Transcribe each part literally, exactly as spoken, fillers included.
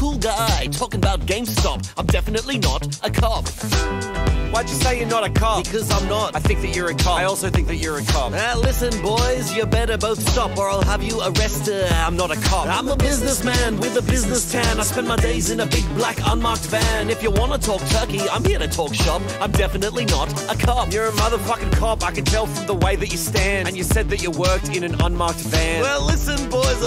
cool guy talking about GameStop. I'm definitely not a cop. Why'd you say you're not a cop? Because I'm not. I think that you're a cop. I also think that you're a cop. Now listen, boys, you better both stop or I'll have you arrested. I'm not a cop. I'm a businessman with a business tan. I spend my days in a big black unmarked van. If you want to talk turkey, I'm here to talk shop. I'm definitely not a cop. You're a motherfucking cop. I can tell from the way that you stand. And you said that you worked in an unmarked van. Well, listen, boys,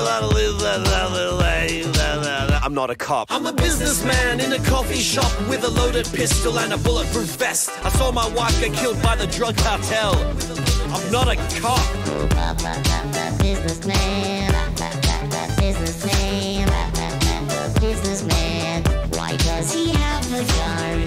I'm not a cop. I'm a businessman in a coffee shop with a loaded pistol and a bulletproof vest. I saw my wife get killed by the drug cartel. I'm not a cop. Businessman, businessman, businessman. Why does he have a gun?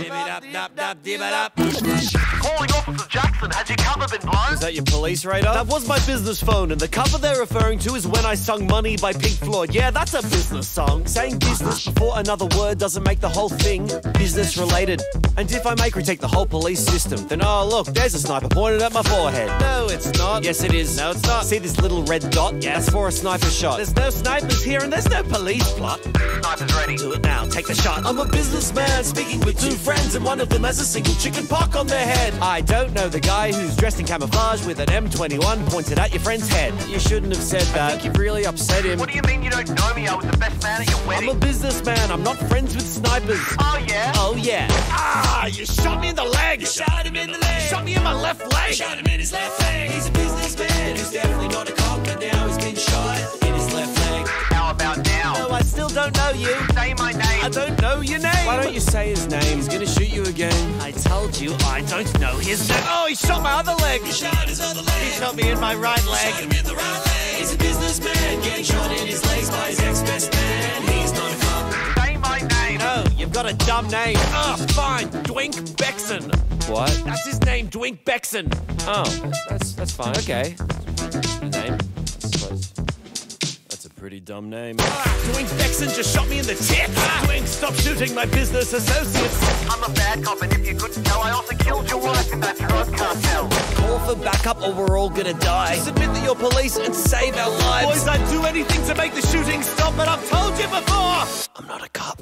Calling Officer Jackson, has your cover been blown? Is that your police radar? That was my business phone, and the cover they're referring to is When I Sung Money by Pink Floyd. Yeah, that's a business song. Saying business before another word doesn't make the whole thing business related. And if I may critique the whole police system, then oh look, there's a sniper pointed at my forehead. No, it's not. Yes, it is. No, it's not. See this little red dot? Yeah. That's for a sniper shot. There's no snipers here and there's no police plot. Sniper's ready. Do it now, take the shot. I'm a businessman speaking with two friends, and one of them has a single chicken pox on their head. I don't know the guy who's dressed in camouflage with an M twenty-one pointed at your friend's head. You shouldn't have said that. I think you've really upset him. What do you mean you don't know me? I was the best man at your wedding. I'm a businessman, I'm not friends with snipers. Oh, yeah? Oh yeah. Ah, you shot me in the leg. You shot him in the leg. You shot me in my left leg. You shot him in his left leg. He's a businessman who's definitely not a cop, but now he's been shot in his left leg. How about now? No, I still don't know you. Say my name. I don't know your name. Why don't you say his name? He's gonna shoot you again. I told you I don't know his name. Oh, he shot my other leg. He shot his other leg. He shot me in my right leg. Shot him in the right leg. He's a businessman getting shot in his legs by his ex-best man. He's not a cop. Say my name. No, you've got a dumb name. Oh, fine. Dwink Bexon. What? That's his name, Dwink Bexon. Oh, that's that's fine. Okay. Your name? I suppose. That's a pretty dumb name. Ah, Dwink Bexon just shot me in the tip. Ah, Dwink, stop shooting my business associates. I'm a bad cop, and if you couldn't tell, I also killed your wife in that drug cartel. Call for backup or we're all gonna die. Just admit that you're police and save our lives. Boys, I'd do anything to make the shooting stop, but I've told you before, I'm not a cop.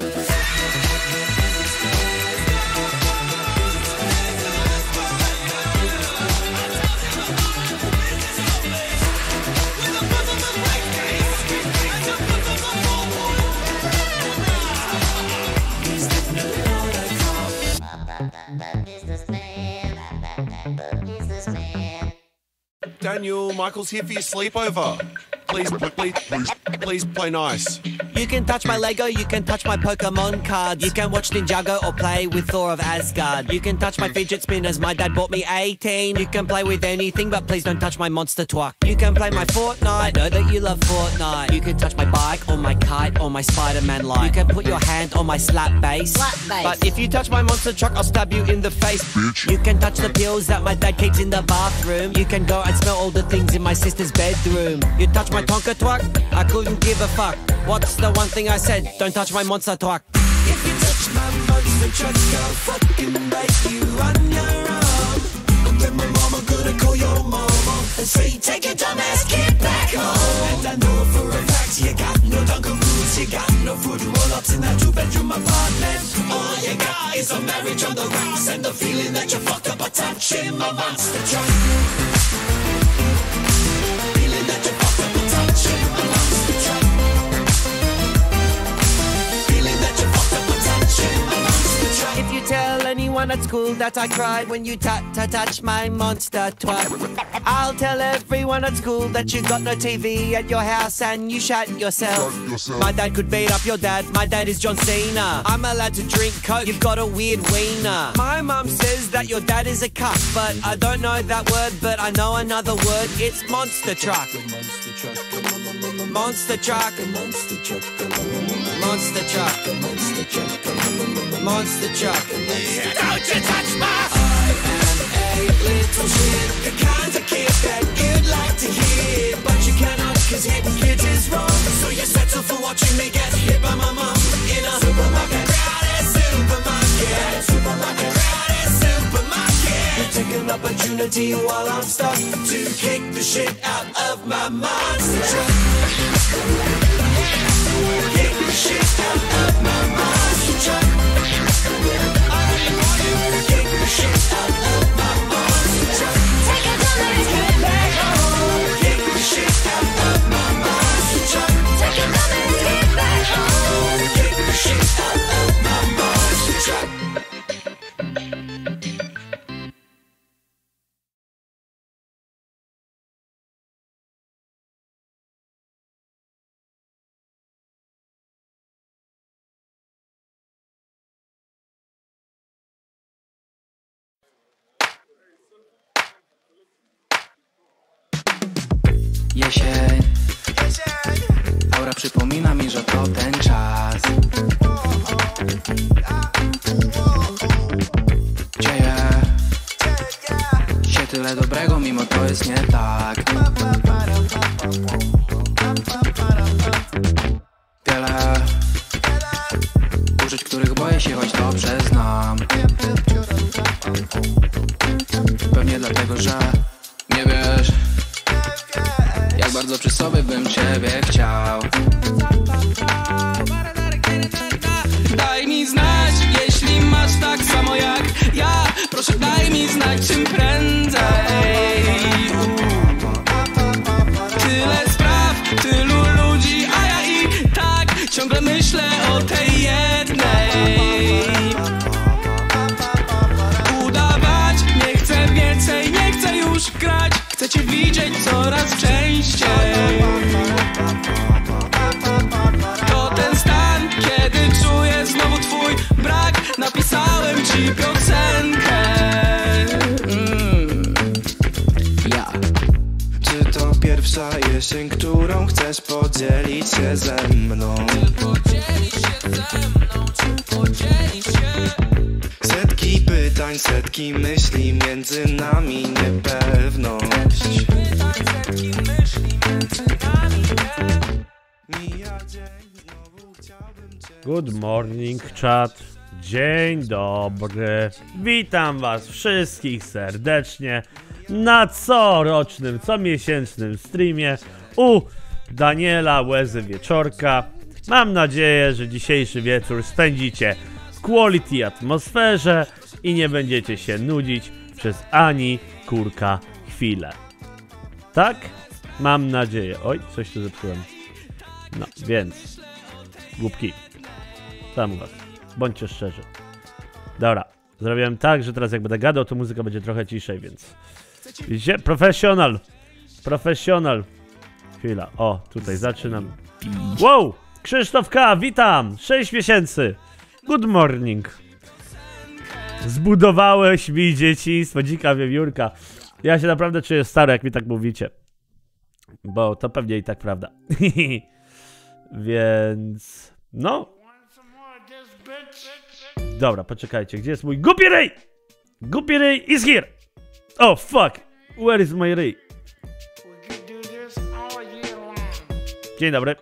Businessman, businessman. Daniel, Michael's here for your sleepover. Please, please, please, please play nice. You can touch my Lego, you can touch my Pokemon cards. You can watch Ninjago or play with Thor of Asgard. You can touch my fidget spinners, my dad bought me eighteen. You can play with anything, but please don't touch my monster twat. You can play my Fortnite, I know that you love Fortnite. You can touch my bike or my kite or my Spider-Man light. You can put your hand on my slap bass. Slap bass. But if you touch my monster truck, I'll stab you in the face. Bitch. You can touch the pills that my dad keeps in the bathroom. You can go and smell all the things in my sister's bedroom. You touch my Tonka twat, I couldn't give a fuck. What's the one thing I said? Don't touch my monster twat. If you touch my monster truck, I'll fucking bite you on your arm. And then my mama gonna call your mama and say, take your dumb ass kid back home. And I know for a fact you got no Dunkaroos, you got no fruity roll-ups in that two-bedroom apartment. All you got is a marriage on the rocks and the feeling that you fucked up by touching my monster truck. Feeling that you fucked up by touching my monster truck. If you tell anyone at school that I cried when you touch my monster twat, I'll tell everyone at school that you got no T V at your house and you shut yourself. yourself. My dad could beat up your dad, my dad is John Cena. I'm allowed to drink Coke, you've got a weird wiener. My mum says that your dad is a cuck, but I don't know that word, but I know another word, it's monster truck. Monster truck, monster truck, monster truck, monster truck, monster truck. Monster truck. Don't you touch my... I am a little shit, the kind of kid that you'd like to hit, but you cannot, cause hitting kids is wrong. So you settle for watching me get hit by my mom in a supermarket. Crowded supermarket. Supermarket. Crowded supermarket. You take an opportunity while I'm stuck to kick the shit out of my monster truck. Kick the shit out of my Jesień, aura przypomina mi, że to ten czas. Dzieje się tyle dobrego, mimo to jest nie tak. Wiele użyć, których boję się, choć dobrze znam. Pewnie dlatego, że nie wiesz, jak bardzo przy sobie bym ciebie chciał. Daj mi znać, jeśli masz tak samo jak ja. Proszę daj mi znać czym prędzej. Tyle spraw, tylu ludzi, a ja i tak ciągle myślę o tej jednej. Udawać nie chcę więcej, nie chcę już grać. Chcę cię widzieć coraz częściej. To ten stan, kiedy czuję znowu twój brak. Napisałem ci piosenkę. mm. Ja. Czy to pierwsza jesień, którą chcesz podzielić się ze mną? Czy podzielisz się ze mną? Czy podzielisz się? Setki pytań, setki myśli, między nami niepewność. Setki pytań, setki myśli, między nami nie. Mija dzień, znowu chciałbym cię... Good morning, chat. Dzień dobry. Witam was wszystkich serdecznie na corocznym, comiesięcznym streamie u Daniela Wezy Wieczorka. Mam nadzieję, że dzisiejszy wieczór spędzicie w quality atmosferze i nie będziecie się nudzić przez ani kurka chwilę. Tak? Mam nadzieję. Oj, coś tu zepsułem. No, więc głupki. Tam u was. Bądźcie szczerzy. Dobra. Zrobiłem tak, że teraz jak będę gadał, to muzyka będzie trochę ciszej, więc... Widzicie? Profesjonal. Profesjonal. Chwila. O, tutaj zaczynam. Wow! Krzysztof K, witam! sześć miesięcy. Good morning. Zbudowałeś mi dzieciństwo, dzika wiewiórka. Ja się naprawdę czuję stary, jak mi tak mówicie. Bo to pewnie i tak prawda. Więc... No. Dobra, poczekajcie. Gdzie jest mój głupi ryj? Głupi ryj is here. Oh fuck. Where is my ryj? Dzień dobry.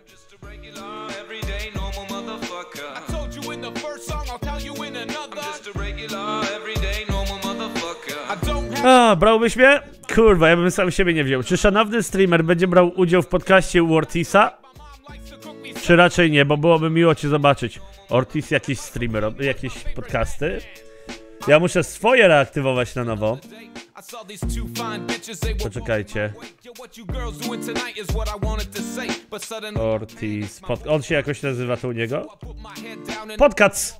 A, brałbyś mnie? Kurwa, ja bym sam siebie nie wziął. Czy szanowny streamer będzie brał udział w podcaście u Ortisa? Czy raczej nie, bo byłoby miło cię zobaczyć. Ortiz, jakiś streamer, jakieś podcasty? Ja muszę swoje reaktywować na nowo. Poczekajcie. Ortiz, pod... on się jakoś nazywa to u niego? Podcast!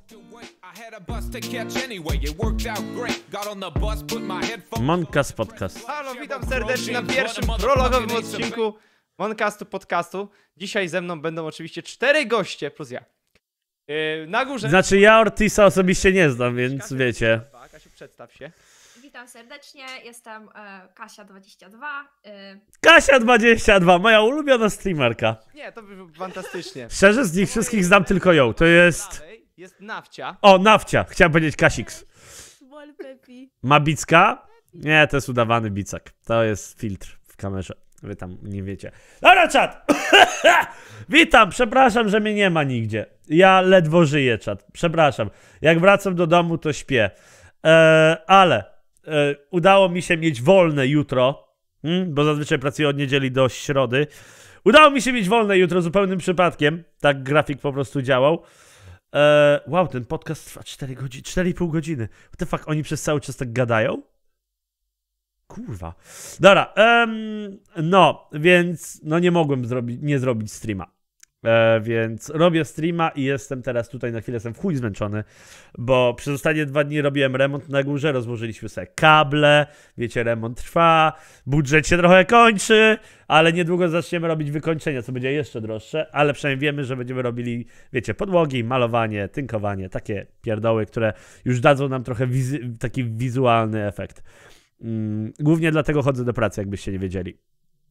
Monkas Podcast. Halo, witam serdecznie na pierwszym prologowym odcinku Moncastu Podcastu. Dzisiaj ze mną będą oczywiście cztery goście plus ja. Yy, na górze... Znaczy ja Ortisa osobiście nie znam, więc Kasiu, wiecie. Kasiu, przedstaw się. Witam serdecznie, jestem e, Kasia dwadzieścia dwa. E... Kasia dwadzieścia dwa, moja ulubiona streamerka. Nie, to by fantastycznie. Szczerze, z nich wszystkich znam tylko ją, to jest... Jest Nawcia. O, Nawcia, chciałem powiedzieć Kasiks. Ma Bicka? Nie, to jest udawany Bicak. To jest filtr w kamerze. Wy tam nie wiecie. Dobra, czat! Witam, przepraszam, że mnie nie ma nigdzie. Ja ledwo żyję, czat. Przepraszam. Jak wracam do domu, to śpię. Eee, ale e, udało mi się mieć wolne jutro, hmm? bo zazwyczaj pracuję od niedzieli do środy. Udało mi się mieć wolne jutro zupełnym przypadkiem. Tak grafik po prostu działał. Eee, wow, ten podcast trwa cztery godziny, cztery i pół godziny. What the fuck, oni przez cały czas tak gadają? Kurwa. Dobra, um, no, więc no nie mogłem zrobić, nie zrobić streama. E, więc robię streama i jestem teraz tutaj na chwilę, jestem w chuj zmęczony, bo przez ostatnie dwa dni robiłem remont na górze, rozłożyliśmy sobie kable, wiecie, remont trwa, budżet się trochę kończy, ale niedługo zaczniemy robić wykończenia, co będzie jeszcze droższe, ale przynajmniej wiemy, że będziemy robili, wiecie, podłogi, malowanie, tynkowanie, takie pierdoły, które już dadzą nam trochę wizy- taki wizualny efekt. Mm, głównie dlatego chodzę do pracy, jakbyście nie wiedzieli.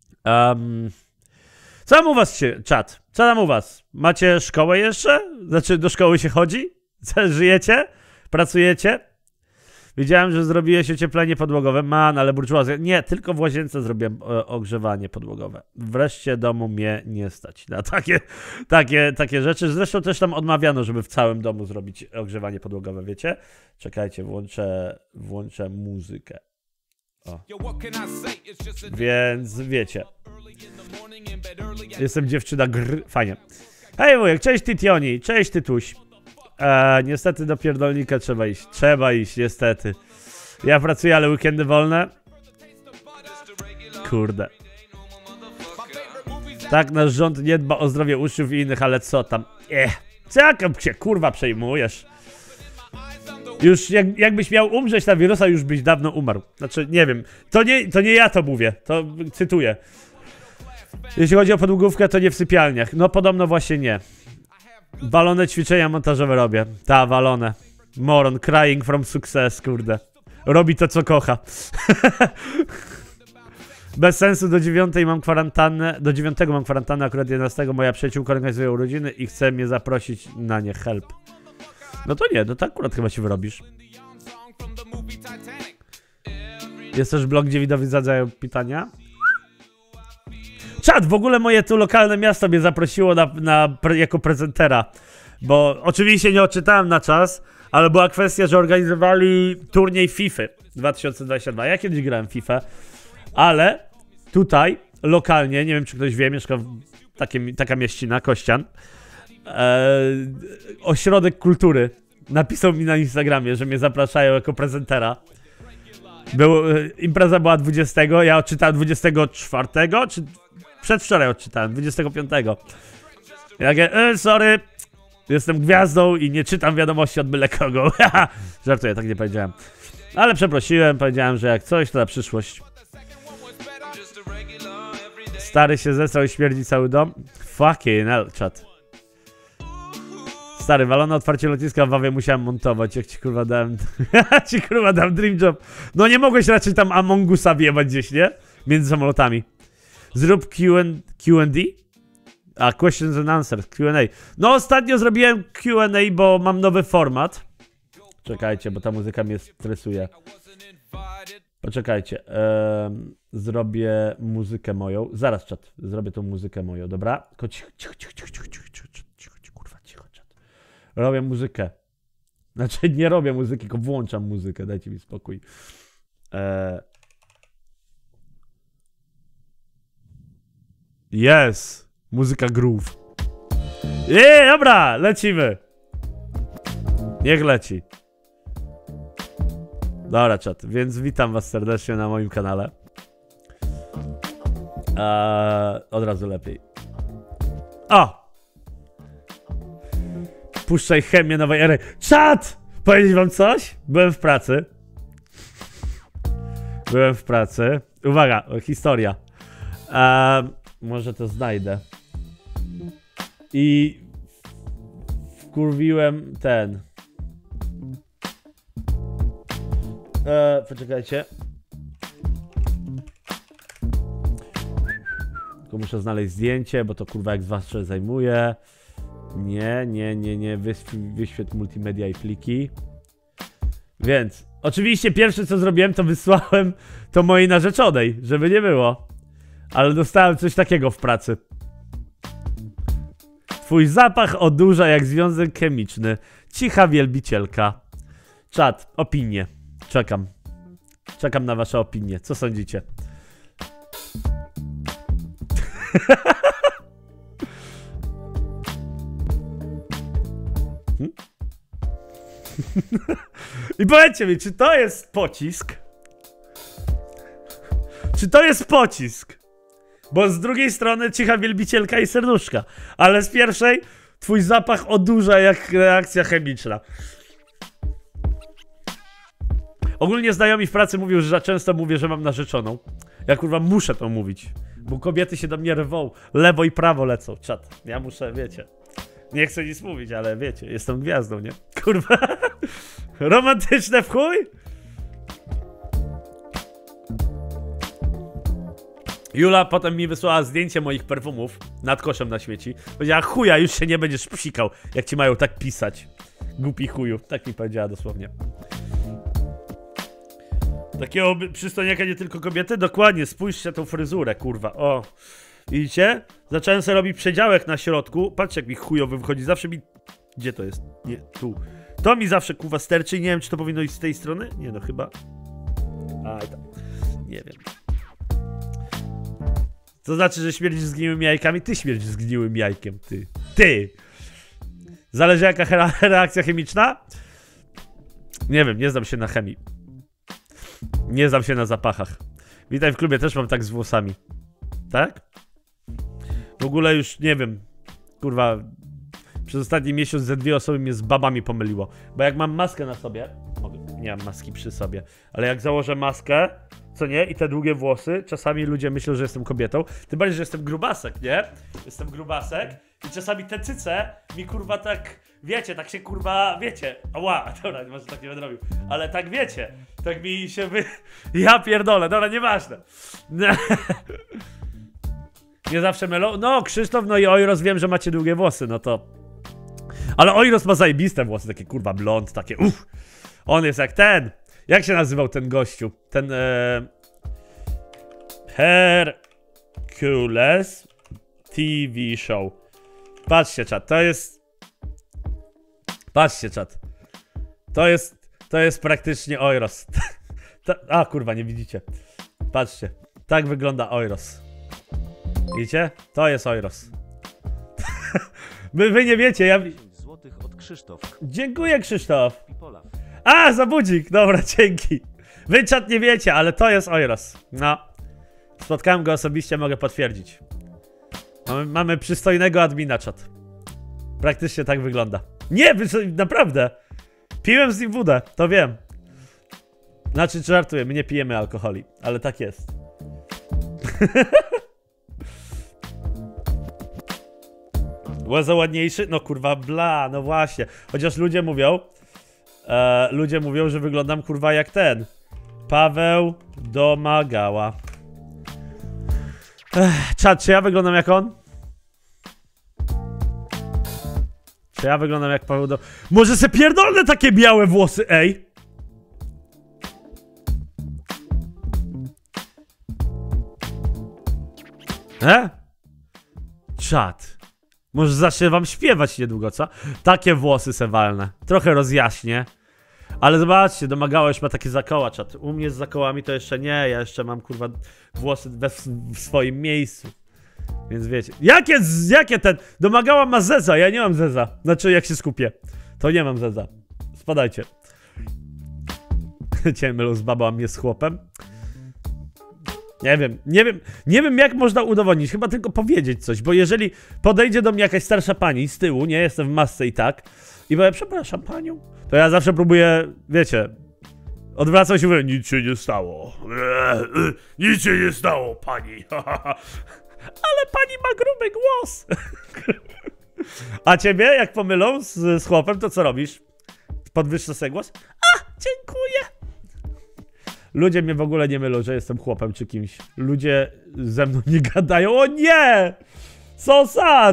Um, co tam u was, się, czat? Co tam u was? Macie szkołę jeszcze? Znaczy, do szkoły się chodzi? Co, żyjecie? Pracujecie? Widziałem, że zrobiłeś ocieplenie podłogowe. Man, ale burżuazja. Nie, tylko w łazience zrobiłem e, ogrzewanie podłogowe. Wreszcie domu mnie nie stać na takie, takie, takie rzeczy. Zresztą też tam odmawiano, żeby w całym domu zrobić ogrzewanie podłogowe, wiecie? Czekajcie, włączę, włączę muzykę. O. Więc wiecie. Jestem dziewczyna gr... Fajnie. Hej wujek, cześć Titioni, cześć Tytuś. Eee, niestety do pierdolnika trzeba iść. Trzeba iść, niestety. Ja pracuję, ale weekendy wolne. Kurde. Tak, nasz rząd nie dba o zdrowie uczniów i innych, ale co tam? Ech, co jak się kurwa przejmujesz? Już jak, jakbyś miał umrzeć na wirusa, już byś dawno umarł. Znaczy, nie wiem. To nie, to nie ja to mówię, to cytuję. Jeśli chodzi o podłogówkę, to nie w sypialniach. No podobno właśnie nie. Walone ćwiczenia montażowe robię. Ta, walone. Moron, crying from success, kurde. Robi to, co kocha. Bez sensu, do dziewiątej mam kwarantannę. Do dziewiątego mam kwarantannę, akurat jedenastego moja przyjaciółka organizuje urodziny i chce mnie zaprosić na nie. Help. No to nie, no to akurat chyba się wyrobisz. Jest też blog, gdzie widowie zadzają pytania. Czad, w ogóle moje tu lokalne miasto mnie zaprosiło na, na, jako prezentera. Bo oczywiście nie odczytałem na czas, ale była kwestia, że organizowali turniej FIFA dwa tysiące dwudziesty drugi. Ja kiedyś grałem w FIFA, ale tutaj lokalnie, nie wiem czy ktoś wie, mieszka w takie, taka mieścina, Kościan. Eee, ośrodek kultury napisał mi na Instagramie, że mnie zapraszają jako prezentera. Był, impreza była dwudziestego, ja odczytałem dwudziestego czwartego, czy przedwczoraj odczytałem, dwudziestego piątego. Ja takie, e, sorry, jestem gwiazdą i nie czytam wiadomości od byle kogo. Żartuję, tak nie powiedziałem. Ale przeprosiłem, powiedziałem, że jak coś, to na przyszłość. Stary się zesrał i śmierdzi cały dom. Fucking hell, chat. Stary, walone otwarcie lotniska w Wawie musiałem montować. Jak ci kurwa dałem... ci kurwa dałem dream job. No nie mogłeś raczej tam Among Usa wjebać gdzieś, nie? Między samolotami. Zrób Q and D? A, questions and answers, Q and A. No ostatnio zrobiłem Q and A, bo mam nowy format. Czekajcie, bo ta muzyka mnie stresuje. Poczekajcie. Um, zrobię muzykę moją. Zaraz, czat. Zrobię tą muzykę moją, dobra? Tylko cicho, cicho, cicho, cicho, cicho, cicho, cicho, cicho, cicho, kurwa, cicho, czat. Robię muzykę. Znaczy, nie robię muzyki, tylko włączam muzykę. Dajcie mi spokój. Eee... Yes! Muzyka groove. Eee, dobra, lecimy. Niech leci. Dobra, czat, więc witam was serdecznie na moim kanale. Eee, od razu lepiej. O! Puszczaj chemię nowej ery. Czat! Powiedzieć wam coś? Byłem w pracy. Byłem w pracy. Uwaga, historia. Eee, może to znajdę. I wkurwiłem ten. Eee, poczekajcie. Tylko muszę znaleźć zdjęcie, bo to kurwa jak zwłaszcza zajmuje. Nie, nie, nie, nie. Wyświetl, wyświetl multimedia i pliki. Więc, oczywiście pierwsze co zrobiłem, to wysłałem to mojej narzeczonej, żeby nie było. Ale dostałem coś takiego w pracy. Twój zapach odurza jak związek chemiczny. Cicha wielbicielka. Czat, opinie. Czekam. Czekam na wasze opinie. Co sądzicie? hmm? I powiedzcie mi, czy to jest pocisk? Czy to jest pocisk? Bo z drugiej strony cicha wielbicielka i serduszka. Ale z pierwszej twój zapach odurza jak reakcja chemiczna. Ogólnie znajomi w pracy mówią, że za często mówię, że mam narzeczoną. Ja kurwa muszę to mówić. Bo kobiety się do mnie rwą. Lewo i prawo lecą. Czat. Ja muszę, wiecie. Nie chcę nic mówić, ale wiecie. Jestem gwiazdą, nie? Kurwa. Romantyczne w chuj? Jula potem mi wysłała zdjęcie moich perfumów nad koszem na śmieci. Powiedziała, chuja, już się nie będziesz psikał, jak ci mają tak pisać. Głupi chuju, tak mi powiedziała dosłownie. Takiego przystojniaka nie tylko kobiety? Dokładnie, spójrzcie tą fryzurę, kurwa, o. Widzicie? Zacząłem sobie robić przedziałek na środku. Patrzcie, jak mi chujowy wychodzi, zawsze mi... Gdzie to jest? Nie, tu. To mi zawsze, kurwa, sterczy i nie wiem, czy to powinno iść z tej strony? Nie no, chyba... A, tak. Nie wiem. To znaczy, że śmierdzisz zgniłymi jajkami? Ty śmierdzisz zgniłym jajkiem, ty. Ty! Zależy jaka reakcja chemiczna? Nie wiem, nie znam się na chemii. Nie znam się na zapachach. Witaj w klubie, też mam tak z włosami. Tak? W ogóle już nie wiem. Kurwa. Przez ostatni miesiąc ze dwie osoby mnie z babami pomyliło. Bo jak mam maskę na sobie... Mogę, nie mam maski przy sobie. Ale jak założę maskę, co nie? I te długie włosy, czasami ludzie myślą, że jestem kobietą. Tym bardziej, że jestem grubasek, nie? Jestem grubasek. I czasami te cyce mi kurwa tak... Wiecie, tak się kurwa... Wiecie. Ała, dobra, może tak nie będę robił. Ale tak wiecie. Tak mi się wy... Ja pierdolę, dobra, nieważne. Nie zawsze mylą. No, Krzysztof, no i Ojros, wiem, że macie długie włosy, no to... Ale Ojros ma zajebiste włosy, takie kurwa blond, takie uff. On jest jak ten. Jak się nazywał ten gościu? Ten... E... Hercules T V Show. Patrzcie, czat, to jest... Patrzcie, czat. To jest... To jest praktycznie Ojros. A, kurwa, nie widzicie. Patrzcie. Tak wygląda Ojros. Widzicie? To jest Ojros. Wy, wy nie wiecie, ja... złotych od Krzysztof. Dziękuję, Krzysztof. A, za budzik. Dobra, dzięki. Wy, czat, nie wiecie, ale to jest Ojros. No. Spotkałem go osobiście, mogę potwierdzić. Mamy, mamy przystojnego admina, czat. Praktycznie tak wygląda. Nie, naprawdę. Piłem z nim wódę, to wiem. Znaczy, żartuję, my nie pijemy alkoholi, ale tak jest. Weza ładniejszy? No kurwa, bla, no właśnie. Chociaż ludzie mówią, e, ludzie mówią, że wyglądam kurwa jak ten. Paweł Domagała. Ech, czad, czy ja wyglądam jak on? Czy ja wyglądam jak Paweł do... Może se pierdolne takie białe włosy, ej! E? Czad. Może zacznę wam śpiewać niedługo, co? Takie włosy se walne. Trochę rozjaśnię. Ale zobaczcie, Domagała już ma takie zakoła, czat. U mnie z zakołami to jeszcze nie, ja jeszcze mam kurwa włosy we, w swoim miejscu. Więc wiecie. Jakie, jakie ten... Domagała ma zeza, ja nie mam zeza. Znaczy, jak się skupię, to nie mam zeza. Spadajcie. Cię mylą z babą, a mnie z chłopem. Nie wiem, nie wiem, nie wiem jak można udowodnić, chyba tylko powiedzieć coś, bo jeżeli podejdzie do mnie jakaś starsza pani z tyłu, nie, jestem w masce i tak, i powiem, przepraszam panią, to ja zawsze próbuję, wiecie, odwracam się i mówię, nic się nie stało, eee, nic się nie stało, pani, ale pani ma gruby głos. A ciebie, jak pomylą z, z chłopem, to co robisz? Podwyższasz sobie głos? A, dziękuję. Ludzie mnie w ogóle nie mylą, że jestem chłopem czy kimś. Ludzie ze mną nie gadają. O nie! So sad!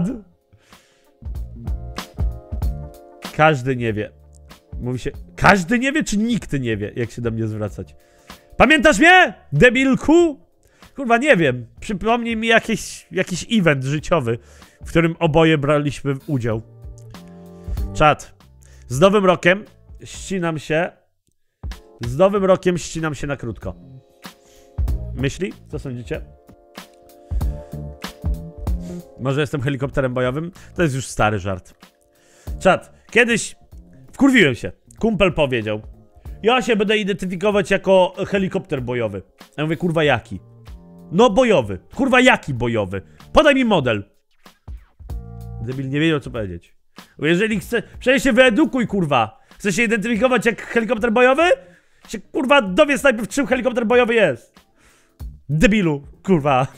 Każdy nie wie. Mówi się, każdy nie wie, czy nikt nie wie, jak się do mnie zwracać. Pamiętasz mnie? Debilku? Kurwa, nie wiem. Przypomnij mi jakiś, jakiś event życiowy, w którym oboje braliśmy udział. Czad. Z Nowym Rokiem ścinam się. Z Nowym Rokiem ścinam się na krótko. Myśli? Co sądzicie? Może jestem helikopterem bojowym? To jest już stary żart. Czad, kiedyś wkurwiłem się. Kumpel powiedział, ja się będę identyfikować jako helikopter bojowy. Ja mówię, kurwa jaki? No bojowy. Kurwa jaki bojowy? Podaj mi model. Debil nie wiedział co powiedzieć. Bo jeżeli chce, przecież się wyedukuj, kurwa. Chcesz się identyfikować jak helikopter bojowy? Się kurwa dowiedz najpierw czym helikopter bojowy jest. Debilu, kurwa.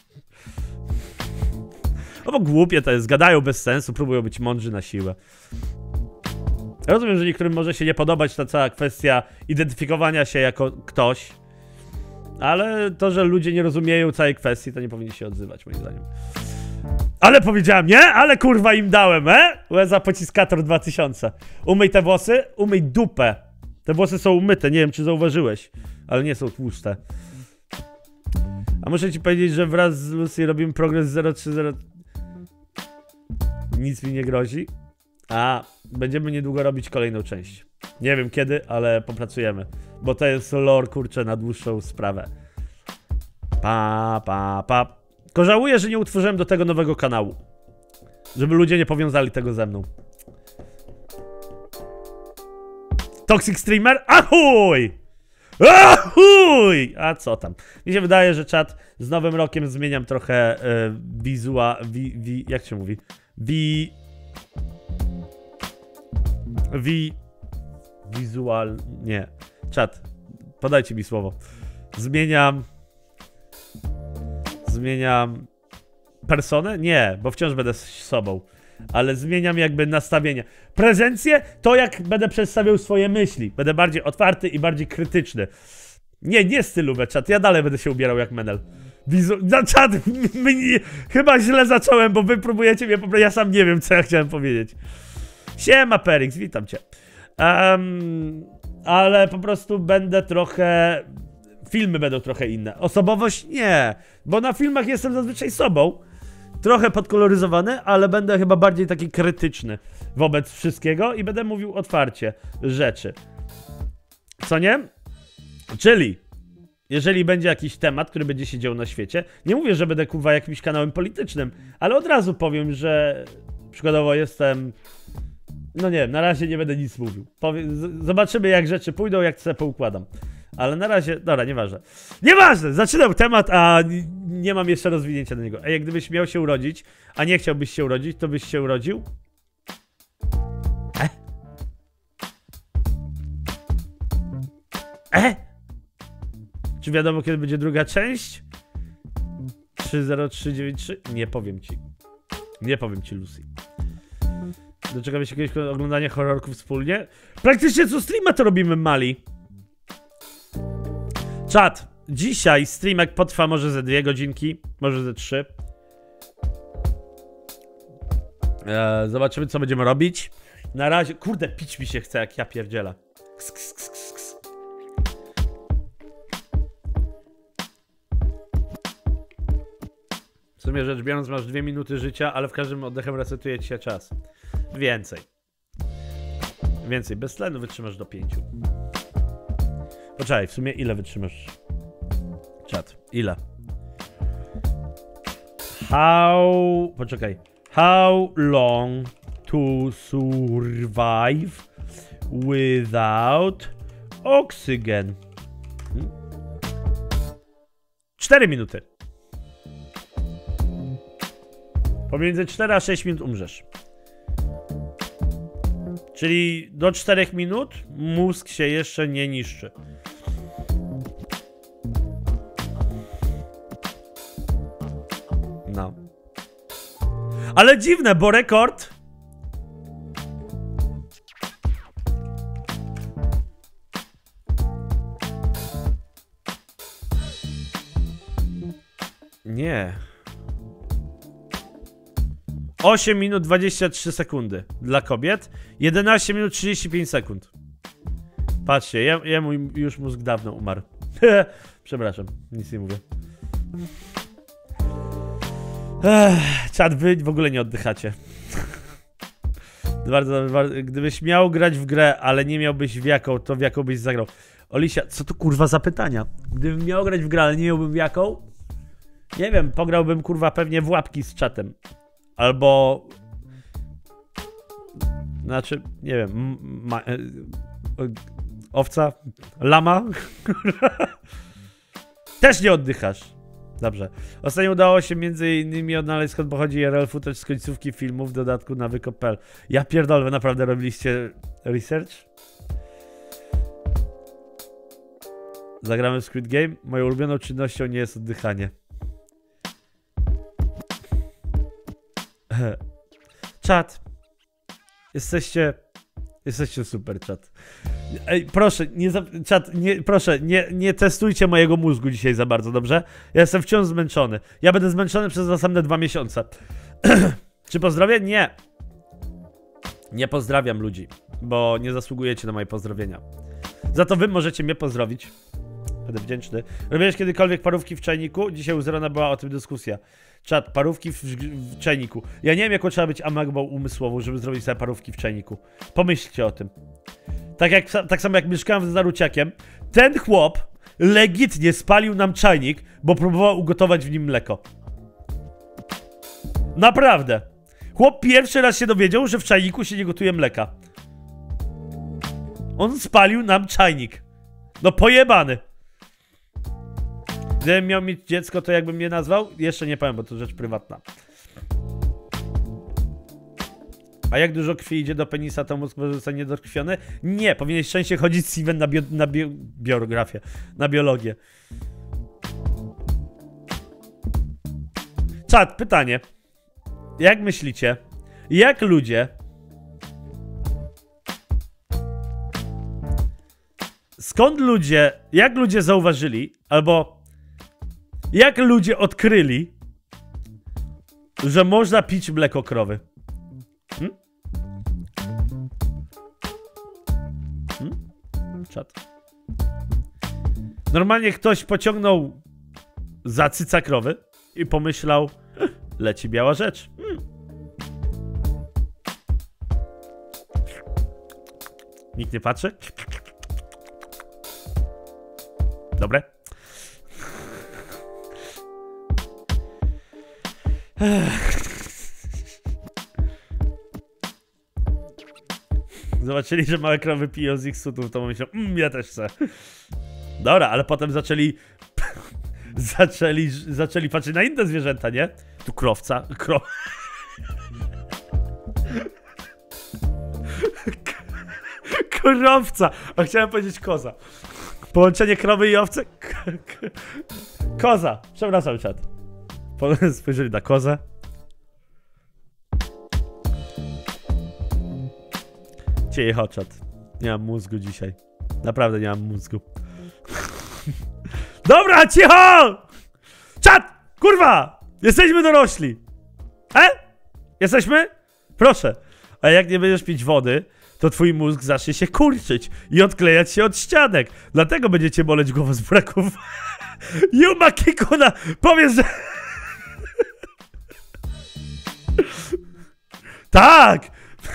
No bo głupie to jest, gadają bez sensu, próbują być mądrzy na siłę. Ja rozumiem, że niektórym może się nie podobać ta cała kwestia identyfikowania się jako ktoś. Ale to, że ludzie nie rozumieją całej kwestii, to nie powinni się odzywać, moim zdaniem. Ale powiedziałem nie, ale kurwa im dałem, e? Weza pociskator dwa tysiące. Umyj te włosy, umyj dupę. Te włosy są umyte, nie wiem czy zauważyłeś, ale nie są tłuste. A muszę ci powiedzieć, że wraz z Lucy robimy progres zero trzy zero. Nic mi nie grozi. A będziemy niedługo robić kolejną część. Nie wiem kiedy, ale popracujemy. Bo to jest lore, kurczę, na dłuższą sprawę. Pa, pa, pa. Tylko żałuję, że nie utworzyłem do tego nowego kanału. Żeby ludzie nie powiązali tego ze mną. Toxic Streamer? Ahuj! Ahuj! A co tam? Mi się wydaje, że czat z nowym rokiem zmieniam trochę y, wizua... Wi, wi, jak się mówi? Wi... Wi... Wizual... Nie. Czat. Podajcie mi słowo. Zmieniam... Zmieniam... Personę? Nie, bo wciąż będę z sobą. Ale zmieniam jakby nastawienie. Prezencję to jak będę przedstawiał swoje myśli. Będę bardziej otwarty i bardziej krytyczny. Nie, nie stylówę, czat. Ja dalej będę się ubierał jak Menel. Wizu... No, czat, mnie... chyba źle zacząłem, bo wy próbujecie mnie poprawić. Ja sam nie wiem, co ja chciałem powiedzieć. Siema, Perix, witam cię. Um, ale po prostu będę trochę... Filmy będą trochę inne. Osobowość? Nie. Bo na filmach jestem zazwyczaj sobą. Trochę podkoloryzowany, ale będę chyba bardziej taki krytyczny wobec wszystkiego i będę mówił otwarcie rzeczy. Co nie? Czyli, jeżeli będzie jakiś temat, który będzie się dział na świecie, nie mówię, że będę kurwa jakimś kanałem politycznym, ale od razu powiem, że przykładowo jestem... No nie wiem, na razie nie będę nic mówił. Powie... Zobaczymy jak rzeczy pójdą, jak sobie poukładam. Ale na razie, dobra, nieważne. Nieważne, zaczynam temat, a nie mam jeszcze rozwinięcia do niego. A jak gdybyś miał się urodzić, a nie chciałbyś się urodzić, to byś się urodził? E? E? Czy wiadomo, kiedy będzie druga część? trzy zero trzy dziewięć trzy? Nie powiem ci. Nie powiem ci, Lucy. Doczekamy się kiedyś oglądania horrorków wspólnie? Praktycznie co streama to robimy, Mali. Czat, dzisiaj streamek potrwa może ze dwie godzinki, może ze trzy. Eee, zobaczymy, co będziemy robić. Na razie, kurde, pić mi się chce, jak ja pierdzielę. Ks, ks, ks, ks, ks. W sumie rzecz biorąc, masz dwie minuty życia, ale w każdym oddechem resetuje ci się czas. Więcej. Więcej, bez tlenu wytrzymasz do pięciu. Poczekaj, w sumie ile wytrzymasz? Czat, ile? How... Poczekaj. How long to survive without oxygen? Hmm? cztery minuty. Pomiędzy cztery a sześć minut umrzesz. Czyli do czterech minut mózg się jeszcze nie niszczy. No. Ale dziwne, bo rekord... Nie. osiem minut dwadzieścia trzy sekundy dla kobiet, jedenaście minut trzydzieści pięć sekund. Patrzcie, je, jemu już mózg dawno umarł. Przepraszam, nic nie mówię. Ech, czat, wy w ogóle nie oddychacie. Bardzo, bardzo, gdybyś miał grać w grę, ale nie miałbyś w jaką, to w jaką byś zagrał. Olisia, co to kurwa za pytania? Gdybym miał grać w grę, ale nie miałbym w jaką? Nie wiem, pograłbym kurwa pewnie w łapki z czatem. Albo... Znaczy, nie wiem, ma... owca? Lama? Też nie oddychasz. Dobrze. Ostatnio udało się między innymi odnaleźć, skąd pochodzi I R L footage z końcówki filmu, w dodatku na wykop kropka p l. Ja pierdolę, wy naprawdę robiliście research? Zagramy w Squid Game? Moją ulubioną czynnością nie jest oddychanie. Czat. Jesteście Jesteście super, czat. Ej, proszę, nie, za... czat, nie, proszę, nie, nie testujcie mojego mózgu dzisiaj za bardzo, dobrze? Ja jestem wciąż zmęczony. Ja będę zmęczony przez następne dwa miesiące. Czy pozdrowię? Nie. Nie pozdrawiam ludzi, bo nie zasługujecie na moje pozdrowienia. Za to wy możecie mnie pozdrowić. Będę wdzięczny. Robiłeś kiedykolwiek parówki w czajniku? Dzisiaj u Zerona była o tym dyskusja. Czat, parówki w, w czajniku. Ja nie wiem, jaką trzeba być amagą umysłową, żeby zrobić sobie parówki w czajniku. Pomyślcie o tym. Tak, jak, tak samo jak mieszkałem z Naruciakiem, ten chłop legitnie spalił nam czajnik, bo próbował ugotować w nim mleko. Naprawdę. Chłop pierwszy raz się dowiedział, że w czajniku się nie gotuje mleka. On spalił nam czajnik. No pojebany. Gdybym miał mieć dziecko, to jakbym mnie nazwał? Jeszcze nie powiem, bo to rzecz prywatna. A jak dużo krwi idzie do penisa, to mózg może zostać niedokrwiony? Nie, powinieneś częściej chodzić z Steven na, bio, na bio, biografię, na biologię. Czat, pytanie. Jak myślicie, jak ludzie skąd ludzie, jak ludzie zauważyli, albo jak ludzie odkryli, że można pić mleko krowy? Hmm? Hmm? Czat. Normalnie ktoś pociągnął za cyca krowy i pomyślał, leci biała rzecz. Hmm. Nikt nie patrzy? Dobre? Zobaczyli, że małe krowy piją z ich sutów, to myślą, mmm, ja też chcę. Dobra, ale potem zaczęli... zaczęli, zaczęli patrzeć na inne zwierzęta, nie? Tu krowca, krow... Krowca, a chciałem powiedzieć koza. Połączenie krowy i owcy? Koza, przepraszam, czat. Spojrzeli na kozę. Cicho, czat. Nie mam mózgu dzisiaj. Naprawdę nie mam mózgu. Dobra, cicho! Czat! Kurwa! Jesteśmy dorośli! E? Jesteśmy? Proszę. A jak nie będziesz pić wody, to twój mózg zacznie się kurczyć i odklejać się od ścianek. Dlatego będziecie boleć głowę z braków. Yuma Kikuna! Powiedz, że... Tak!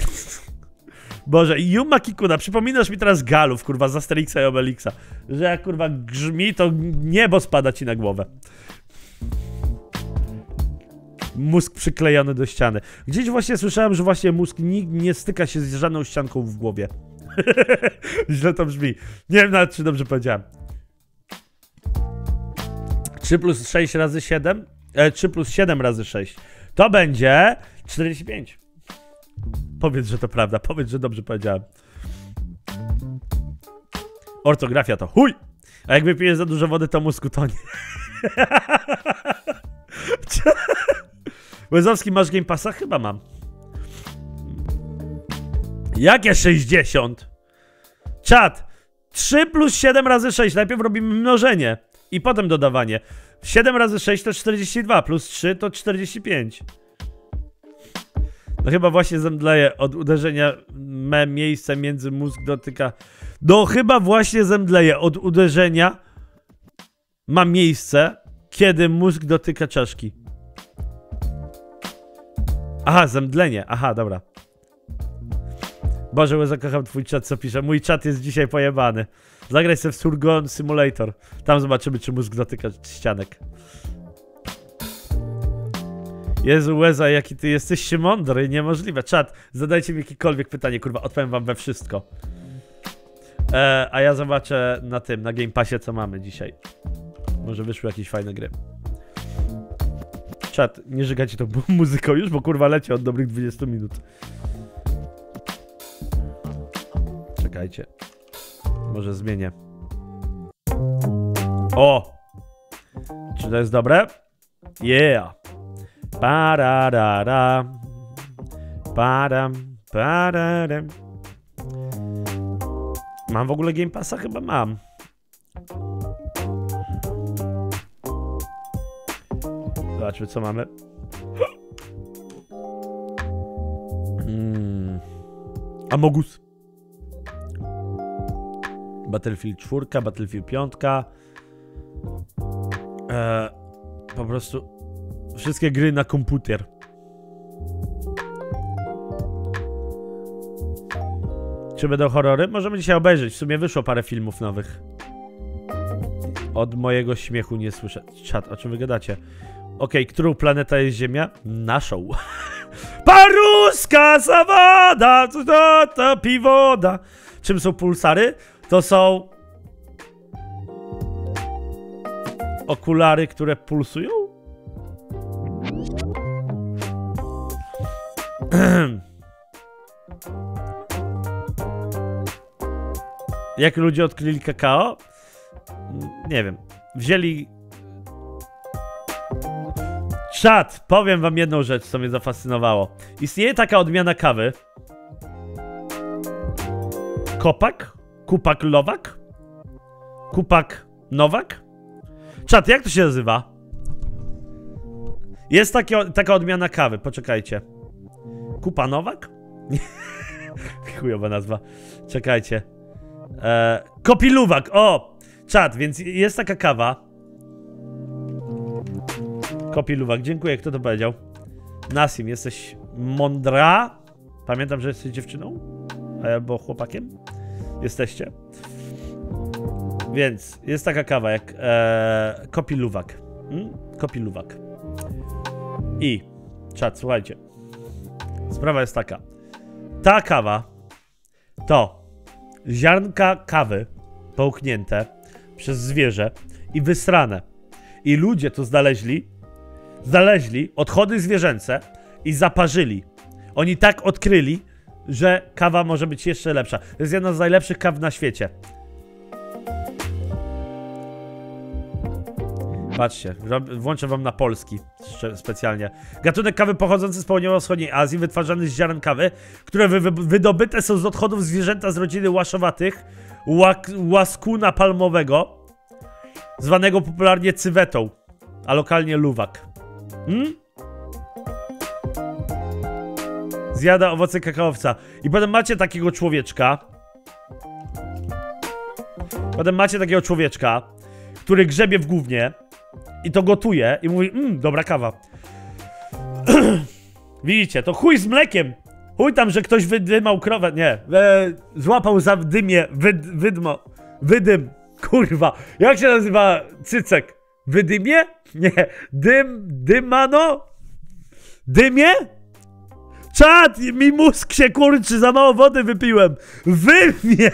Boże, Yuma Kikuna, przypominasz mi teraz Galów, kurwa, z Asterixa i Obelixa. Że jak, kurwa, grzmi, to niebo spada ci na głowę. Mózg przyklejony do ściany. Gdzieś właśnie słyszałem, że właśnie mózg nikt nie styka się z żadną ścianką w głowie. Źle to brzmi. Nie wiem nawet, czy dobrze powiedziałem. trzy plus sześć razy siedem? E, trzy plus siedem razy sześć. To będzie czterdzieści pięć. Powiedz, że to prawda. Powiedz, że dobrze powiedziałem. Ortografia to chuj. A jak wypijesz za dużo wody, to mózg utonie. Łezowski, masz Game Passa? Chyba mam. Jakie sześćdziesiąt? Czat. trzy plus siedem razy sześć. Najpierw robimy mnożenie. I potem dodawanie. siedem razy sześć to czterdzieści dwa. Plus trzy to czterdzieści pięć. No chyba właśnie zemdleję od uderzenia. Me miejsce między mózg dotyka. No chyba właśnie zemdleję od uderzenia. Ma miejsce, kiedy mózg dotyka czaszki. Aha, zemdlenie. Aha, dobra. Boże, Weza, kocham twój czat, co pisze. Mój czat jest dzisiaj pojebany. Zagraj sobie w Surgon Simulator. Tam zobaczymy, czy mózg dotyka ścianek. Jezu, Weza, jaki ty jesteś mądry. Niemożliwe. Czat, zadajcie mi jakiekolwiek pytanie, kurwa, odpowiem wam we wszystko. E, a ja zobaczę na tym, na Game Passie, co mamy dzisiaj. Może wyszły jakieś fajne gry. Czat, nie żygajcie tą muzyką już, bo kurwa leci od dobrych dwudziestu minut. Czekajcie. Może zmienię. O! Czy to jest dobre? Yeah! Pararara. Param, pararam. Mam w ogóle Game Passa? Chyba mam. Zobaczmy, co mamy. Hmm. Amogus. Battlefield cztery, Battlefield pięć. Eee, po prostu wszystkie gry na komputer. Czy będą horrory? Możemy dzisiaj obejrzeć. W sumie wyszło parę filmów nowych. Od mojego śmiechu nie słyszę. Czat, o czym wy gadacie? Okej, okay, którą planeta jest Ziemia? Naszą. Paruska zawada! To, to, to piwoda. Czym są pulsary? To są... okulary, które pulsują? Jak ludzie odkryli kakao? Nie wiem. Wzięli... Czad! Powiem wam jedną rzecz, co mnie zafascynowało. Istnieje taka odmiana kawy. Kopak? Kupak Lowak? Kupak Nowak? Czad, jak to się nazywa? Jest taki, taka odmiana kawy, poczekajcie. Kupa Nowak? Chujowa nazwa. Czekajcie. Eee, Kopiluwak, o! Czad, więc jest taka kawa. Kopiluwak, dziękuję, kto to powiedział? Nasim, jesteś mądra? Pamiętam, że jesteś dziewczyną? Albo chłopakiem? Jesteście? Więc jest taka kawa jak e, Kopiluwak. Hmm? Kopiluwak. I czad, słuchajcie. Sprawa jest taka. Ta kawa to ziarnka kawy połknięte przez zwierzę i wysrane. I ludzie to znaleźli, znaleźli odchody zwierzęce i zaparzyli. Oni tak odkryli, że kawa może być jeszcze lepsza. To jest jedna z najlepszych kaw na świecie. Patrzcie, włączę wam na polski specjalnie. Gatunek kawy pochodzący z południowo-wschodniej Azji, wytwarzany z ziaren kawy, które wy wydobyte są z odchodów zwierzęta z rodziny łaszowatych, łak łaskuna palmowego, zwanego popularnie cywetą, a lokalnie luwak. Hmm? Zjada owoce kakaowca. I potem macie takiego człowieczka. Potem macie takiego człowieczka, który grzebie w gównie i to gotuje i mówi, mmm, dobra kawa. Widzicie, to chuj z mlekiem. Chuj tam, że ktoś wydymał krowę. Nie, e, złapał za dymie, wyd, wydmo, wydym. Kurwa, jak się nazywa cycek? Wydymie? Nie, dym, dymano? Dymie? Czad, mi mózg się kurczy, za mało wody wypiłem. Wymie!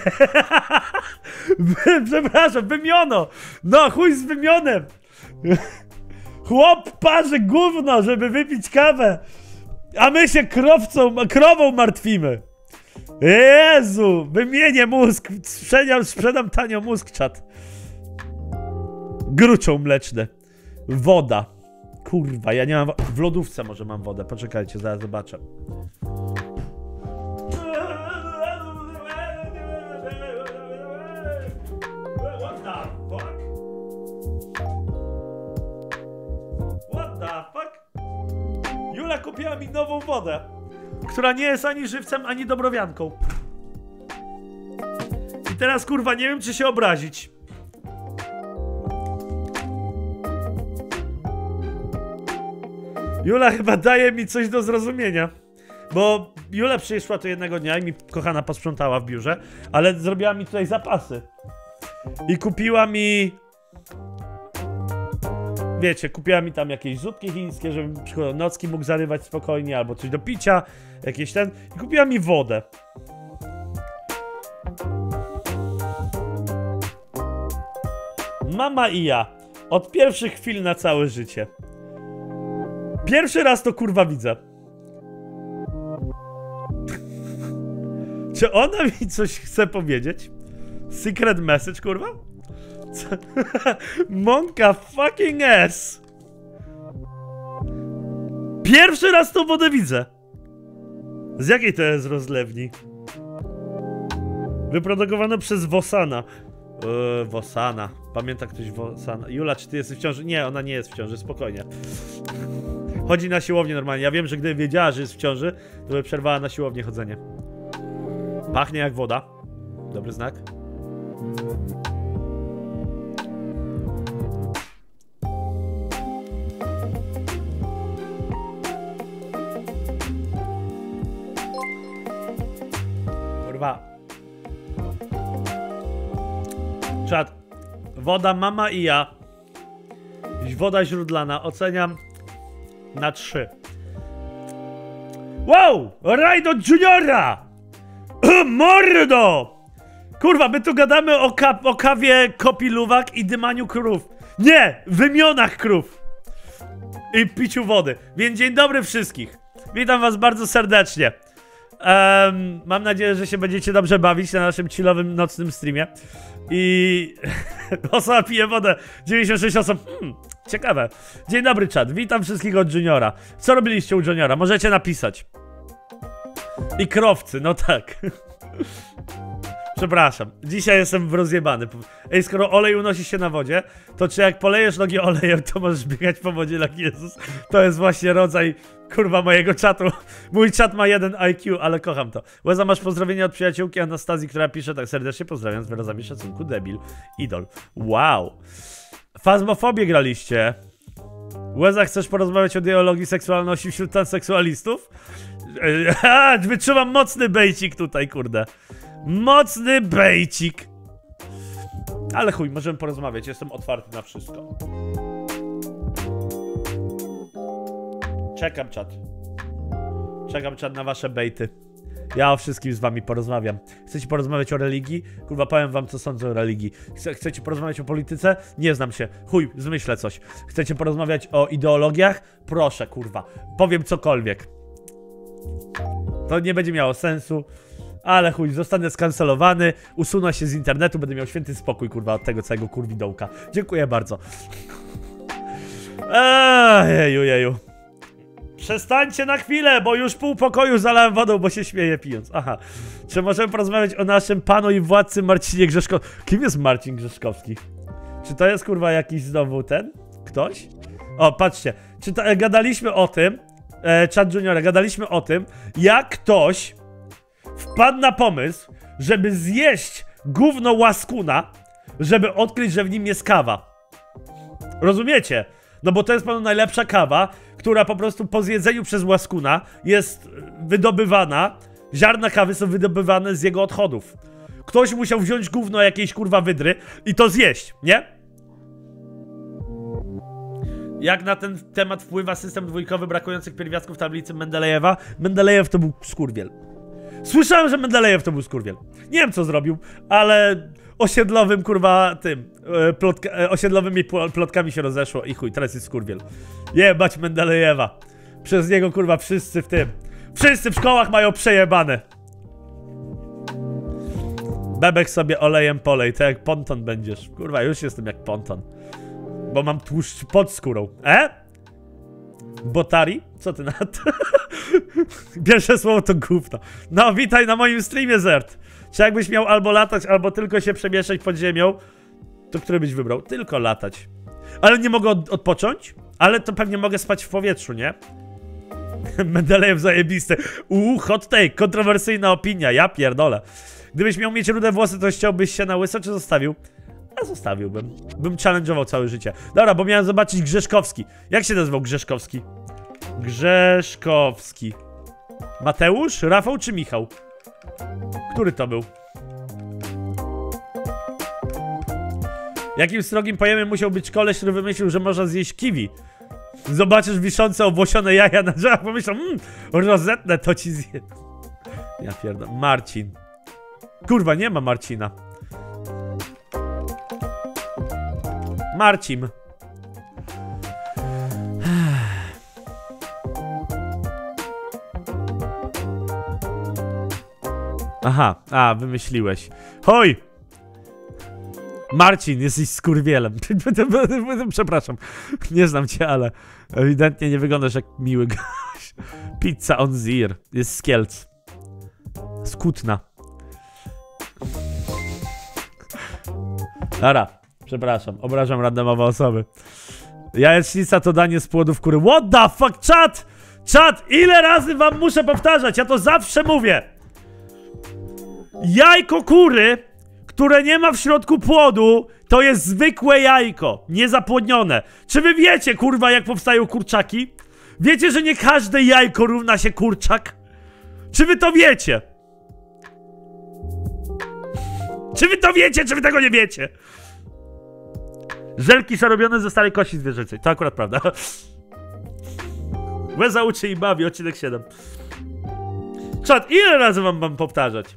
Wy, przepraszam, wymiono. No, chuj z wymionem. Chłop parzy gówno, żeby wypić kawę. A my się krowcą, krową martwimy. Jezu, wymienię mózg. Sprzedam, sprzedam tanio mózg, czad. Gruczą mleczne. Woda. Kurwa, ja nie mam... W lodówce może mam wodę. Poczekajcie, zaraz zobaczę. What the fuck? What the fuck? Jula kupiła mi nową wodę, która nie jest ani żywcem, ani dobrowianką. I teraz, kurwa, nie wiem, czy się obrazić. Jula chyba daje mi coś do zrozumienia. Bo Jula przyszła tu jednego dnia i mi kochana posprzątała w biurze, ale zrobiła mi tutaj zapasy. I kupiła mi... Wiecie, kupiła mi tam jakieś zupki chińskie, żebym nocki mógł zarywać spokojnie, albo coś do picia, jakieś ten... I kupiła mi wodę. Mama i ja. Od pierwszych chwil na całe życie. Pierwszy raz to kurwa widzę. Czy ona mi coś chce powiedzieć? Secret message, kurwa? Co? Monka fucking ass. Pierwszy raz tą wodę widzę. Z jakiej to jest rozlewni? Wyprodukowano przez Wosana. Yy, Wosana. Pamięta ktoś Wosana? Jula, czy ty jesteś w ciąży? Nie, ona nie jest w ciąży, spokojnie. Chodzi na siłownię normalnie. Ja wiem, że gdyby wiedziała, że jest w ciąży, to by przerwała na siłownię chodzenie. Pachnie jak woda. Dobry znak. Kurwa. Czad. Woda, mama i ja. Woda źródlana. Oceniam na trzy. Wow! Rajdo Juniora! Mordo! Kurwa, my tu gadamy o, ka o kawie kopiluwak i dymaniu krów. Nie! Wymionach krów. I piciu wody. Więc dzień dobry wszystkich. Witam was bardzo serdecznie. Um, mam nadzieję, że się będziecie dobrze bawić na naszym chillowym nocnym streamie. I osoba pije wodę. dziewięćdziesiąt sześć osób. Hmm, ciekawe. Dzień dobry, czat. Witam wszystkich od Juniora. Co robiliście u Juniora? Możecie napisać. I krowcy, no tak. Przepraszam. Dzisiaj jestem rozjebany. Ej, skoro olej unosi się na wodzie, to czy jak polejesz nogi olejem, to możesz biegać po wodzie jak Jezus? To jest właśnie rodzaj, kurwa, mojego czatu. Mój czat ma jeden I Q, ale kocham to. Weza, masz pozdrowienia od przyjaciółki Anastazji, która pisze tak serdecznie. Pozdrawiam z wyrazami szacunku. Debil. Idol. Wow. Fazmofobię graliście. Weza, chcesz porozmawiać o ideologii seksualności wśród transseksualistów? Wyczuwam mocny bejcik tutaj, kurde. Mocny bejcik. Ale chuj, możemy porozmawiać, jestem otwarty na wszystko. Czekam, czat. Czekam, czat, na wasze bejty. Ja o wszystkim z wami porozmawiam. Chcecie porozmawiać o religii? Kurwa, powiem wam, co sądzę o religii. Chce, chcecie porozmawiać o polityce? Nie znam się. Chuj, zmyślę coś. Chcecie porozmawiać o ideologiach? Proszę, kurwa. Powiem cokolwiek. To nie będzie miało sensu. Ale chuj, zostanę skancelowany, usunę się z internetu, będę miał święty spokój, kurwa, od tego całego kurwidołka. Dziękuję bardzo. Ejeju, jeju. Przestańcie na chwilę, bo już pół pokoju zalałem wodą, bo się śmieję pijąc. Aha. Czy możemy porozmawiać o naszym panu i władcy Marcinie Grzeszkowskim? Kim jest Marcin Grzeszkowski? Czy to jest, kurwa, jakiś znowu ten? Ktoś? O, patrzcie. Czy ta, gadaliśmy o tym, e, Chat Juniora, gadaliśmy o tym, jak ktoś wpadł na pomysł, żeby zjeść gówno łaskuna, żeby odkryć, że w nim jest kawa. Rozumiecie? No bo to jest panu najlepsza kawa, która po prostu po zjedzeniu przez łaskuna jest wydobywana. Ziarna kawy są wydobywane z jego odchodów. Ktoś musiał wziąć gówno jakiejś kurwa wydry i to zjeść, nie? Jak na ten temat wpływa system dwójkowy brakujących pierwiastków tablicy Mendelejewa? Mendelejew to był skurwiel. Słyszałem, że Mendelejew to był skurwiel. Nie wiem, co zrobił, ale osiedlowym, kurwa, tym, plotka, osiedlowymi plotkami się rozeszło i chuj, teraz jest skurwiel. Jebać Mendelejewa. Przez niego, kurwa, wszyscy w tym. Wszyscy w szkołach mają przejebane. Bebek sobie olejem polej, to jak ponton będziesz. Kurwa, już jestem jak ponton. Bo mam tłuszcz pod skórą. E? Botari? Co ty na to? Pierwsze słowo to gówno. No, witaj na moim streamie, Zert. Czy jakbyś miał albo latać, albo tylko się przemieszczać pod ziemią, to który byś wybrał? Tylko latać. Ale nie mogę od odpocząć? Ale to pewnie mogę spać w powietrzu, nie? Mendelejew zajebisty. Uuu, hot take, kontrowersyjna opinia, ja pierdolę. Gdybyś miał mieć rude włosy, to chciałbyś się na łyso, czy zostawił? A zostawiłbym. Bym challenge'ował całe życie. Dobra, bo miałem zobaczyć Grzeszkowski. Jak się nazywał Grzeszkowski? Grzeszkowski. Mateusz, Rafał czy Michał? Który to był? Jakim srogim pojemem musiał być koleś, który wymyślił, że można zjeść kiwi? Zobaczysz wiszące, owłosione jaja na drzewach, pomyślą, mmm, rozetnę, to ci zje... Ja pierdolę. Marcin. Kurwa, nie ma Marcina. Marcin. Aha, a, wymyśliłeś. Hoj! Marcin, jesteś skurwielem. Przepraszam, nie znam cię, ale ewidentnie nie wyglądasz jak miły gość. Pizza on zir. Jest z Kielc. Skutna. Dobra, przepraszam, obrażam randomowe osoby. Jajecznica to danie z płodów kury. What the fuck, czat! Czat, ile razy wam muszę powtarzać? Ja to zawsze mówię. Jajko kury, które nie ma w środku płodu, to jest zwykłe jajko, niezapłodnione. Czy wy wiecie, kurwa, jak powstają kurczaki? Wiecie, że nie każde jajko równa się kurczak? Czy wy to wiecie? Czy wy to wiecie, czy wy tego nie wiecie? Żelki są robione ze starej kości zwierzęcej. To akurat prawda. Weza uczy i bawi, odcinek siedem. Czad, ile razy wam mam powtarzać?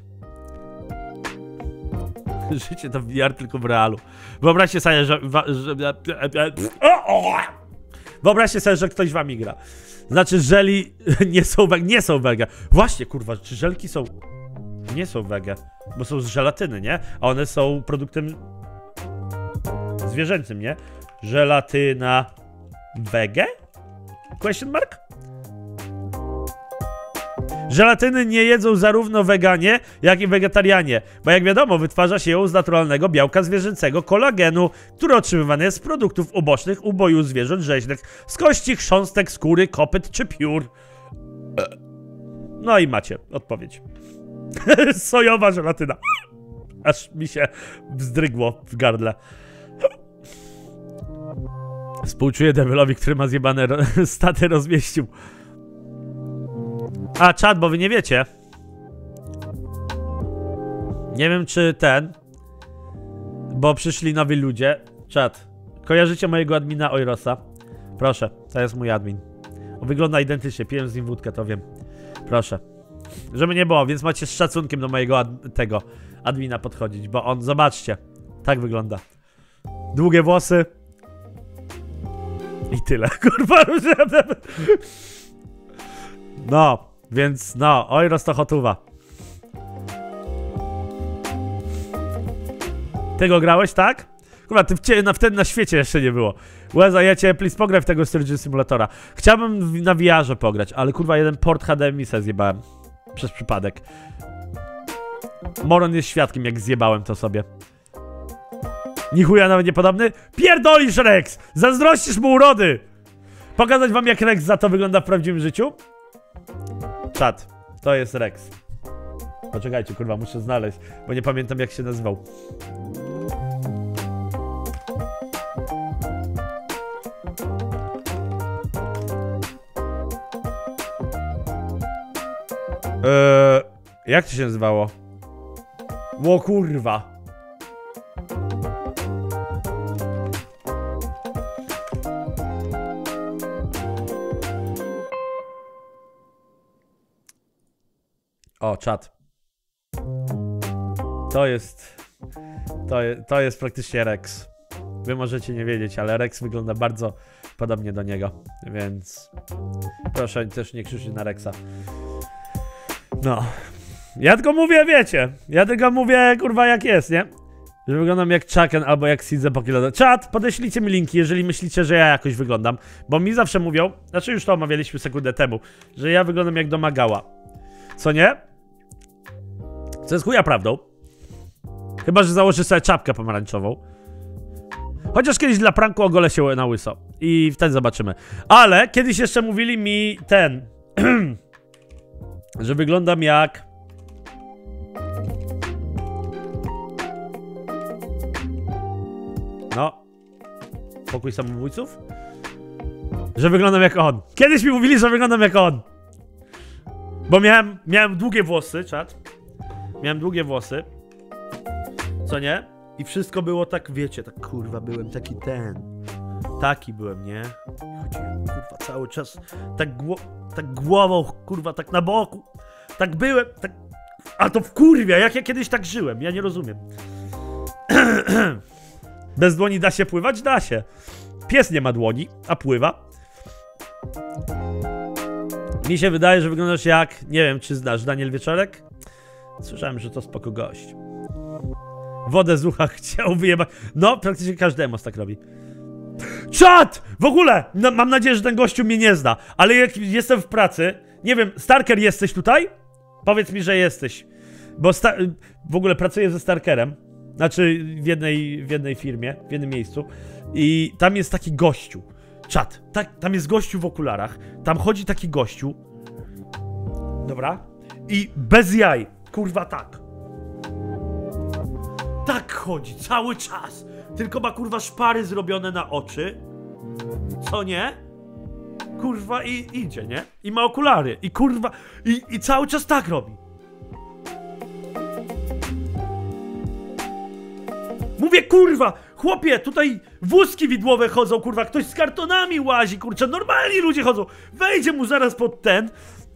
Życie to V R tylko w realu. Wyobraźcie sobie, że... że Wyobraźcie sobie, że ktoś wami gra. Znaczy, żeli nie są wege. Nie są wege. Właśnie, kurwa, czy żelki są... Nie są wege. Bo są z żelatyny, nie? A one są produktem... zwierzęcym, nie? Żelatyna... Wege? Question mark? Żelatyny nie jedzą zarówno weganie, jak i wegetarianie, bo jak wiadomo, wytwarza się ją z naturalnego białka zwierzęcego kolagenu, który otrzymywany jest z produktów ubocznych uboju zwierząt rzeźnych, z kości, chrząstek, skóry, kopyt czy piór. No i macie odpowiedź. Sojowa żelatyna. Aż mi się wzdrygło w gardle. Współczuję debilowi, który ma zjebane ro staty rozmieścił. A, czat, bo wy nie wiecie. Nie wiem, czy ten... Bo przyszli nowi ludzie. Czat, kojarzycie mojego admina Oirosa? Proszę, to jest mój admin. On wygląda identycznie, piłem z nim wódkę, to wiem. Proszę. Żeby nie było, więc macie z szacunkiem do mojego ad tego admina podchodzić, bo on, zobaczcie, tak wygląda. Długie włosy. I tyle, kurwa. No, więc no, Oiros to hotuwa. Ty go grałeś, tak? Kurwa, ty w na, wtedy na świecie jeszcze nie było. Weza, ja cię, please, pograj w tego Sturgeon Simulatora. Chciałbym w, na V R-ze pograć, ale kurwa, jeden port H D M I se zjebałem. Przez przypadek. Moron jest świadkiem, jak zjebałem to sobie. Ni chuja nawet niepodobny? Pierdolisz, Rex! Zazdrościsz mu urody! Pokazać wam, jak Rex za to wygląda w prawdziwym życiu? Czat, to jest Rex. Poczekajcie, kurwa, muszę znaleźć, bo nie pamiętam, jak się nazywał. Eee, jak to się nazywało? Ło kurwa. O, czat. To jest... To, je, to jest praktycznie Rex. Wy możecie nie wiedzieć, ale Rex wygląda bardzo podobnie do niego, więc... Proszę też nie krzyczeć na Rexa. No. Ja tylko mówię, wiecie. Ja tylko mówię, kurwa, jak jest, nie? Że wyglądam jak Chucken albo jak Sidze po kilo. Czat, podeślijcie mi linki, jeżeli myślicie, że ja jakoś wyglądam. Bo mi zawsze mówią, znaczy już to omawialiśmy sekundę temu, że ja wyglądam jak domagała. Co nie? Co jest chuja prawdą. Chyba, że założę sobie czapkę pomarańczową. Chociaż kiedyś dla pranku ogolę się na łyso. I wtedy zobaczymy. Ale kiedyś jeszcze mówili mi ten... że wyglądam jak... No. Pokój samobójców? Że wyglądam jak on. Kiedyś mi mówili, że wyglądam jak on. Bo miałem, miałem długie włosy, czat. Miałem długie włosy. Co nie? I wszystko było tak, wiecie, tak kurwa, byłem taki ten. Taki byłem, nie? Chodziłem, kurwa, cały czas tak, gło tak głową, kurwa, tak na boku. Tak byłem, tak... A to wkurwia, jak ja kiedyś tak żyłem, ja nie rozumiem. Bez dłoni da się pływać? Da się. Pies nie ma dłoni, a pływa. Mi się wydaje, że wyglądasz jak... Nie wiem, czy znasz Daniel Wieczorek? Słyszałem, że to spoko gość. Wodę z ucha chciał wyjebać. No, praktycznie każdy emos tak robi. Czad! W ogóle! No, mam nadzieję, że ten gościu mnie nie zna. Ale jak jestem w pracy... Nie wiem, Starker, jesteś tutaj? Powiedz mi, że jesteś. Bo sta w ogóle pracuję ze Starkerem. Znaczy w jednej, w jednej firmie, w jednym miejscu. I tam jest taki gościu. Czat, tak, tam jest gościu w okularach. Tam chodzi taki gościu. Dobra? I bez jaj. Kurwa tak. Tak chodzi cały czas. Tylko ma kurwa szpary zrobione na oczy. Co nie? Kurwa i idzie, nie? I ma okulary. I kurwa. I, i cały czas tak robi. Mówię, kurwa, chłopie, tutaj wózki widłowe chodzą, kurwa, ktoś z kartonami łazi, kurczę, normalni ludzie chodzą. Wejdzie mu zaraz pod ten.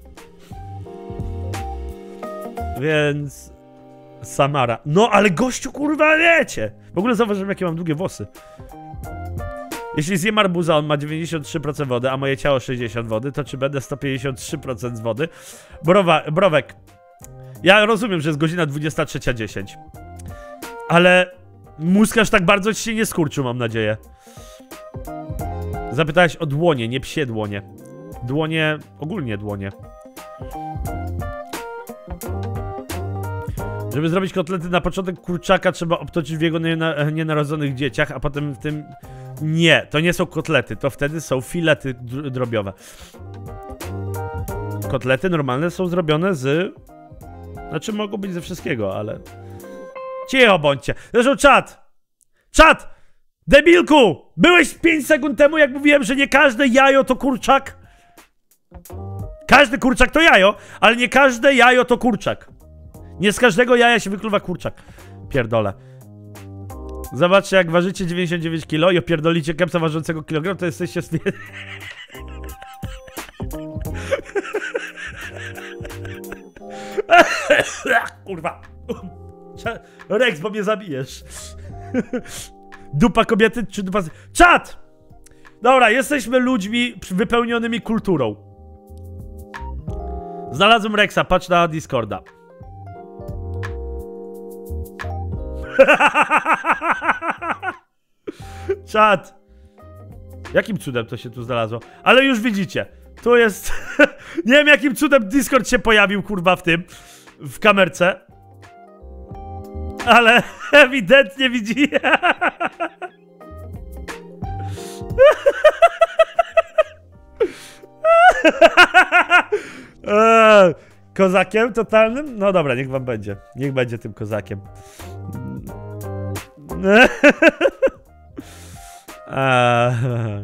Więc... Samara. No, ale gościu, kurwa, wiecie. W ogóle zauważyłem, jakie mam długie włosy. Jeśli zjem arbuza, on ma dziewięćdziesiąt trzy procent wody, a moje ciało sześćdziesiąt procent wody, to czy będę sto pięćdziesiąt trzy procent z wody? Browa, browek. Ja rozumiem, że jest godzina dwudziesta trzecia dziesięć. Ale mózg aż tak bardzo ci się nie skurczył, mam nadzieję. Zapytałeś o dłonie, nie psie dłonie. Dłonie, ogólnie dłonie. Żeby zrobić kotlety na początek kurczaka trzeba obtoczyć w jego nienarodzonych dzieciach, a potem w tym... Nie, to nie są kotlety, to wtedy są filety drobiowe. Kotlety normalne są zrobione z... Znaczy mogą być ze wszystkiego, ale... Cicho bądźcie. Zresztą czat! Czat! Debilku! Byłeś pięć sekund temu, jak mówiłem, że nie każde jajo to kurczak? Każdy kurczak to jajo, ale nie każde jajo to kurczak. Nie z każdego jaja się wykluwa kurczak. Pierdolę. Zobaczcie, jak ważycie dziewięćdziesiąt dziewięć kilo i opierdolicie kepsa ważącego kilogram, to jesteście smie... Kurwa. Rex, bo mnie zabijesz. Dupa kobiety czy dupa... Czat! Dobra, jesteśmy ludźmi wypełnionymi kulturą. Znalazłem Rexa, patrz na Discorda. Czat. Jakim cudem to się tu znalazło? Ale już widzicie. Tu jest... Nie wiem, jakim cudem Discord się pojawił, kurwa, w tym. W kamerce. Ale ewidentnie widzi. eee, kozakiem totalnym? No dobra, niech wam będzie. Niech będzie tym kozakiem. eee.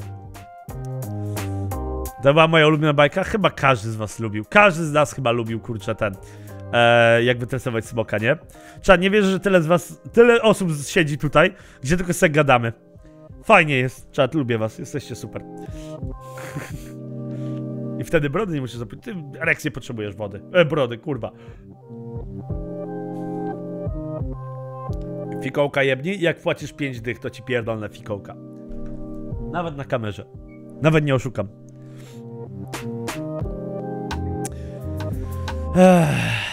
To była moja ulubiona bajka? Chyba każdy z was lubił. Każdy z nas chyba lubił, kurczę, ten. Eee, jak wytresować smoka, nie? Trzeba, nie wierzę, że tyle z was, tyle osób siedzi tutaj, gdzie tylko sobie gadamy. Fajnie jest, czat, lubię was, jesteście super. I wtedy brody nie musisz zapytać. Ty, Rex, nie potrzebujesz wody. E, brody, kurwa. Fikołka jebni, jak płacisz pięć dych, to ci pierdolne fikołka. Nawet na kamerze. Nawet nie oszukam. Ech.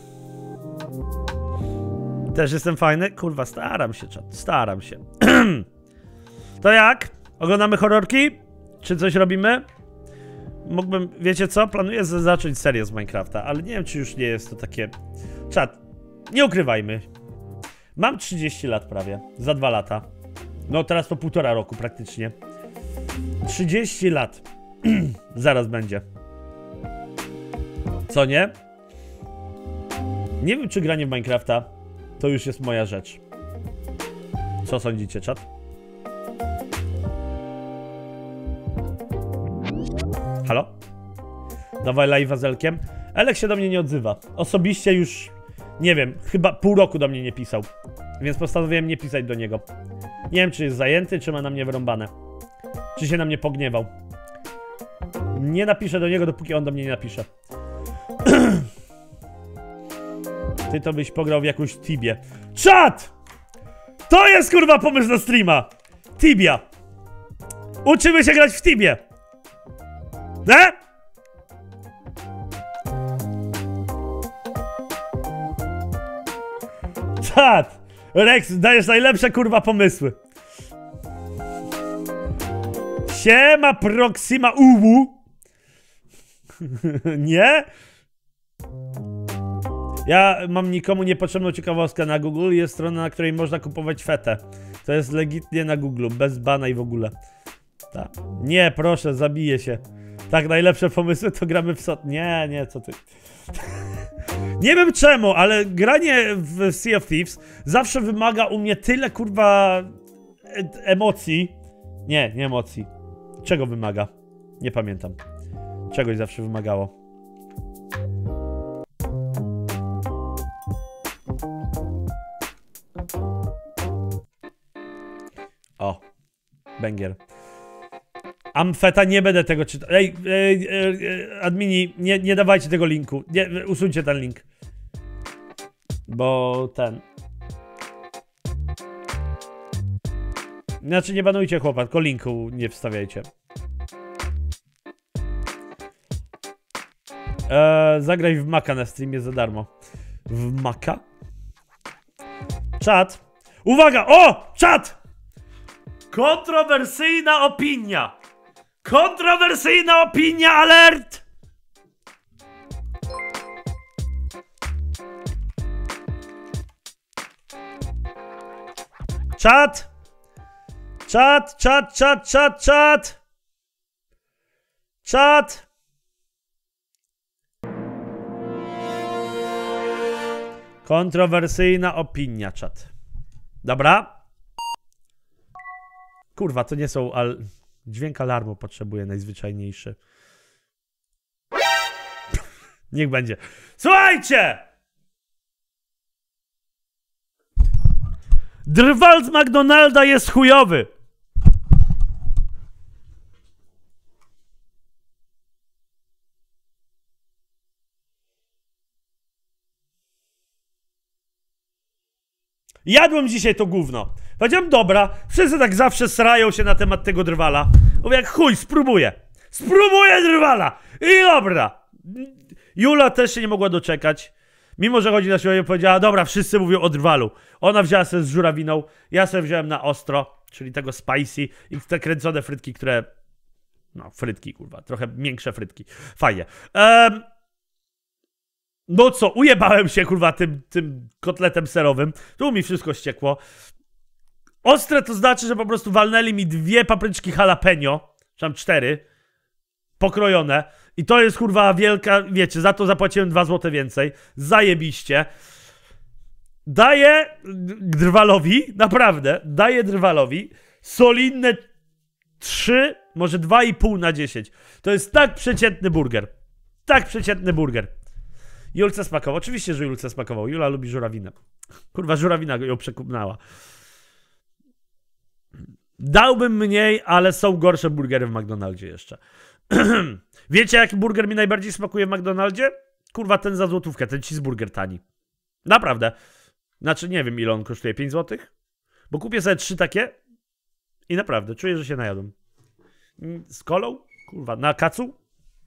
Też jestem fajny? Kurwa, staram się, czat. Staram się. To jak? Oglądamy horrorki? Czy coś robimy? Mógłbym, wiecie co? Planuję zacząć serię z Minecrafta, ale nie wiem, czy już nie jest to takie... Czat, nie ukrywajmy. Mam trzydzieści lat prawie. Za dwa lata. No teraz to półtora roku praktycznie. trzydzieści lat. Zaraz będzie. Co nie? Nie wiem, czy granie w Minecrafta to już jest moja rzecz. Co sądzicie, czat? Halo? Dawaj live'a z Elkiem. Elek się do mnie nie odzywa. Osobiście już, nie wiem, chyba pół roku do mnie nie pisał. Więc postanowiłem nie pisać do niego. Nie wiem, czy jest zajęty, czy ma na mnie wyrąbane. Czy się na mnie pogniewał. Nie napiszę do niego, dopóki on do mnie nie napisze. Ty to byś pograł w jakąś Tibię. Czat! To jest kurwa pomysł na streama! Tibia! Uczymy się grać w Tibię! Ne? Czat! Rex, dajesz najlepsze kurwa pomysły. Siema Proxima Uwu. Nie? Ja mam nikomu niepotrzebną ciekawostkę na Google. Jest strona, na której można kupować fetę. To jest legitnie na Google, bez bana i w ogóle. Ta. Nie, proszę, zabiję się. Tak, najlepsze pomysły to gramy w sot. Nie, nie, co ty. Nie wiem czemu, ale granie w Sea of Thieves zawsze wymaga u mnie tyle, kurwa, e emocji. Nie, nie emocji. Czego wymaga? Nie pamiętam. Czegoś zawsze wymagało. O, Bęgier. Amfeta, nie będę tego czytał. Ej, ej, ej, admini, nie, nie dawajcie tego linku. Nie, usuńcie ten link. Bo ten... Znaczy nie banujcie chłopa, tylko linku nie wstawiajcie. Eee, zagraj w Maka na streamie za darmo. W Maka? Czat. Uwaga! O! Czat! Kontrowersyjna opinia! Kontrowersyjna opinia, alert! Czat! Czat, czat, czat, czat, czat! Czat! Kontrowersyjna opinia, czat. Dobra? Kurwa, to nie są al... Dźwięk alarmu potrzebuję najzwyczajniejszy. Niech będzie. Słuchajcie! Drwal z McDonalda jest chujowy. Jadłem dzisiaj to gówno. Powiedziałem, dobra, wszyscy tak zawsze srają się na temat tego drwala. Mówię, jak chuj, spróbuję. Spróbuję drwala. I dobra. Jula też się nie mogła doczekać. Mimo, że chodzi na siłę, powiedziała, dobra, wszyscy mówią o drwalu. Ona wzięła sobie z żurawiną, ja sobie wziąłem na ostro, czyli tego spicy i te kręcone frytki, które... No, frytki, kurwa, trochę większe frytki. Fajnie. Um... No co, ujebałem się, kurwa, tym, tym kotletem serowym. Tu mi wszystko ściekło. Ostre to znaczy, że po prostu walnęli mi dwie papryczki jalapeno, czy tam cztery, pokrojone. I to jest, kurwa, wielka, wiecie, za to zapłaciłem dwa złote więcej. Zajebiście. Daję drwalowi, naprawdę, daję drwalowi solidne trzy, może dwa i pół na dziesięć. To jest tak przeciętny burger. Tak przeciętny burger. Julce smakował. Oczywiście, że Julce smakował. Jula lubi żurawinę. Kurwa, żurawina ją przekupnęła. Dałbym mniej, ale są gorsze burgery w McDonaldzie jeszcze. Wiecie, jaki burger mi najbardziej smakuje w McDonaldzie? Kurwa, ten za złotówkę, ten cheeseburger tani. Naprawdę. Znaczy, nie wiem, ile on kosztuje. pięć złotych? Bo kupię sobie trzy takie i naprawdę, czuję, że się najadłem. Z kolą? Kurwa, na kacu?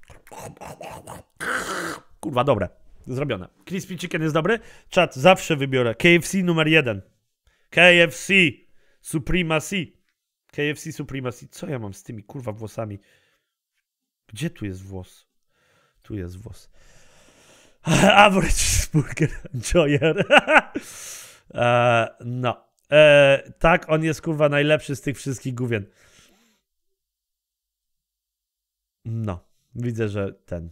Kurwa, dobre. Zrobione. Crispy chicken jest dobry? Czat, zawsze wybiorę. K F C numer jeden. K F C. Supremacy. K F C Supremacy. Co ja mam z tymi, kurwa, włosami? Gdzie tu jest włos? Tu jest włos. Average burger enjoyer. e, no. E, tak, on jest, kurwa, najlepszy z tych wszystkich gówien. No. Widzę, że ten.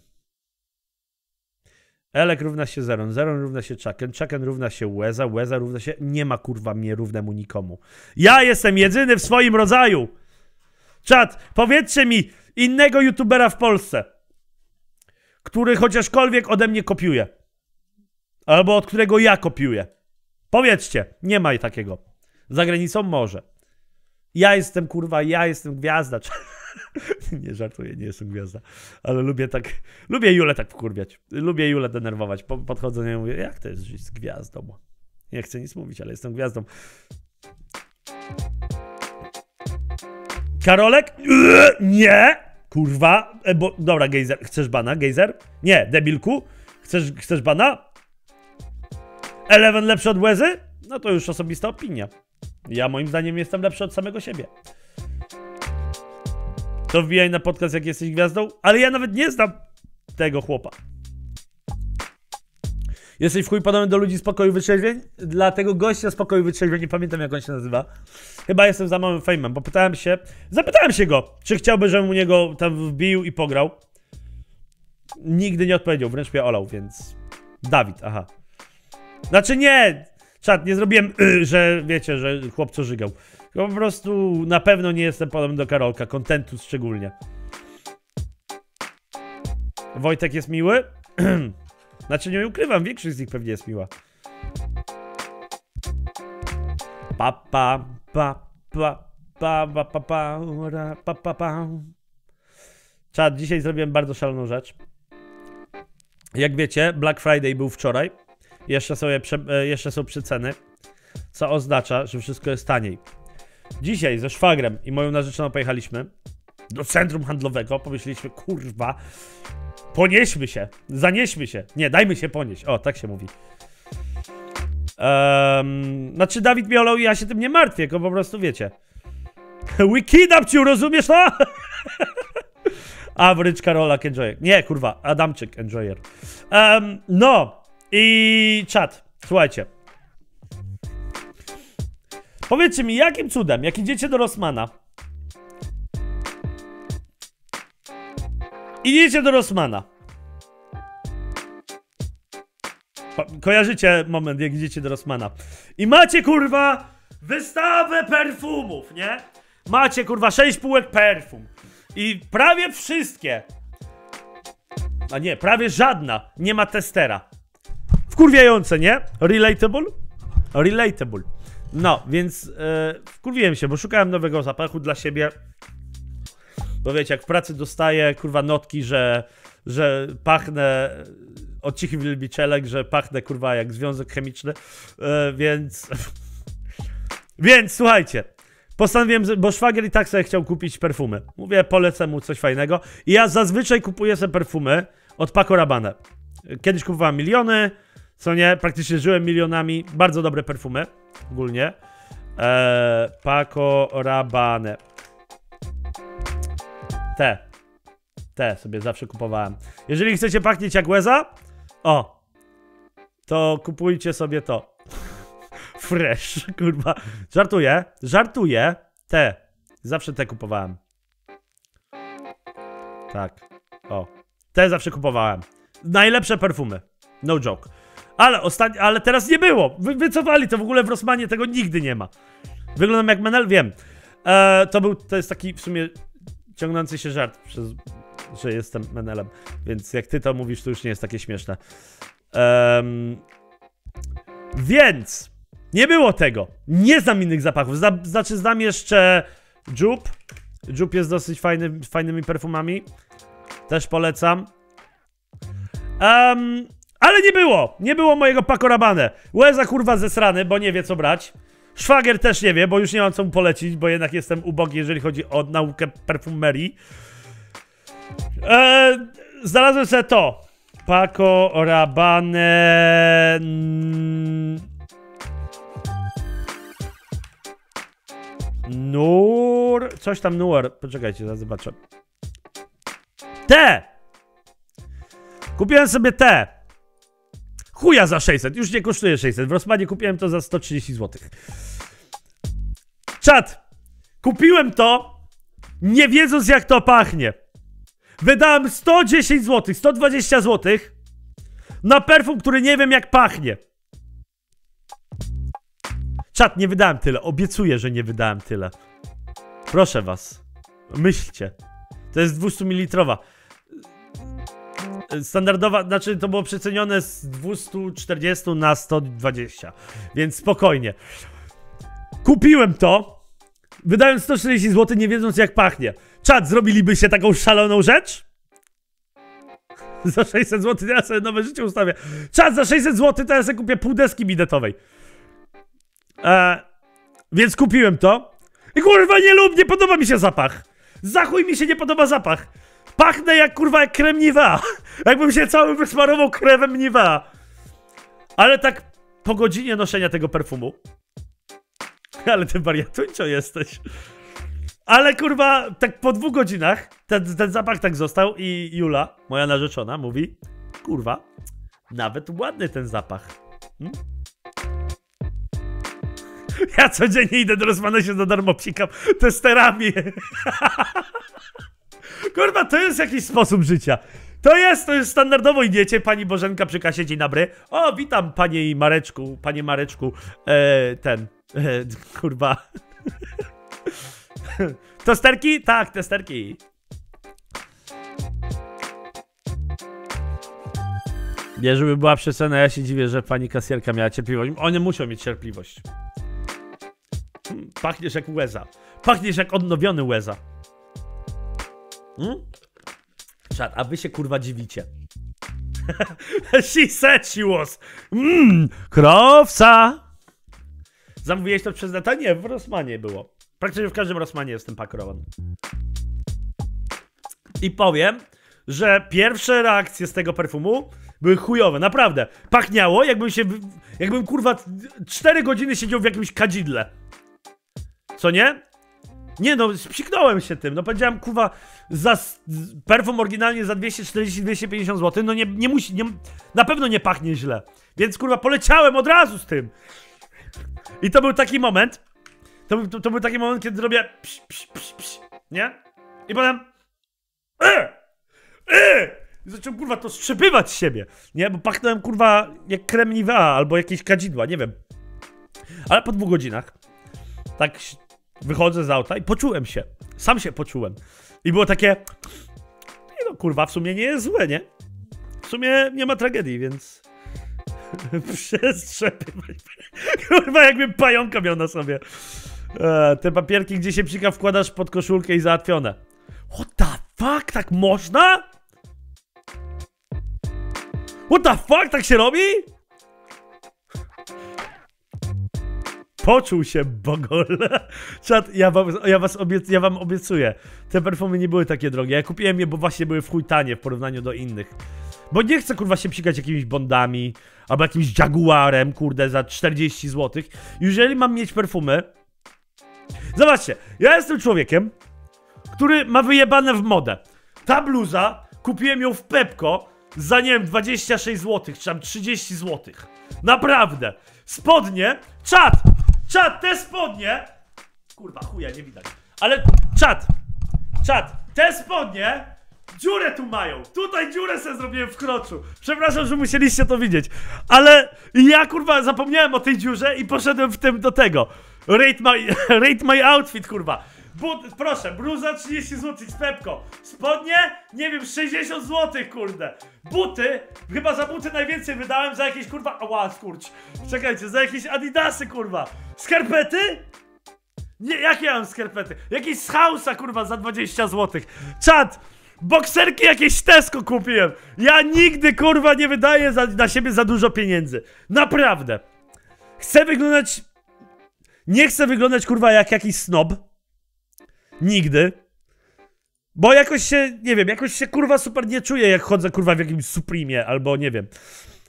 Elek równa się Zeron, Zeron równa się Chucken, Chucken równa się Weza, Weza równa się... Nie ma, kurwa, mnie równemu nikomu. Ja jestem jedyny w swoim rodzaju! Czat, powiedzcie mi innego youtubera w Polsce, który chociażkolwiek ode mnie kopiuje. Albo od którego ja kopiuję. Powiedzcie, nie ma takiego. Za granicą może. Ja jestem, kurwa, ja jestem gwiazda. Nie żartuję, nie jestem gwiazda. Ale lubię tak, lubię Julę tak wkurwiać. Lubię Julę denerwować. Po, podchodzę do niej i mówię, jak to jest żyć z gwiazdą? Nie chcę nic mówić, ale jestem gwiazdą. Karolek? Nie! Kurwa. E, bo, dobra, gejzer. Chcesz bana, gejzer? Nie, debilku? Chcesz, chcesz bana? Eleven lepszy od Wezy? No to już osobista opinia. Ja moim zdaniem jestem lepszy od samego siebie. To wbijaj na podcast, jak jesteś gwiazdą. Ale ja nawet nie znam tego chłopa. Jesteś w chuj podobny do ludzi z pokoju wytrzeźwień? Dla tego gościa z pokoju wytrzeźwień, nie pamiętam jak on się nazywa. Chyba jestem za małym fejmem, bo pytałem się, zapytałem się go, czy chciałby, żebym u niego tam wbił i pograł. Nigdy nie odpowiedział, wręcz mnie olał, więc... Dawid, aha. Znaczy nie, czat, nie zrobiłem, yy, że wiecie, że chłopco żygał. Po prostu na pewno nie jestem podobny do Karolka, kontentu szczególnie. Wojtek jest miły? Znaczy nie ukrywam, większość z nich pewnie jest miła. Pa pa pa pa pa pa pa pa pa pa pa. Czad, dzisiaj zrobiłem bardzo szaloną rzecz. Jak wiecie, Black Friday był wczoraj. Jeszcze są, je prze, jeszcze są przeceny, co oznacza, że wszystko jest taniej. Dzisiaj ze szwagrem i moją narzeczoną pojechaliśmy do centrum handlowego. Pomyśleliśmy, kurwa, ponieśmy się, zanieśmy się. Nie, dajmy się ponieść. O, tak się mówi. Um, znaczy Dawid mnie olał i ja się tym nie martwię, tylko po prostu wiecie. We kidnapped you, rozumiesz to? Average Karolak enjoyer. Nie, kurwa, Adamczyk enjoyer. Um, no i czat, słuchajcie. Powiedzcie mi, jakim cudem, jak idziecie do Rossmana, idziecie do Rossmana. Kojarzycie moment, jak idziecie do Rossmana. I macie, kurwa, wystawę perfumów, nie? Macie, kurwa, sześć półek perfum. I prawie wszystkie, a nie, prawie żadna nie ma testera. Wkurwiające, nie? Relatable? Relatable. No, więc yy, wkurwiłem się, bo szukałem nowego zapachu dla siebie. Bo wiecie, jak w pracy dostaję, kurwa, notki, że, że pachnę od cichych wielbicielek, że pachnę, kurwa, jak związek chemiczny. Yy, więc... więc, słuchajcie. Postanowiłem, bo szwagier i tak sobie chciał kupić perfumy. Mówię, polecę mu coś fajnego. I ja zazwyczaj kupuję sobie perfumy od Paco Rabanne. Kiedyś kupowałem miliony, co nie, praktycznie żyłem milionami. Bardzo dobre perfumy, ogólnie. Eee, Paco Rabanne. Te. Te sobie zawsze kupowałem. Jeżeli chcecie pachnieć jak Weza, o, to kupujcie sobie to. Fresh, kurwa. Żartuję, żartuję. Te. Zawsze te kupowałem. Tak. O. Te zawsze kupowałem. Najlepsze perfumy. No joke. Ale ostatnio, ale teraz nie było. Wy, wycofali to w ogóle w Rossmanie, tego nigdy nie ma. Wyglądam jak Menel? Wiem. Eee, to był, to jest taki w sumie ciągnący się żart, przez, że jestem Menelem. Więc jak ty to mówisz, to już nie jest takie śmieszne. Eee, więc... Nie było tego. Nie znam innych zapachów. Zna, znaczy znam jeszcze Jupe. Jupe jest dosyć fajny, fajnymi perfumami. Też polecam. Um, ale nie było. Nie było mojego Paco Rabanne. Weza kurwa zesrany, bo nie wie co brać. Szwagier też nie wie, bo już nie mam co mu polecić, bo jednak jestem ubogi, jeżeli chodzi o naukę perfumerii. Eee, znalazłem sobie to. Paco Rabanne... Nur... Coś tam Nur... Poczekajcie, zaraz zobaczę. Te! Kupiłem sobie te. Chuja za sześćset. Już nie kosztuje sześćset. W Rossmanie kupiłem to za sto trzydzieści złotych. Czad! Kupiłem to, nie wiedząc jak to pachnie. Wydałem sto dziesięć złotych, sto dwadzieścia złotych na perfum, który nie wiem jak pachnie. Czad, nie wydałem tyle. Obiecuję, że nie wydałem tyle. Proszę was. Myślcie. To jest dwieście mililitrowa. Standardowa, znaczy to było przecenione z dwieście czterdzieści na sto dwadzieścia. Więc spokojnie. Kupiłem to, wydając sto czterdzieści złotych, nie wiedząc jak pachnie. Czad, zrobilibyście taką szaloną rzecz? Za sześćset złotych ja sobie nowe życie ustawię. Czad, za sześćset złotych to ja sobie kupię pół deski bidetowej. Eee, więc kupiłem to. I kurwa nie lub, nie podoba mi się zapach. Za chuj mi się nie podoba zapach. Pachnę jak kurwa jak krem Nivea. Jakbym się cały wysmarował kremem Nivea. Ale tak po godzinie noszenia tego perfumu. Ale ty wariatuńczo jesteś. Ale kurwa, tak po dwóch godzinach ten, ten zapach tak został i Jula, moja narzeczona, mówi: kurwa, Nawet ładny ten zapach. Hmm? Ja codziennie idę do Rosmana, się za darmo psikam testerami. Kurwa, to jest jakiś sposób życia. To jest, to jest standardowo idziecie, pani Bożenka przy kasie, dzień dobry. O, witam panie Mareczku, panie Mareczku, e, ten, e, kurwa. Testerki? Tak, testerki. Nie, żeby była przesłana, ja się dziwię, że pani kasjerka miała cierpliwość. One muszą mieć cierpliwość. Hmm, pachniesz jak Weza. Pachniesz jak odnowiony Weza. Hmm? Czad, a wy się kurwa dziwicie. She said she was. Mmm, krowca. Zamówiłeś to przez neta? Nie, w Rossmanie było. Praktycznie w każdym Rossmanie jestem pakrowany. I powiem, że pierwsze reakcje z tego perfumu były chujowe, naprawdę. Pachniało, jakbym się, jakbym kurwa cztery godziny siedział w jakimś kadzidle. Co nie? Nie no, spsiknąłem się tym, no powiedziałem kurwa, za perfum oryginalnie za dwieście czterdzieści do dwieście pięćdziesiąt złotych, no nie, nie musi, nie, na pewno nie pachnie źle. Więc kurwa poleciałem od razu z tym. I to był taki moment, to, to, to był taki moment, kiedy robię psz, psz, psz, psz, nie? I potem e, e, i zacząłem kurwa to strzepywać z siebie, nie? Bo pachnąłem kurwa jak krem Nivea albo jakieś kadzidła, nie wiem. Ale po dwóch godzinach tak wychodzę z auta i poczułem się. Sam się poczułem. I było takie, no kurwa, w sumie nie jest złe, nie? W sumie nie ma tragedii, więc przestrzepywać. Kurwa, jakbym pająka miał na sobie. E, te papierki, gdzie się psika, wkładasz pod koszulkę i załatwione. What the fuck? Tak można? What the fuck? Tak się robi? Poczuł się Bogol. Czad, ja wam, ja, was obiec, ja wam obiecuję. Te perfumy nie były takie drogie. Ja kupiłem je, bo właśnie były w chuj tanie w porównaniu do innych. Bo nie chcę kurwa się psikać jakimiś Bondami albo jakimś Jaguarem, kurde, za czterdzieści złotych. Jeżeli mam mieć perfumy... Zobaczcie, ja jestem człowiekiem, który ma wyjebane w modę. Ta bluza, kupiłem ją w Pepko za, nie wiem, dwadzieścia sześć złotych, czy tam trzydzieści złotych. Naprawdę. Spodnie, czad, czad, te spodnie, kurwa, chuja, nie widać, ale czad, czad, te spodnie, dziurę tu mają, tutaj dziurę sobie zrobiłem w kroczu, przepraszam, że musieliście to widzieć, ale ja, kurwa, zapomniałem o tej dziurze i poszedłem w tym do tego, rate my, rate my outfit, kurwa. But, proszę, bluza trzydzieści złotych z Pepko. Spodnie? Nie wiem, sześćdziesiąt złotych, kurde. Buty? Chyba za buty najwięcej wydałem, za jakieś, kurwa... Ała, skurcz. Czekajcie, za jakieś adidasy, kurwa. Skarpety? Nie, jakie ja mam skarpety? Jakieś z House'a, kurwa, za dwadzieścia złotych. Czad! Bokserki jakieś Tesco kupiłem. Ja nigdy, kurwa, nie wydaję za, na siebie za dużo pieniędzy. Naprawdę. Chcę wyglądać... Nie chcę wyglądać, kurwa, jak jakiś snob. Nigdy. Bo jakoś się, nie wiem, jakoś się kurwa super nie czuję, jak chodzę kurwa w jakimś Supremie, albo nie wiem.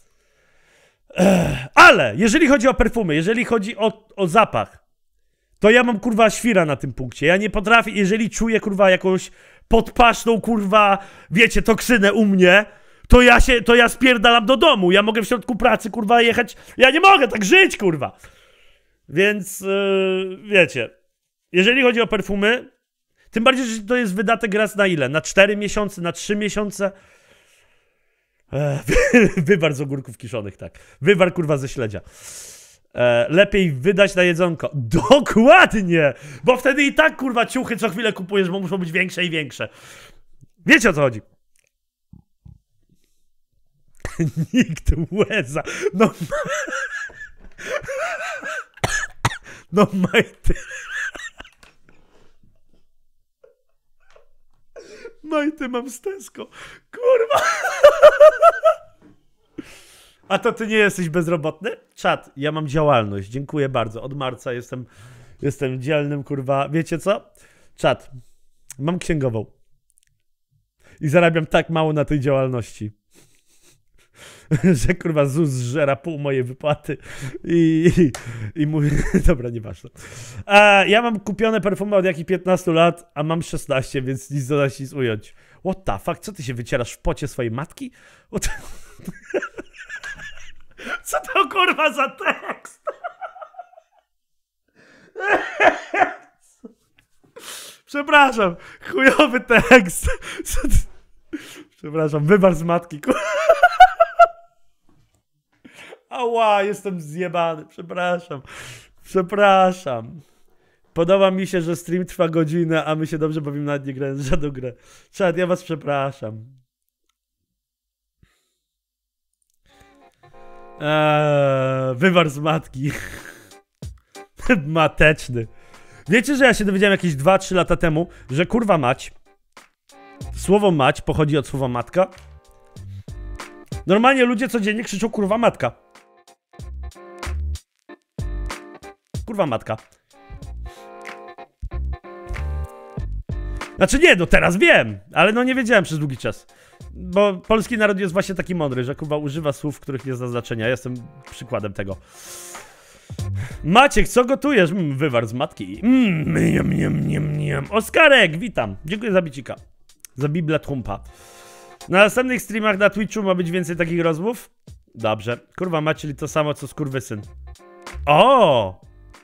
Ech, ale jeżeli chodzi o perfumy, jeżeli chodzi o, o zapach, to ja mam kurwa świra na tym punkcie. Ja nie potrafię, jeżeli czuję kurwa jakąś podpaszną kurwa, wiecie, toksynę u mnie, to ja się, to ja spierdalam do domu. Ja mogę w środku pracy kurwa jechać, ja nie mogę tak żyć kurwa. Więc yy, wiecie, jeżeli chodzi o perfumy, tym bardziej, że to jest wydatek raz na ile? Na cztery miesiące, na trzy miesiące? Eee, wywar z ogórków kiszonych, tak. Wywar kurwa ze śledzia. Eee, lepiej wydać na jedzonko. Dokładnie! Bo wtedy i tak kurwa ciuchy co chwilę kupujesz, bo muszą być większe i większe. Wiecie o co chodzi? Nikt Weza. No... No majty. Majty mam z Tesco. Kurwa. A to ty nie jesteś bezrobotny? Czad, ja mam działalność. Dziękuję bardzo. Od marca jestem, jestem dzielnym, kurwa. Wiecie co? Czad, mam księgową. I zarabiam tak mało na tej działalności. Że kurwa Z U S zżera pół mojej wypłaty i, i, i mówię, dobra, nieważne. A ja mam kupione perfumy od jakich piętnastu lat, a mam szesnaście, więc nic dodać, nic ująć. What the fuck, co ty się wycierasz w pocie swojej matki? What... Co to kurwa za tekst? Przepraszam, chujowy tekst. Przepraszam, wybar z matki. Ała, jestem zjebany, przepraszam. Przepraszam. Podoba mi się, że stream trwa godzinę, a my się dobrze bawimy, nawet nie grając w żadną grę. Czad, ja was przepraszam. Eee, wywar z matki. Mateczny. Wiecie, że ja się dowiedziałem jakieś dwa trzy lata temu, że kurwa mać, słowo mać pochodzi od słowa matka. Normalnie ludzie codziennie krzyczą kurwa matka. Kurwa matka. Znaczy nie, no teraz wiem, ale no nie wiedziałem przez długi czas. Bo polski naród jest właśnie taki mądry, że kurwa używa słów, których nie zna znaczenia. Ja jestem przykładem tego. Maciek, co gotujesz? Mm, wywar z matki. Mm, mniam, mniam, mniam, mniam. Oskarek, witam. Dziękuję za bicika. Za Biblia Trumpa. Na następnych streamach na Twitchu ma być więcej takich rozmów? Dobrze. Kurwa ma, czyli to samo co skurwysyn. O!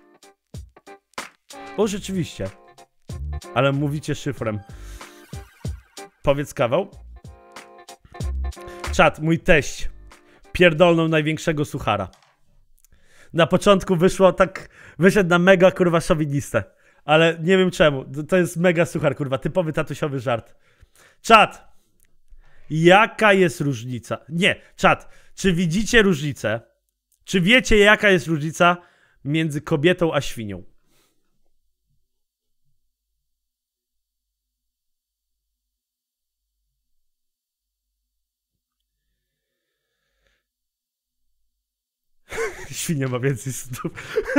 O, rzeczywiście. Ale mówicie szyfrem. Powiedz kawał. Czad, mój teść pierdolnął największego suchara. Na początku wyszło tak, wyszedł na mega kurwa szowinistę. Ale nie wiem czemu, to jest mega suchar kurwa, typowy tatusiowy żart. Czad, jaka jest różnica? Nie, czad, czy widzicie różnicę? Czy wiecie jaka jest różnica między kobietą a świnią? Świnia ma więcej stóp.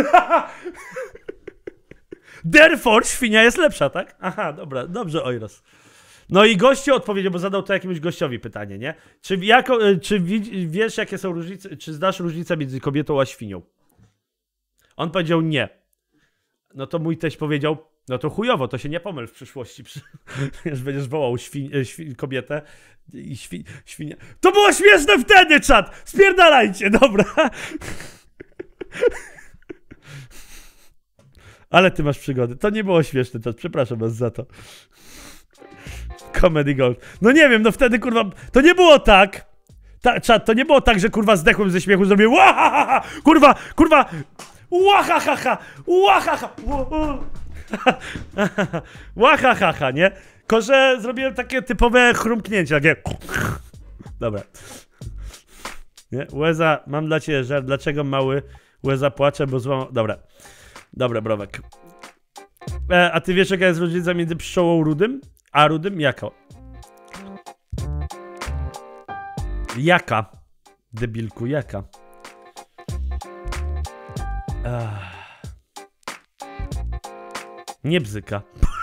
Therefore świnia jest lepsza, tak? Aha, dobra, dobrze, Ojros. No i gościu odpowiedział, bo zadał to jakiemuś gościowi pytanie, nie? Czy, jako, czy wiesz, jakie są różnice, czy znasz różnicę między kobietą a świnią? On powiedział nie. No to mój teść powiedział, no to chujowo, to się nie pomyl w przyszłości. Już będziesz wołał świn, świn, kobietę i świn, świnia. To było śmieszne wtedy, czat! Spierdalajcie, dobra. Ale ty masz przygody. To nie było śmieszne, czat, przepraszam was za to. Comedy Gold. No nie wiem, no wtedy kurwa, to nie było tak. Ta, czat, to nie było tak, że kurwa zdechłem ze śmiechu, zrobiłem łahahaha, kurwa, kurwa, łahahaha, łahaha, łahahaha, nie? Tylko, że zrobiłem takie typowe chrumknięcie, takie. Dobra. Nie? Weza, mam dla ciebie żart, dlaczego mały Weza płacze, bo złamał. Dobra. Dobra, browek. E, a ty wiesz, jaka jest różnica między pszczołą rudym a rudym? Jaka? Jaka? Debilku, jaka? Ach. Nie bzyka.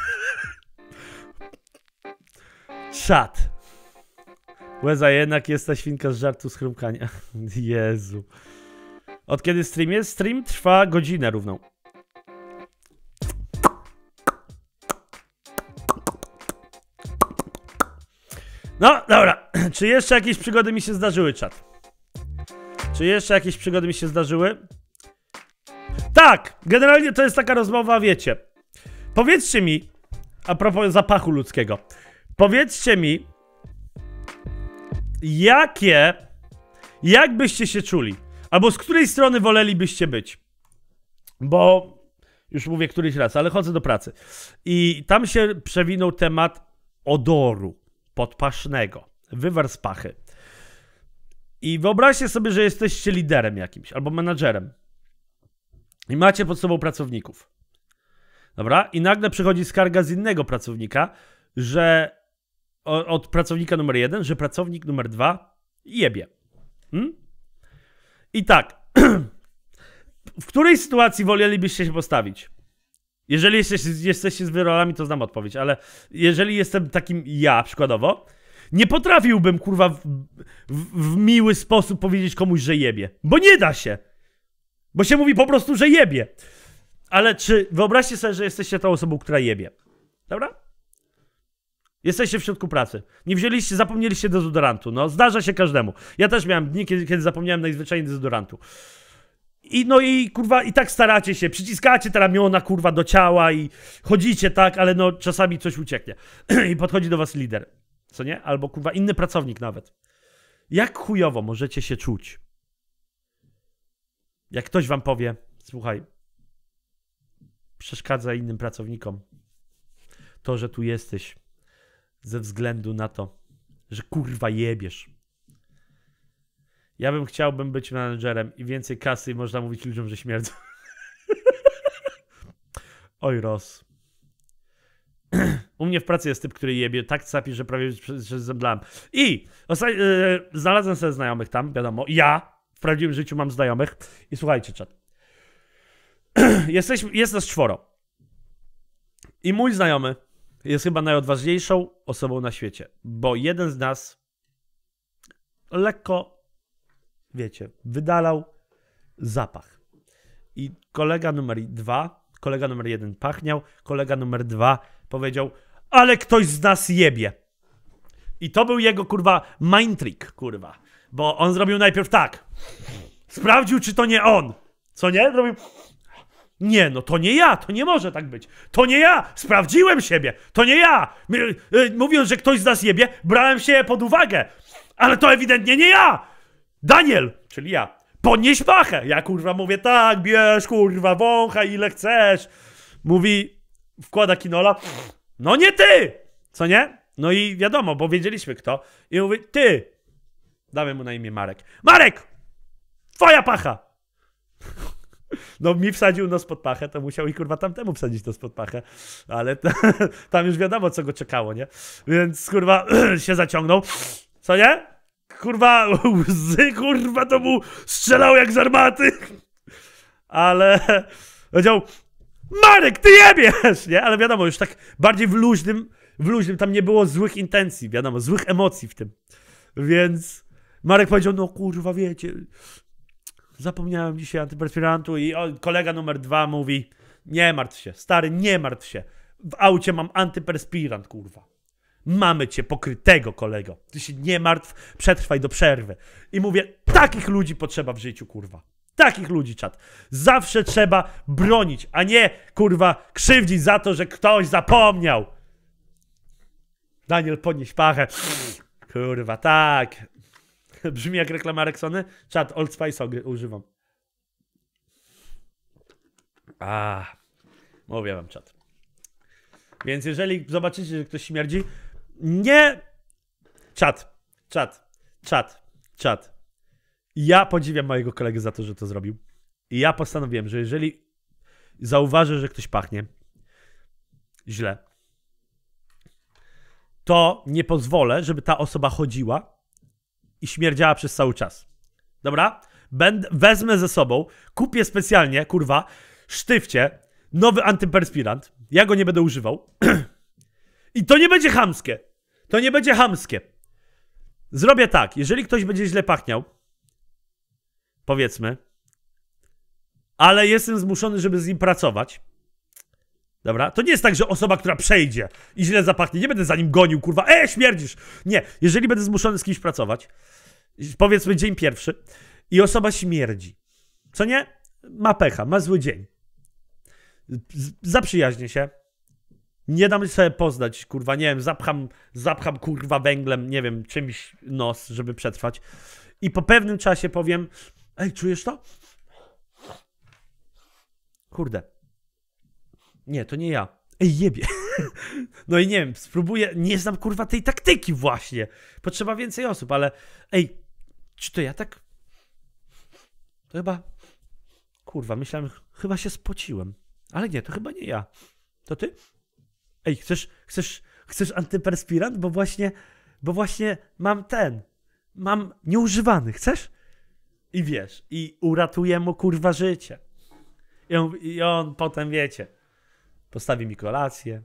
Czad. Łeza, jednak jest ta świnka z żartu z chrumkania. Jezu. Od kiedy stream jest? Stream trwa godzinę równą. No, dobra. Czy jeszcze jakieś przygody mi się zdarzyły, czat? Czy jeszcze jakieś przygody mi się zdarzyły? Tak! Generalnie to jest taka rozmowa, wiecie. Powiedzcie mi, a propos zapachu ludzkiego. Powiedzcie mi, jakie, jak byście się czuli? Albo z której strony wolelibyście być? Bo, już mówię któryś raz, ale chodzę do pracy. I tam się przewinął temat odoru podpasznego. Wywar z pachy. I wyobraźcie sobie, że jesteście liderem jakimś, albo menadżerem. I macie pod sobą pracowników. Dobra? I nagle przychodzi skarga z innego pracownika, że od pracownika numer jeden, że pracownik numer dwa jebie. Hmm? I tak. W której sytuacji wolelibyście się postawić? Jeżeli jesteście, jesteście z wyrolami, to znam odpowiedź, ale jeżeli jestem takim ja, przykładowo, nie potrafiłbym, kurwa, w, w, w miły sposób powiedzieć komuś, że jebie. Bo nie da się. Bo się mówi po prostu, że jebie. Ale czy wyobraźcie sobie, że jesteście tą osobą, która jebie. Dobra? Jesteście w środku pracy. Nie wzięliście, zapomnieliście dezodorantu. No, zdarza się każdemu. Ja też miałem dni, kiedy, kiedy zapomniałem najzwyczajniej dezodorantu. I no i kurwa, i tak staracie się, przyciskacie te ramiona kurwa do ciała i chodzicie tak, ale no czasami coś ucieknie. I podchodzi do was lider, co nie? Albo kurwa inny pracownik nawet. Jak chujowo możecie się czuć? Jak ktoś wam powie, słuchaj, przeszkadza innym pracownikom to, że tu jesteś ze względu na to, że kurwa jebiesz. Ja bym chciałbym być menedżerem i więcej kasy i można mówić ludziom, że śmierdzą. Oj, Ros. U mnie w pracy jest typ, który jebie tak capi, że prawie że zemdlałem. I ostatnio, yy, znalazłem sobie znajomych tam, wiadomo. Ja w prawdziwym życiu mam znajomych. I słuchajcie, czat. Jesteś, jest nas czworo. I mój znajomy jest chyba najodważniejszą osobą na świecie. Bo jeden z nas lekko, wiecie, wydalał zapach. I kolega numer dwa, kolega numer jeden pachniał, kolega numer dwa powiedział, ale ktoś z nas jebie. I to był jego, kurwa, mind trick, kurwa. Bo on zrobił najpierw tak. Sprawdził, czy to nie on. Co nie? Zrobił... Nie, no to nie ja, to nie może tak być. To nie ja, sprawdziłem siebie, to nie ja. Mówiąc, że ktoś z nas jebie, brałem się pod uwagę. Ale to ewidentnie nie ja. Daniel, czyli ja, podnieś pachę. Ja kurwa mówię, tak, bierz kurwa, wąchaj ile chcesz. Mówi, wkłada kinola, no nie ty, co nie? No i wiadomo, bo wiedzieliśmy kto. I mówi, ty. Damy mu na imię Marek. Marek, twoja pacha. No mi wsadził nos pod pachę, to musiał i kurwa tamtemu wsadzić nos pod pachę. Ale to, tam już wiadomo, co go czekało, nie? Więc kurwa się zaciągnął, co nie? Kurwa, łzy, kurwa, to mu strzelał jak z armaty. Ale powiedział, Marek, ty jebiesz, nie? Ale wiadomo, już tak bardziej w luźnym, w luźnym, tam nie było złych intencji, wiadomo, złych emocji w tym. Więc Marek powiedział, no kurwa, wiecie, zapomniałem dzisiaj antyperspirantu i o, kolega numer dwa mówi, nie martw się, stary, nie martw się. W aucie mam antyperspirant, kurwa. Mamy cię pokrytego, kolego. Ty się nie martw, przetrwaj do przerwy. I mówię, takich ludzi potrzeba w życiu, kurwa. Takich ludzi, czat. Zawsze trzeba bronić, a nie, kurwa, krzywdzić za to, że ktoś zapomniał. Daniel, podnieś pachę. Kurwa, tak. Brzmi jak reklama Rexony. Czat, Old Spice używam. A, mówię wam, czat. Więc jeżeli zobaczycie, że ktoś śmierdzi, nie... Czat, czat, czat, czat. Ja podziwiam mojego kolegę za to, że to zrobił. I ja postanowiłem, że jeżeli zauważę, że ktoś pachnie źle, to nie pozwolę, żeby ta osoba chodziła i śmierdziała przez cały czas. Dobra? Będę, wezmę ze sobą, kupię specjalnie, kurwa, sztywcie, nowy antyperspirant. Ja go nie będę używał. I to nie będzie chamskie. To nie będzie chamskie. Zrobię tak, jeżeli ktoś będzie źle pachniał, powiedzmy, ale jestem zmuszony, żeby z nim pracować. Dobra? To nie jest tak, że osoba, która przejdzie i źle zapachnie, nie będę za nim gonił, kurwa, e, śmierdzisz. Nie, jeżeli będę zmuszony z kimś pracować, powiedzmy dzień pierwszy i osoba śmierdzi, co nie? Ma pecha, ma zły dzień. Zaprzyjaźnię się. Nie dam sobie poznać, kurwa, nie wiem, zapcham, zapcham, kurwa, węglem, nie wiem, czymś nos, żeby przetrwać. I po pewnym czasie powiem, ej, czujesz to? Kurde. Nie, to nie ja. Ej, jebie. No i nie wiem, spróbuję, nie znam, kurwa, tej taktyki właśnie. Potrzeba więcej osób, ale ej, czy to ja tak? To chyba, kurwa, myślałem, chyba się spociłem. Ale nie, to chyba nie ja. To ty? Ej, chcesz, chcesz, chcesz antyperspirant? Bo właśnie, bo właśnie mam ten, mam nieużywany, chcesz? I wiesz, i uratuję mu, kurwa, życie. I on, i on potem, wiecie, postawi mi kolację,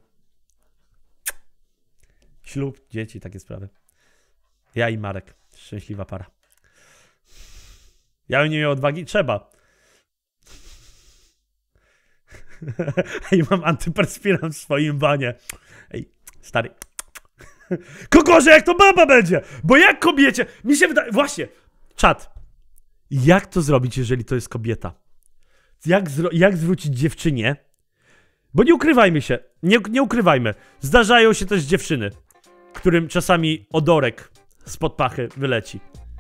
ślub, dzieci, takie sprawy. Ja i Marek, szczęśliwa para. Ja bym nie miał odwagi? Trzeba. Ej, mam antyperspirant w swoim wanie. Ej, stary. Kogoże, jak to baba będzie? Bo jak kobiecie... Mi się wydaje... Właśnie, czat. Jak to zrobić, jeżeli to jest kobieta? Jak, zro... jak zwrócić dziewczynie? Bo nie ukrywajmy się. Nie, nie ukrywajmy. Zdarzają się też dziewczyny, którym czasami odorek spod pachy wyleci.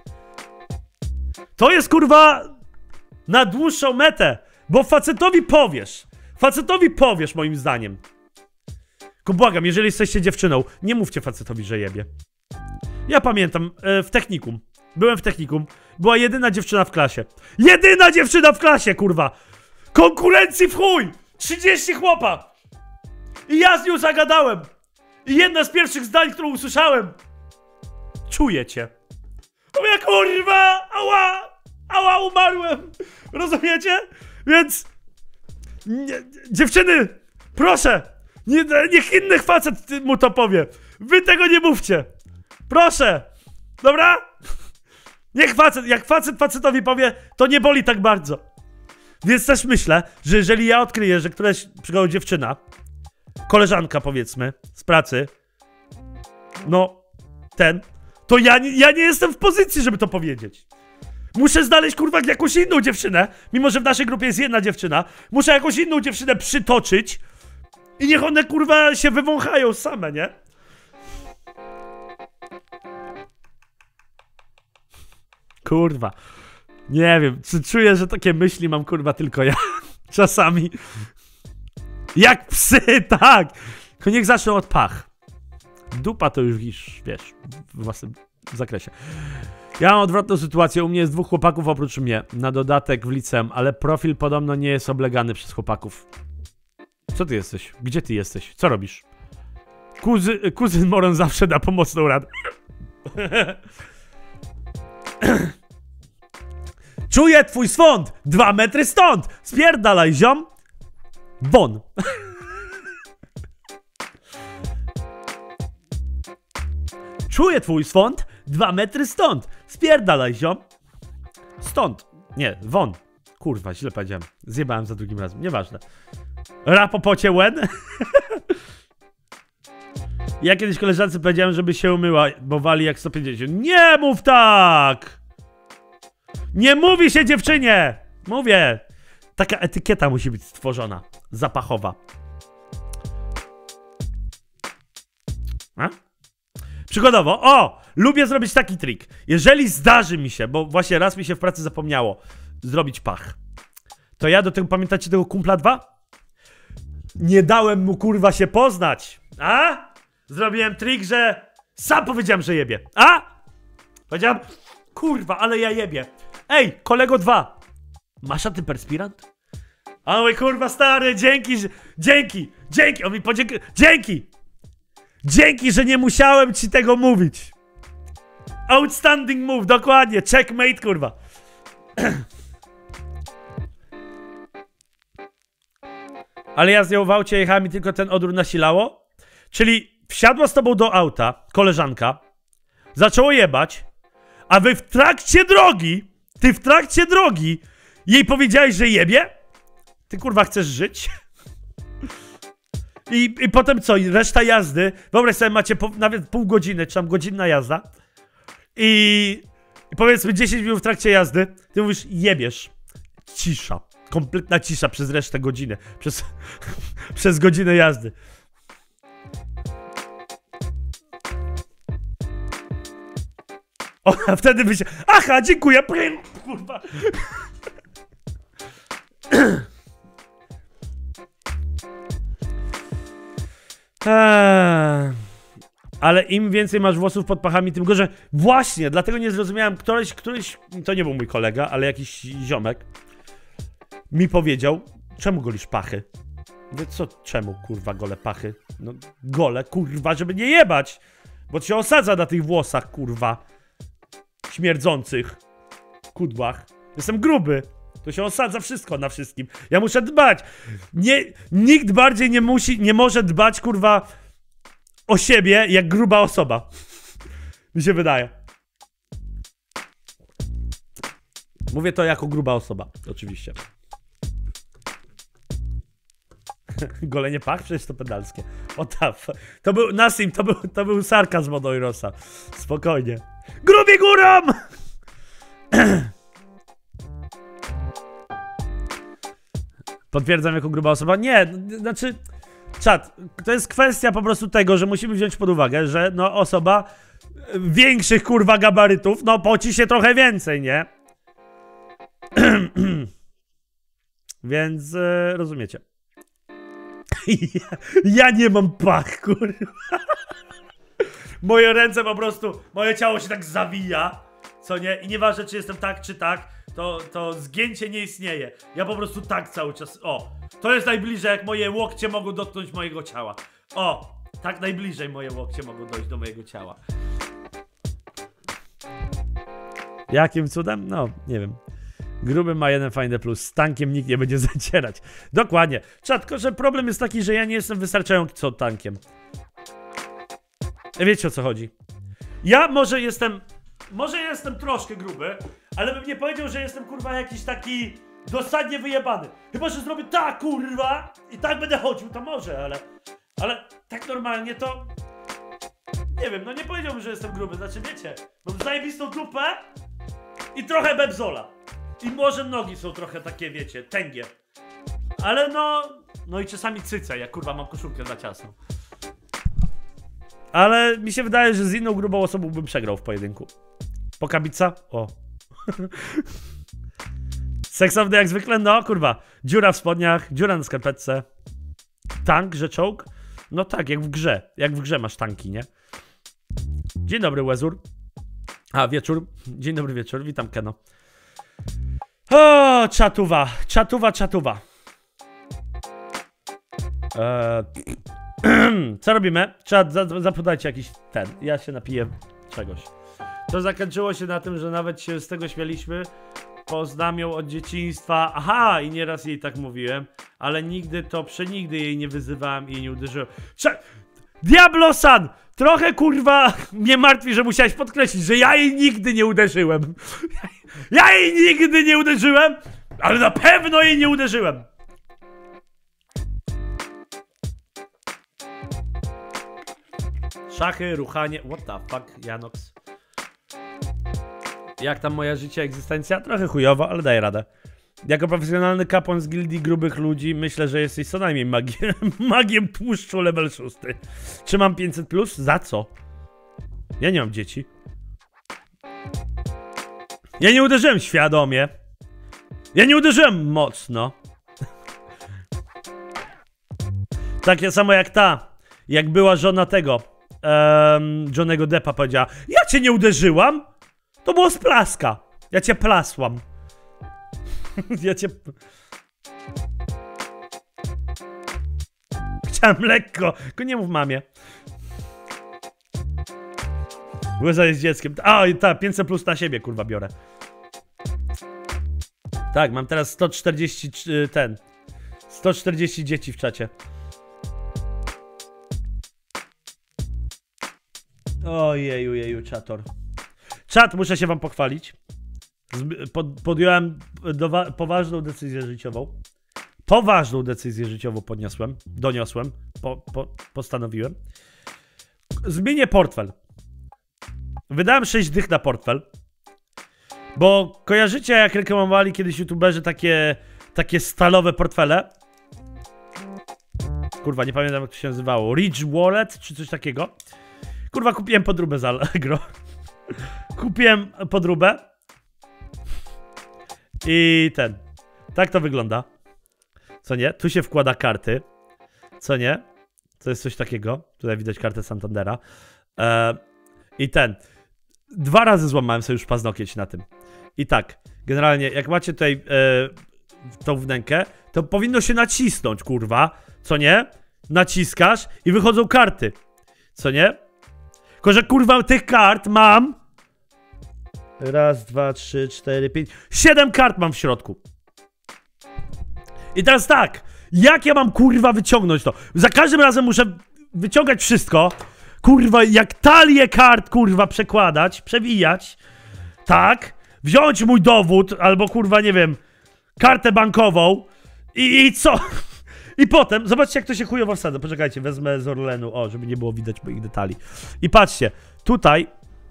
To jest kurwa na dłuższą metę, bo facetowi powiesz. Facetowi powiesz moim zdaniem. Tylko błagam, jeżeli jesteście dziewczyną, nie mówcie facetowi, że jebie. Ja pamiętam, e, w technikum. Byłem w technikum. Była jedyna dziewczyna w klasie. Jedyna dziewczyna w klasie, kurwa! Konkurencji w chuj! trzydzieści chłopa! I ja z nią zagadałem. I jedna z pierwszych zdań, którą usłyszałem. Czuję cię. Mówię, kurwa! Ała! Ała, umarłem! Rozumiecie? Więc... Nie, dziewczyny! Proszę! Nie, niech innych facet mu to powie. Wy tego nie mówcie. Proszę. Dobra? Niech facet, jak facet facetowi powie, to nie boli tak bardzo. Więc też myślę, że jeżeli ja odkryję, że któraś przykład dziewczyna, koleżanka powiedzmy, z pracy, no, ten, to ja, ja nie jestem w pozycji, żeby to powiedzieć. Muszę znaleźć, kurwa, jakąś inną dziewczynę, mimo że w naszej grupie jest jedna dziewczyna, muszę jakąś inną dziewczynę przytoczyć i niech one, kurwa, się wywąchają same, nie? Kurwa. Nie wiem, czy czuję, że takie myśli mam, kurwa, tylko ja. Czasami. Jak psy, tak! Tylko niech zaczną od pach. Dupa to już, wiesz, wiesz, w własnym zakresie. Ja mam odwrotną sytuację, u mnie jest dwóch chłopaków oprócz mnie, na dodatek w liceum, ale profil podobno nie jest oblegany przez chłopaków. Co ty jesteś? Gdzie ty jesteś? Co robisz? Kuzy, kuzyn Moron zawsze da pomocną radę. Czuję twój swąd! Dwa metry stąd! Spierdalaj, ziom! Won! Czuję twój swąd! Dwa metry stąd! Spierdalaj, ziom! Stąd! Nie, won! Kurwa, źle powiedziałem. Zjebałem za drugim razem, nieważne. Rapopocie łen? Ja kiedyś koleżance powiedziałem, żeby się umyła, bo wali jak sto pięćdziesiąt. Nie mów tak! Nie mówi się dziewczynie! Mówię! Taka etykieta musi być stworzona. Zapachowa. A? Przykładowo, o! Lubię zrobić taki trik. Jeżeli zdarzy mi się, bo właśnie raz mi się w pracy zapomniało zrobić pach, to ja do tego, pamiętacie tego kumpla dwa? Nie dałem mu, kurwa, się poznać. A? Zrobiłem trik, że sam powiedziałem, że jebie. A? Powiedziałem, kurwa, ale ja jebie. Ej, kolego dwa, masz antyperspirant? A on mówi, kurwa, stary, dzięki, że... dzięki, dzięki, on mi podziękował, dzięki, dzięki, że nie musiałem ci tego mówić. Outstanding move, dokładnie, checkmate, kurwa. Ale ja z nią w aucie jechałem i tylko ten odór nasilało. Czyli wsiadła z tobą do auta koleżanka, zaczęło jebać, a wy w trakcie drogi, ty w trakcie drogi jej powiedziałeś, że jebie? Ty, kurwa, chcesz żyć? I, i potem co? I reszta jazdy, wyobraź sobie, macie po, nawet pół godziny, czy tam godzinna jazda i, i powiedzmy dziesięć minut w trakcie jazdy, ty mówisz, jebiesz. Cisza. Kompletna cisza przez resztę godziny. Przez, przez godzinę jazdy. Ona wtedy by się... Aha, dziękuję! Prym, kurwa. Eee, ale im więcej masz włosów pod pachami, tym gorzej. Właśnie, dlatego nie zrozumiałem. Któryś, któryś... To nie był mój kolega, ale jakiś ziomek mi powiedział, czemu golisz pachy? Mówię, co, czemu, kurwa, gole pachy? No, gole, kurwa, żeby nie jebać, bo to się osadza na tych włosach, kurwa, śmierdzących kudłach. Jestem gruby, to się osadza wszystko na wszystkim. Ja muszę dbać. Nie, nikt bardziej nie musi, nie może dbać, kurwa, o siebie, jak gruba osoba. Mi się wydaje. Mówię to jako gruba osoba, oczywiście. Golenie pach? Przecież to pedalskie. O ta f... To był, Nasim, to był, to był sarkazm od Oirosa. Spokojnie. Grubi górą! Potwierdzam jako gruba osoba. Nie, znaczy... Czat, to jest kwestia po prostu tego, że musimy wziąć pod uwagę, że no osoba większych kurwa gabarytów, no poci się trochę więcej, nie? Więc e, rozumiecie. Ja, ja nie mam pach, kurwa. Moje ręce po prostu, moje ciało się tak zawija, co nie? I nieważne czy jestem tak, czy tak, to, to zgięcie nie istnieje. Ja po prostu tak cały czas, o. To jest najbliżej, jak moje łokcie mogą dotknąć mojego ciała. O, tak najbliżej moje łokcie mogą dojść do mojego ciała. Jakim cudem? No, nie wiem. Gruby ma jeden fajny plus. Z tankiem nikt nie będzie zacierać. Dokładnie. Czatko, że problem jest taki, że ja nie jestem wystarczająco tankiem. Wiecie o co chodzi. Ja może jestem... Może jestem troszkę gruby, ale bym nie powiedział, że jestem kurwa jakiś taki dosadnie wyjebany. Chyba, że zrobię tak kurwa i tak będę chodził, to może, ale... Ale tak normalnie to... Nie wiem, no nie powiedziałbym, że jestem gruby, znaczy wiecie, mam zajebistą dupę i trochę bebzola. I może nogi są trochę takie, wiecie, tęgie. Ale no... No i czasami cyce, jak kurwa mam koszulkę za ciasno. Ale mi się wydaje, że z inną grubą osobą bym przegrał w pojedynku. Pokabica? O. Seksowny jak zwykle? No kurwa. Dziura w spodniach, dziura na skarpetce. Tank, że czołg? No tak, jak w grze. Jak w grze masz tanki, nie? Dzień dobry, Wezur. A, wieczór. Dzień dobry, wieczór. Witam, Keno. O, czatuwa. Czatuwa, czatuwa. Eee... Co robimy? Czat, zapodajcie jakiś ten. Ja się napiję czegoś. To zakończyło się na tym, że nawet się z tego śmialiśmy. Poznam ją od dzieciństwa. Aha, i nieraz jej tak mówiłem. Ale nigdy to przenigdy jej nie wyzywałem i jej nie uderzyłem. Cza Diablo-san! Trochę kurwa mnie martwi, że musiałeś podkreślić, że ja jej nigdy nie uderzyłem. Ja jej nigdy nie uderzyłem, ale na pewno jej nie uderzyłem. Szachy, ruchanie. What the fuck, Janox? Jak tam moje życie, egzystencja? Trochę chujowo, ale daję radę. Jako profesjonalny kapłan z gildii grubych ludzi myślę, że jesteś co najmniej magiem, magiem tłuszczu level szósty. Czy mam pięćset plus? Za co? Ja nie mam dzieci. Ja nie uderzyłem świadomie. Ja nie uderzyłem mocno. Takie samo jak ta. Jak była żona tego um, Johnnego Deppa powiedziała: ja cię nie uderzyłam. To było z plaska. Ja cię plasłam. Ja cię... Chciałem lekko. Tylko nie mów mamie. Weza jest dzieckiem. A, tak, pięćset plus na siebie, kurwa, biorę. Tak, mam teraz sto czterdzieści ten. sto czterdzieści dzieci w czacie. Ojeju, jeju, czator. Czat, muszę się wam pochwalić. Pod, podjąłem do, poważną decyzję życiową. Poważną decyzję życiową podniosłem. Doniosłem. Po, po, postanowiłem. Zmienię portfel. Wydałem sześć dych na portfel. Bo kojarzycie, jak reklamowali kiedyś youtuberzy takie, takie stalowe portfele? Kurwa, nie pamiętam jak to się nazywało. Rich Wallet czy coś takiego. Kurwa, kupiłem podróbę za Allegro. Kupiłem podróbę. I ten. Tak to wygląda. Co nie? Tu się wkłada karty. Co nie? To jest coś takiego. Tutaj widać kartę Santandera. E, I ten. Dwa razy złamałem sobie już paznokieć na tym. I tak. Generalnie, jak macie tutaj e, tą wnękę, to powinno się nacisnąć, kurwa. Co nie? Naciskasz i wychodzą karty. Co nie? Tylko, że kurwa tych kart mam... Raz, dwa, trzy, cztery, pięć... Siedem kart mam w środku. I teraz tak. Jak ja mam kurwa wyciągnąć to? Za każdym razem muszę wyciągać wszystko. Kurwa, jak talię kart kurwa przekładać, przewijać. Tak. Wziąć mój dowód, albo kurwa nie wiem, kartę bankową. I, i co? I potem, zobaczcie jak to się chujowo wsadza. Poczekajcie, wezmę z Orlenu, o, żeby nie było widać moich detali. I patrzcie, tutaj...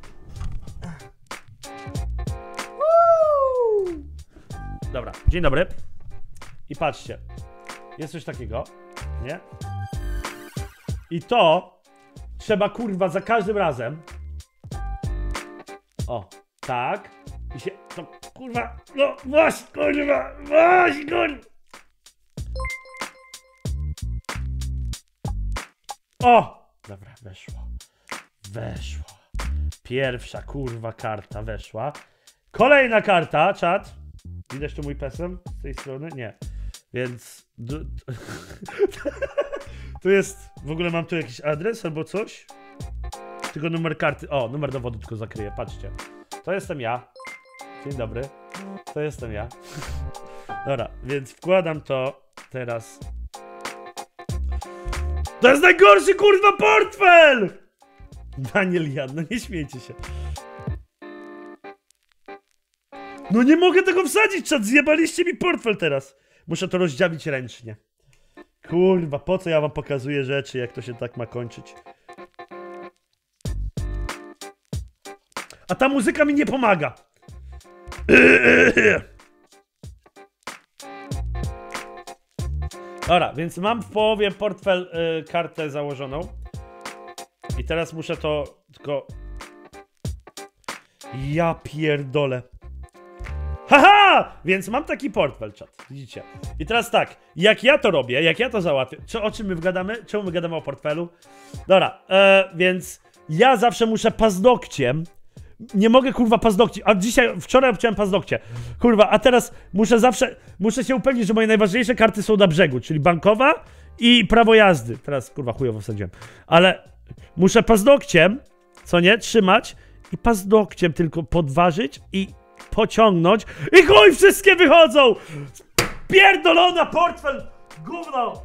Dobra, dzień dobry. I patrzcie, jest coś takiego, nie? I to trzeba kurwa za każdym razem. O, tak. I się, to kurwa, no waś kurwa, waś kurwa. O! Dobra, weszło. Weszło. Pierwsza kurwa karta weszła. Kolejna karta, czat. Widać tu mój pesem z tej strony? Nie. Więc... Tu jest... W ogóle mam tu jakiś adres albo coś? Tylko numer karty... O, numer dowodu tylko zakryję, patrzcie. To jestem ja. Dzień dobry. To jestem ja. Dobra, więc wkładam to teraz... To jest najgorszy kurwa portfel! Daniel Jan, no nie śmiejcie się. No nie mogę tego wsadzić, czat, zjebaliście mi portfel teraz. Muszę to rozdziawić ręcznie. Kurwa, po co ja wam pokazuję rzeczy, jak to się tak ma kończyć? A ta muzyka mi nie pomaga. Dobra, więc mam w połowie portfel, y, kartę założoną. I teraz muszę to tylko... Ja pierdolę. Haha! Więc mam taki portfel, czat. Widzicie? I teraz tak, jak ja to robię, jak ja to załatwię... Czy, o czym my gadamy? Czemu my gadamy o portfelu? Dobra, e, więc ja zawsze muszę paznokciem... Nie mogę kurwa paznokci, a dzisiaj, wczoraj obciąłem paznokcie. Kurwa, a teraz muszę zawsze, muszę się upewnić, że moje najważniejsze karty są na brzegu, czyli bankowa i prawo jazdy. Teraz kurwa chujowo wsadziłem. Ale muszę paznokciem, co nie, trzymać i paznokciem tylko podważyć i pociągnąć i chuj, wszystkie wychodzą! Pierdolona portfel! Gówno!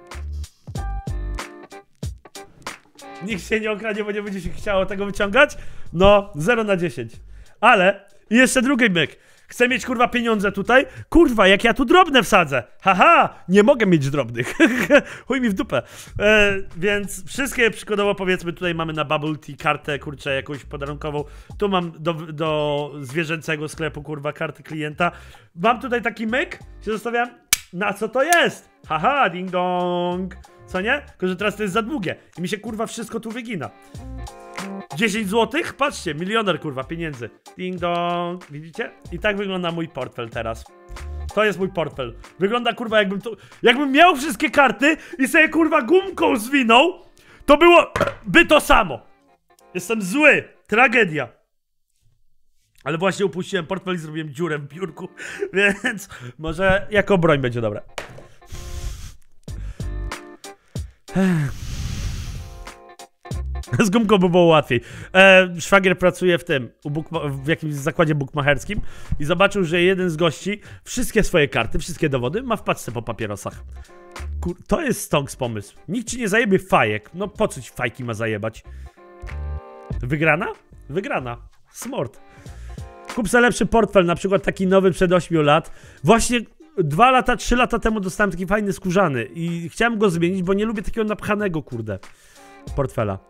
Nikt się nie okradnie, bo nie będzie się chciało tego wyciągać? No, zero na dziesięć. Ale, i jeszcze drugi myk. Chcę mieć kurwa pieniądze tutaj? Kurwa, jak ja tu drobne wsadzę. Haha, nie mogę mieć drobnych. Chuj mi w dupę. E, więc wszystkie przykładowo powiedzmy tutaj mamy na Bubble Tea kartę, kurczę, jakąś podarunkową. Tu mam do, do zwierzęcego sklepu kurwa karty klienta. Mam tutaj taki myk, się zastanawiam, na co to jest? Haha, ding dong. Co nie? Tylko że teraz to jest za długie i mi się kurwa wszystko tu wygina. dziesięć złotych? Patrzcie, milioner kurwa pieniędzy. Ding dong, widzicie? I tak wygląda mój portfel teraz. To jest mój portfel. Wygląda kurwa jakbym to... Jakbym miał wszystkie karty i sobie kurwa gumką zwinął, to było... by to samo. Jestem zły. Tragedia. Ale właśnie upuściłem portfel i zrobiłem dziurę w biurku. Więc może jako broń będzie dobre. Z gumką by było łatwiej. E, szwagier pracuje w tym, u w jakimś zakładzie bukmacherskim i zobaczył, że jeden z gości wszystkie swoje karty, wszystkie dowody ma w paczce po papierosach. Kur to jest stonks pomysł. Nikt ci nie zajebie fajek. No po co ci fajki ma zajebać? Wygrana? Wygrana. Smart. Kup sobie lepszy portfel, na przykład taki nowy przed ośmiu lat. Właśnie dwa lata, trzy lata temu dostałem taki fajny skórzany i chciałem go zmienić, bo nie lubię takiego napchanego, kurde, portfela.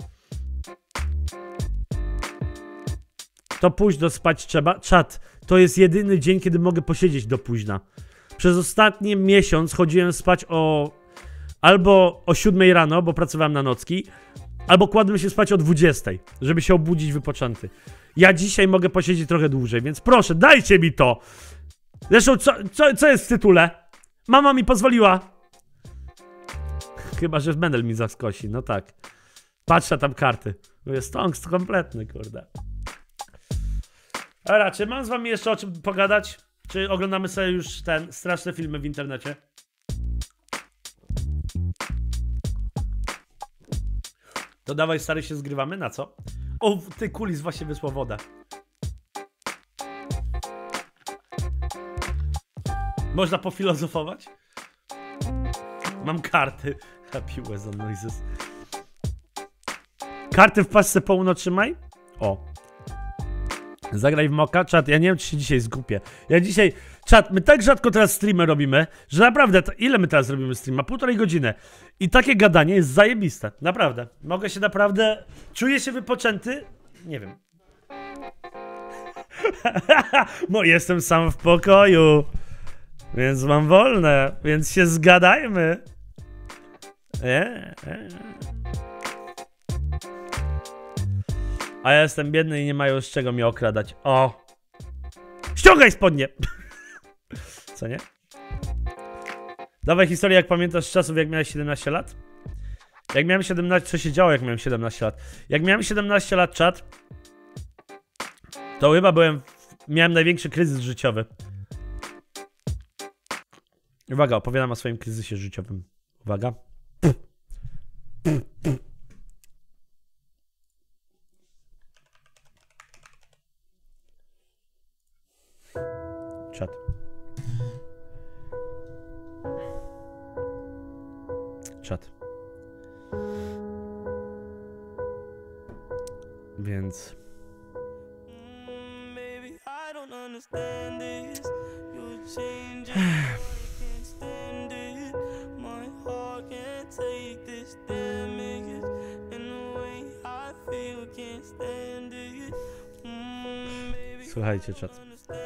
To późno spać trzeba. Czat, to jest jedyny dzień, kiedy mogę posiedzieć do późna. Przez ostatni miesiąc chodziłem spać o... albo o siódmej rano, bo pracowałem na nocki, albo kładłem się spać o dwudziestej, żeby się obudzić wypoczęty. Ja dzisiaj mogę posiedzieć trochę dłużej, więc proszę, dajcie mi to! Zresztą, co, co, co jest w tytule? Mama mi pozwoliła. Chyba, że Menel mi zaskosi, no tak. Patrzę tam karty. To jest stonks kompletny, kurde. Dobra, czy mam z wami jeszcze o czym pogadać? Czy oglądamy sobie już ten straszne filmy w internecie? To dawaj, stary, się zgrywamy, na co? O, ty kulis właśnie wysłał wodę. Można pofilozofować? Mam karty. Happy Weza noises. Karty w paczce północy maj? O. Zagraj w moka. Czat, ja nie wiem, czy się dzisiaj zgubię. Ja dzisiaj Czat, my tak rzadko teraz streamy robimy, że naprawdę, ile my teraz robimy streama? Półtorej godziny. I takie gadanie jest zajebiste. Naprawdę. Mogę się naprawdę... Czuję się wypoczęty? Nie wiem. Bo jestem sam w pokoju. Więc mam wolne. Więc się zgadajmy. Nie, nie. A ja jestem biedny i nie mają z czego mnie okradać. O! Ściągaj spodnie! Co nie? Dawaj historię, jak pamiętasz z czasów, jak miałeś siedemnaście lat? Jak miałem siedemnaście... Co się działo, jak miałem siedemnaście lat? Jak miałem siedemnaście lat, czat, to chyba byłem... Miałem największy kryzys życiowy. Uwaga, opowiadam o swoim kryzysie życiowym. Uwaga. Czat. Czat. Więc... Słuchajcie, czat.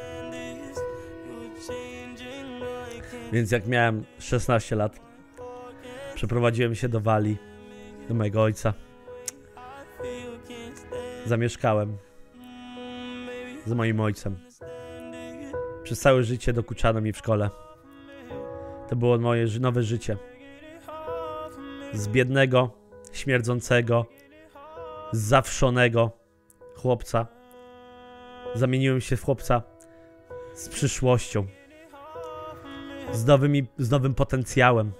Więc jak miałem szesnaście lat, przeprowadziłem się do Walii, do mojego ojca. Zamieszkałem z moim ojcem. Przez całe życie dokuczano mi w szkole. To było moje nowe życie. Z biednego, śmierdzącego, zawszonego chłopca zamieniłem się w chłopca z przyszłością. Z, nowymi, z nowym potencjałem.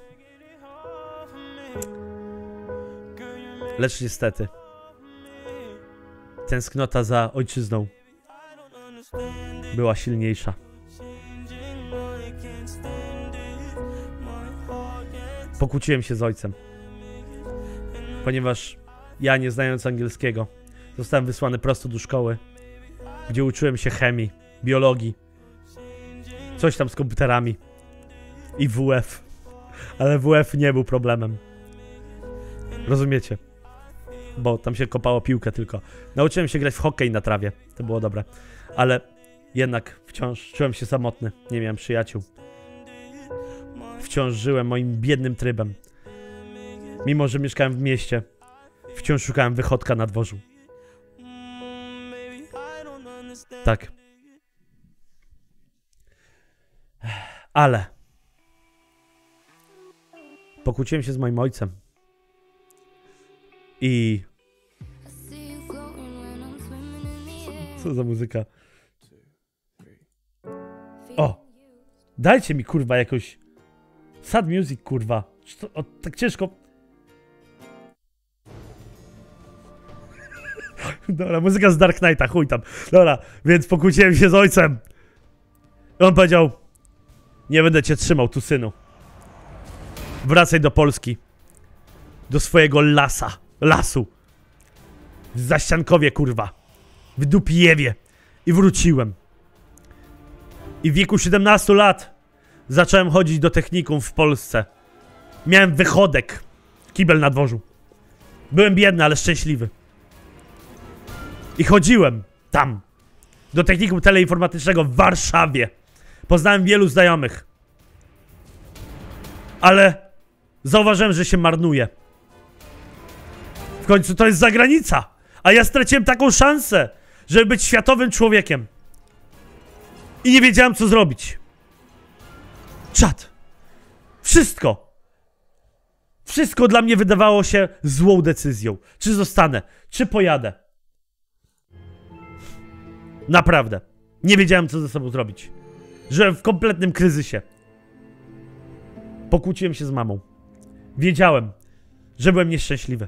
Lecz niestety tęsknota za ojczyzną była silniejsza. Pokłóciłem się z ojcem, ponieważ ja, nie znając angielskiego, zostałem wysłany prosto do szkoły, gdzie uczyłem się chemii, biologii, coś tam z komputerami i W F. Ale W F nie był problemem. Rozumiecie? Bo tam się kopało piłkę tylko. Nauczyłem się grać w hokej na trawie. To było dobre. Ale jednak wciąż czułem się samotny. Nie miałem przyjaciół. Wciąż żyłem moim biednym trybem. Mimo że mieszkałem w mieście, wciąż szukałem wychodka na dworzu. Tak. Ale pokłóciłem się z moim ojcem. I... Co za muzyka? O! Dajcie mi, kurwa, jakoś... Sad music, kurwa. To, o, tak ciężko... Dobra, muzyka z Dark Knighta, chuj tam. Dobra, więc pokłóciłem się z ojcem. On powiedział: nie będę cię trzymał tu, synu. Wracaj do Polski. Do swojego lasa. Lasu. W Zaściankowie, kurwa. W Dupijewie. I wróciłem. I w wieku siedemnastu lat zacząłem chodzić do technikum w Polsce. Miałem wychodek. Kibel na dworzu. Byłem biedny, ale szczęśliwy. I chodziłem tam. Do technikum teleinformatycznego w Warszawie. Poznałem wielu znajomych. Ale zauważyłem, że się marnuje. W końcu to jest zagranica. A ja straciłem taką szansę, żeby być światowym człowiekiem. I nie wiedziałem, co zrobić. Czad. Wszystko. Wszystko dla mnie wydawało się złą decyzją. Czy zostanę, czy pojadę. Naprawdę. Nie wiedziałem, co ze sobą zrobić. Żyłem w kompletnym kryzysie. Pokłóciłem się z mamą. Wiedziałem, że byłem nieszczęśliwy.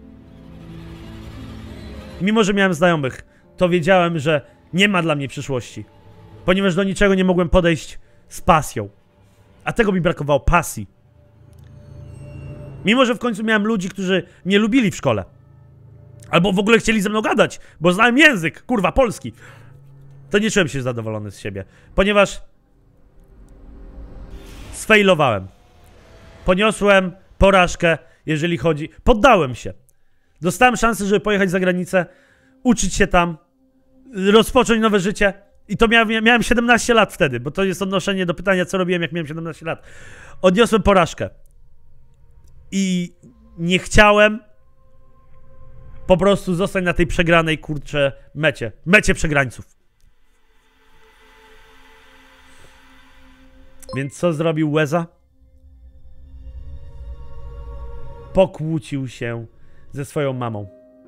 Mimo że miałem znajomych, to wiedziałem, że nie ma dla mnie przyszłości. Ponieważ do niczego nie mogłem podejść z pasją. A tego mi brakowało, pasji. Mimo że w końcu miałem ludzi, którzy mnie lubili w szkole. Albo w ogóle chcieli ze mną gadać, bo znałem język, kurwa, polski. To nie czułem się zadowolony z siebie. Ponieważ sfailowałem. Poniosłem porażkę, jeżeli chodzi... Poddałem się. Dostałem szansę, żeby pojechać za granicę, uczyć się tam, rozpocząć nowe życie. I to miałem, miałem siedemnaście lat wtedy, bo to jest odnoszenie do pytania, co robiłem, jak miałem siedemnaście lat. Odniosłem porażkę. I nie chciałem po prostu zostać na tej przegranej, kurczę, mecie. Mecie przegrańców. Więc co zrobił Weza? Pokłócił się ze swoją mamą.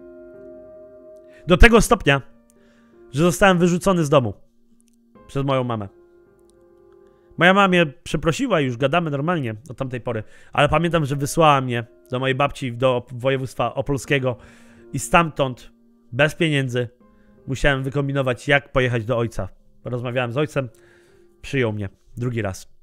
Do tego stopnia, że zostałem wyrzucony z domu przez moją mamę. Moja mama mnie przeprosiła, już gadamy normalnie od tamtej pory, ale pamiętam, że wysłała mnie do mojej babci do województwa opolskiego i stamtąd, bez pieniędzy, musiałem wykombinować, jak pojechać do ojca. Rozmawiałem z ojcem, przyjął mnie drugi raz.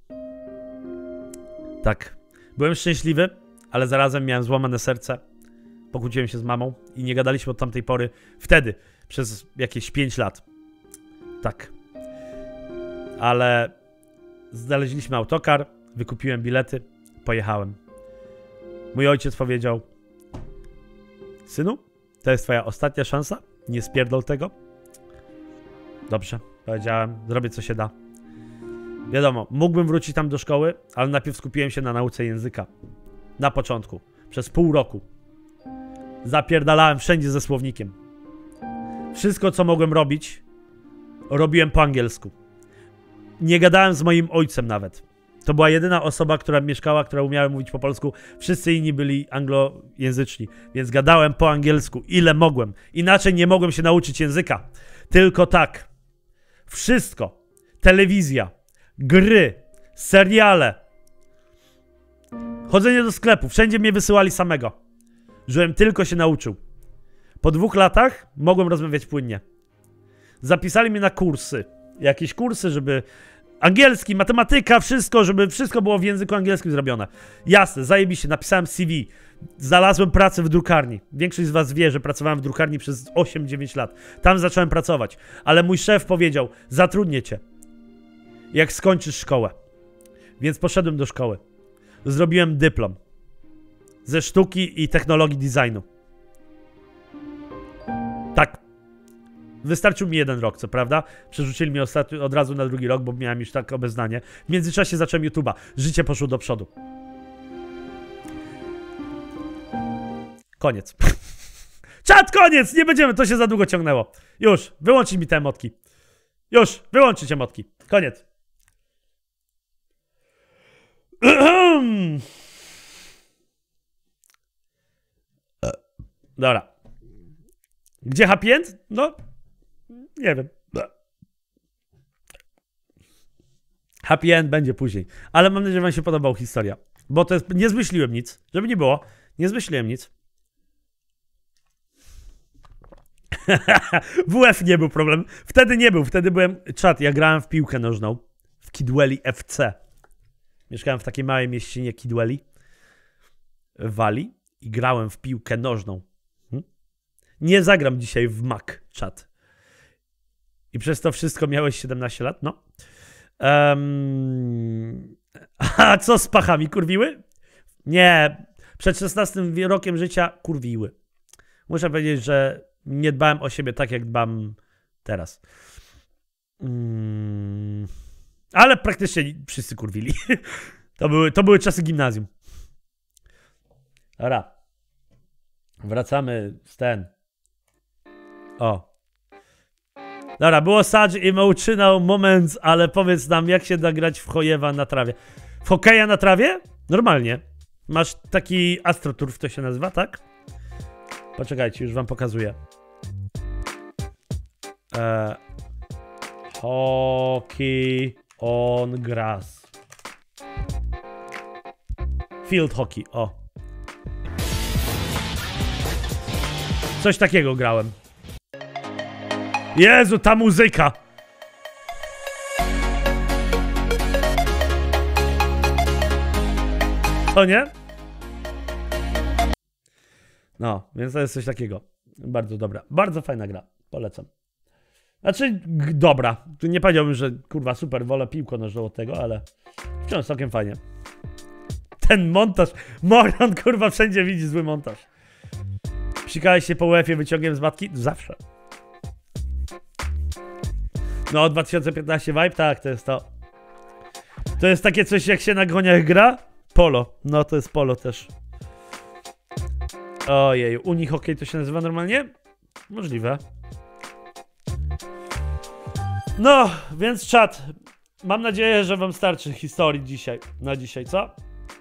Tak, byłem szczęśliwy, ale zarazem miałem złamane serce. Pokłóciłem się z mamą i nie gadaliśmy od tamtej pory, wtedy, przez jakieś pięć lat. Tak. Ale znaleźliśmy autokar, wykupiłem bilety, pojechałem. Mój ojciec powiedział: synu, to jest twoja ostatnia szansa, nie spierdol tego. Dobrze, powiedziałem, zrobię co się da. Wiadomo, mógłbym wrócić tam do szkoły, ale najpierw skupiłem się na nauce języka. Na początku, przez pół roku. Zapierdalałem wszędzie ze słownikiem. Wszystko, co mogłem robić, robiłem po angielsku. Nie gadałem z moim ojcem nawet. To była jedyna osoba, która mieszkała, która umiała mówić po polsku. Wszyscy inni byli anglojęzyczni, więc gadałem po angielsku, ile mogłem. Inaczej nie mogłem się nauczyć języka. Tylko tak. Wszystko. Telewizja, gry, seriale, chodzenie do sklepu. Wszędzie mnie wysyłali samego. Żebym tylko się nauczył. Po dwóch latach mogłem rozmawiać płynnie. Zapisali mnie na kursy. Jakieś kursy, żeby... Angielski, matematyka, wszystko, żeby wszystko było w języku angielskim zrobione. Jasne, zajebiście, napisałem C V. Znalazłem pracę w drukarni. Większość z was wie, że pracowałem w drukarni przez osiem dziewięć lat. Tam zacząłem pracować. Ale mój szef powiedział: zatrudnię cię, jak skończysz szkołę. Więc poszedłem do szkoły. Zrobiłem dyplom ze sztuki i technologii designu. Tak. Wystarczył mi jeden rok, co prawda. Przerzucili mnie ostatnio, od razu na drugi rok, bo miałem już tak obeznanie. W międzyczasie zacząłem YouTube'a. Życie poszło do przodu. Koniec. Czad, koniec! Nie będziemy, to się za długo ciągnęło. Już, wyłączyć mi te emotki. Już, wyłączyć emotki. Koniec. Dobra. Gdzie happy end? No, nie wiem. Happy end będzie później. Ale mam nadzieję, że wam się podobała historia. Bo to jest... Nie zmyśliłem nic. Żeby nie było. Nie zmyśliłem nic. W W F nie był problem. Wtedy nie był. Wtedy byłem... Czad, ja grałem w piłkę nożną. W Kidwelly F C. Mieszkałem w takiej małej mieścinie Kidwelly w Walii. I grałem w piłkę nożną. Hm? Nie zagram dzisiaj w Mac, czat. I przez to wszystko miałeś siedemnaście lat? No. Um... A co z pachami? Kurwiły? Nie. Przed szesnastym rokiem życia kurwiły. Muszę powiedzieć, że nie dbałem o siebie tak, jak dbam teraz. Um... Ale praktycznie wszyscy kurwili. To były, to były czasy gimnazjum. Dobra. Wracamy z ten. O. Dobra, było Sage Emotional Moments, ale powiedz nam, jak się da grać w chojewa na trawie. W hokeja na trawie? Normalnie. Masz taki astroturf, to się nazywa, tak? Poczekajcie, już wam pokazuję. Eee, hockey on grass. Field hockey, o. Coś takiego grałem. Jezu, ta muzyka! To nie? No, więc to jest coś takiego. Bardzo dobra. Bardzo fajna gra. Polecam. Znaczy, dobra. Tu nie powiedziałbym, że kurwa super, wolę piłkę nożną od tego, ale wciąż całkiem fajnie. Ten montaż. Moron, kurwa, wszędzie widzi zły montaż. Psikałeś się po U E F ie wyciągiem z matki? Zawsze. No, dwa tysiące piętnaście vibe? Tak, to jest to. To jest takie coś, jak się na goniach gra? Polo. No, to jest polo też. Ojej, uni hokej to się nazywa normalnie? Możliwe. No, więc czat. Mam nadzieję, że wam starczy historii dzisiaj. Na dzisiaj, co?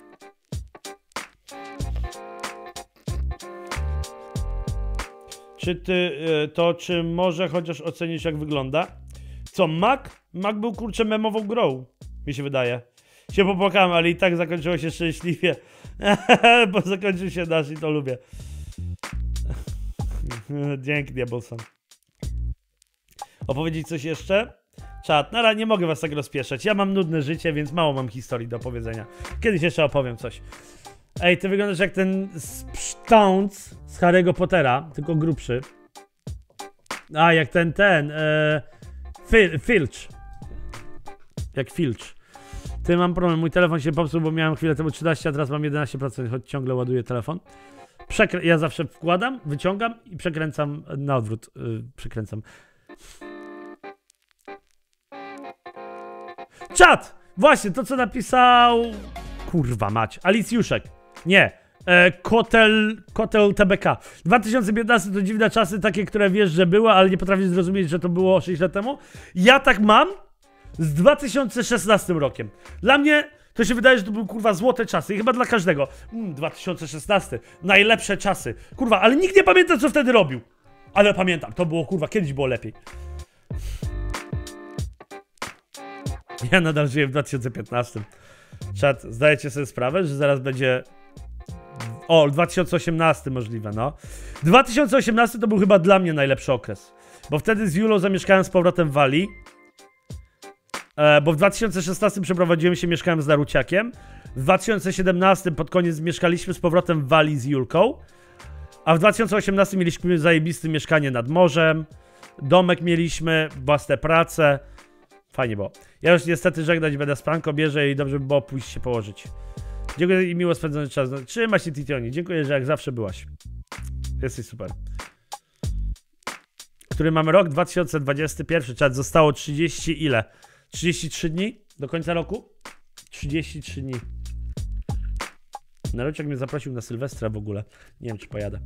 Czy ty to, czy może chociaż ocenisz, jak wygląda? Co, Mac? Mac był, kurczę, memową grą. Mi się wydaje. Się popłakałem, ale i tak zakończyło się szczęśliwie. Bo zakończył się nasz i to lubię. Dzięki, Diabolson. Opowiedzieć coś jeszcze? Czat, na razie nie mogę was tak rozpieszać. Ja mam nudne życie, więc mało mam historii do opowiedzenia. Kiedyś jeszcze opowiem coś. Ej, ty wyglądasz jak ten Stounce z Harry'ego Pottera, tylko grubszy. A, jak ten, ten, e, Fil Filch. Jak Filch. Ty, mam problem, mój telefon się popsuł, bo miałem chwilę temu trzynaście, a teraz mam jedenaście procent, choć ciągle ładuję telefon. Przekrę ja zawsze wkładam, wyciągam i przekręcam na odwrót. Yy, przekręcam. Czat! Właśnie, to co napisał... Kurwa mać. Alicjuszek. Nie. E, Kotel... Kotel T B K. dwa tysiące piętnasty to dziwne czasy, takie, które wiesz, że były, ale nie potrafisz zrozumieć, że to było sześć lat temu. Ja tak mam z dwa tysiące szesnastym rokiem. Dla mnie to się wydaje, że to były, kurwa, złote czasy. I chyba dla każdego. Mm, dwa tysiące szesnasty. Najlepsze czasy. Kurwa, ale nikt nie pamięta, co wtedy robił. Ale pamiętam. To było, kurwa, kiedyś było lepiej. Ja nadal żyję w dwa tysiące piętnastym. Czat, zdajecie sobie sprawę, że zaraz będzie... O, dwa tysiące osiemnasty możliwe, no. dwa tysiące osiemnasty to był chyba dla mnie najlepszy okres. Bo wtedy z Julą zamieszkałem z powrotem w Walii. E, bo w dwa tysiące szesnastym przeprowadziłem się, mieszkałem z Naruciakiem. W dwa tysiące siedemnastym pod koniec mieszkaliśmy z powrotem w Walii z Julką. A w dwa tysiące osiemnastym mieliśmy zajebiste mieszkanie nad morzem. Domek mieliśmy, własne prace. Fajnie było. Ja już niestety żegnać będę, spanko bierze i dobrze by było pójść się położyć. Dziękuję i miło spędzony czas. Trzymaj się, Titioni. Dziękuję, że jak zawsze byłaś. Jesteś super. Który mamy rok? dwa tysiące dwudziesty pierwszy. Czat, zostało trzydzieści ile? trzydzieści trzy dni do końca roku? trzydzieści trzy dni. Naruciak mnie zaprosił na Sylwestra w ogóle. Nie wiem, czy pojadę.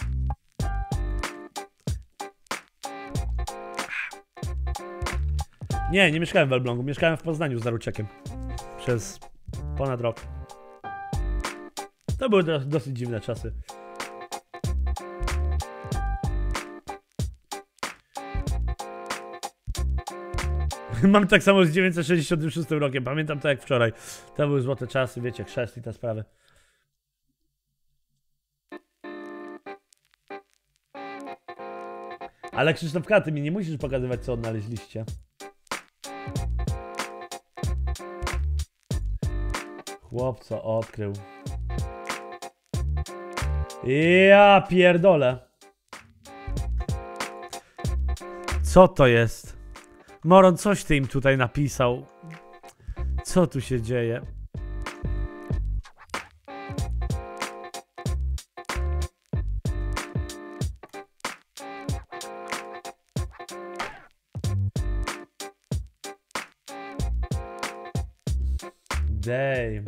Nie, nie mieszkałem w Elblągu. Mieszkałem w Poznaniu z Naruciakiem. Przez ponad rok. To były do, dosyć dziwne czasy. Mam tak samo z tysiąc dziewięćset sześćdziesiątym szóstym rokiem. Pamiętam to jak wczoraj. To były złote czasy, wiecie, chrzest i te sprawy. Ale Krzysztof K, ty mi nie musisz pokazywać, co odnaleźliście. Chłopco odkrył. Ja pierdolę. Co to jest? Moron, coś ty im tutaj napisał. Co tu się dzieje? Damn.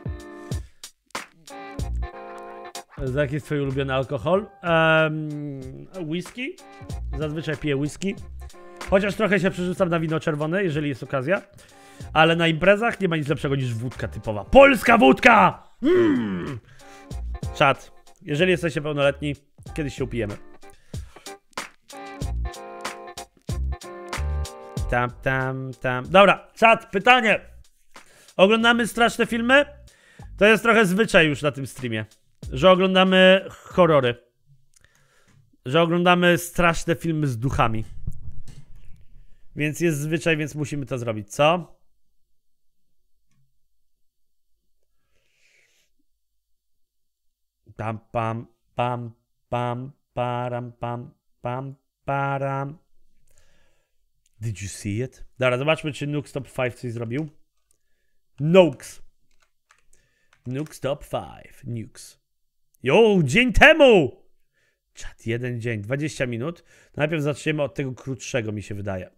Jaki jest twój ulubiony alkohol? Um, whisky. Zazwyczaj piję whisky. Chociaż trochę się przerzucam na wino czerwone, jeżeli jest okazja. Ale na imprezach nie ma nic lepszego niż wódka typowa. Polska wódka! Mm! Czat. Jeżeli jesteście pełnoletni, kiedyś się upijemy. Tam, tam, tam. Dobra, czat, pytanie. Oglądamy straszne filmy? To jest trochę zwyczaj już na tym streamie. Że oglądamy horrory. Że oglądamy straszne filmy z duchami. Więc jest zwyczaj, więc musimy to zrobić, co? Pam, pam, pam, pam, param, pam, pam, param. Did you see it? Dobra, zobaczmy, czy Nukes Top pięć coś zrobił. Nukes. Nukes Top pięć. Nukes. Jo, dzień temu! Czat, jeden dzień, dwadzieścia minut. To najpierw zaczniemy od tego krótszego, mi się wydaje.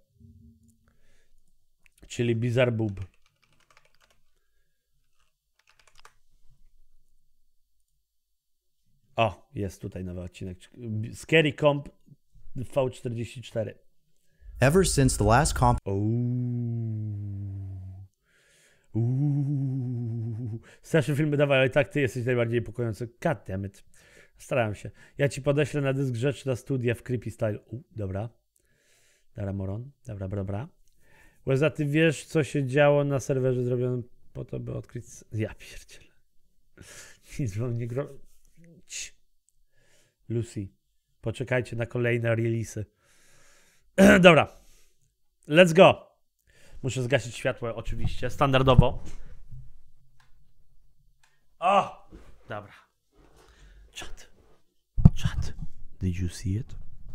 Czyli Bizarre Boob. O, jest tutaj nowy odcinek. Scary Comp V czterdzieści cztery. Ever since the last comp... Uuu. Straszne filmy dawaj, ale tak ty jesteś najbardziej niepokojący. God damn it. Starałem się. Ja ci podeślę na dysk rzecz na studia w creepy style. U, dobra. Dobra, moron. Dobra, dobra. Weza, ty wiesz, co się działo na serwerze zrobionym po to, by odkryć... Ja pierdzielę. Nic wam nie gro... Lucy. Poczekajcie na kolejne releasy. Dobra. Let's go. Muszę zgasić światło oczywiście. Standardowo. O! Dobra. Chat. Chat. Did you see it?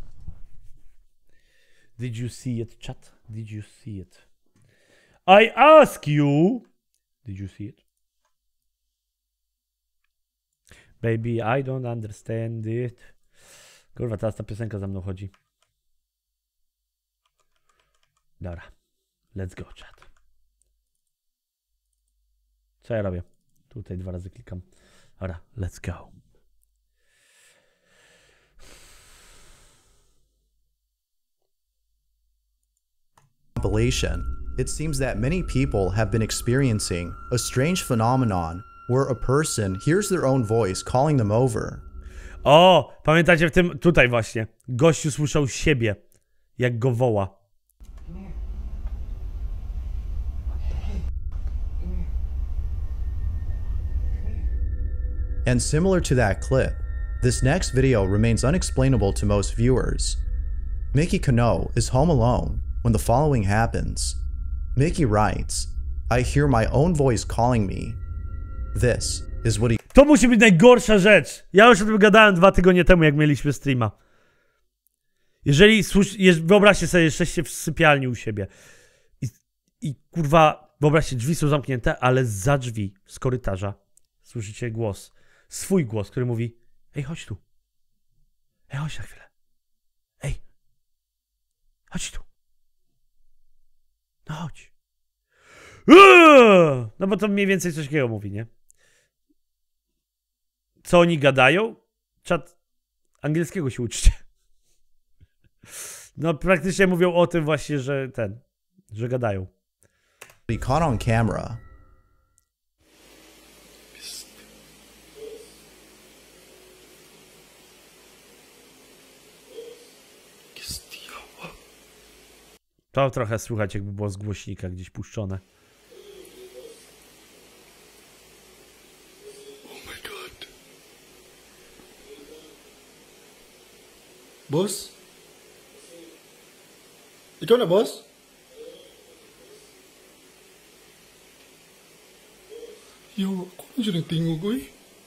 Did you see it, chat? Did you see it? I ask you. Did you see it? Baby, I don't understand it. Kurwa, teraz ta piosenka za mną chodzi. Dobra. Let's go, chat. Co ja robię? Tutaj dwa razy klikam. Dobra, let's go. Compilation. It seems that many people have been experiencing a strange phenomenon where a person hears their own voice calling them over. O, pamiętacie w tym, tutaj właśnie, gościu słyszał siebie, jak go woła. And similar to that clip, this next video remains unexplainable to most viewers. Mickey Kano is home alone when the following happens. Mickey writes, I hear my own voice calling me. This is what he... To musi być najgorsza rzecz. Ja już o tym gadałem dwa tygodnie temu, jak mieliśmy streama. Jeżeli słysz... Wyobraźcie sobie, jesteście w sypialni u siebie. I, i kurwa, wyobraźcie, drzwi są zamknięte, ale za drzwi, z korytarza, słyszycie głos. Swój głos, który mówi: ej, chodź tu. Ej, chodź na chwilę. Ej. Chodź tu. No chodź. Uuu! No bo to mniej więcej coś takiego mówi, nie? Co oni gadają? Czat angielskiego się uczcie. No praktycznie mówią o tym właśnie, że ten, że gadają. He caught on camera. To trochę słychać, jakby było z głośnika gdzieś puszczone. Oh my god. Boss? Ikaw na, boss? Yo, ako na siya nagtingog, oy?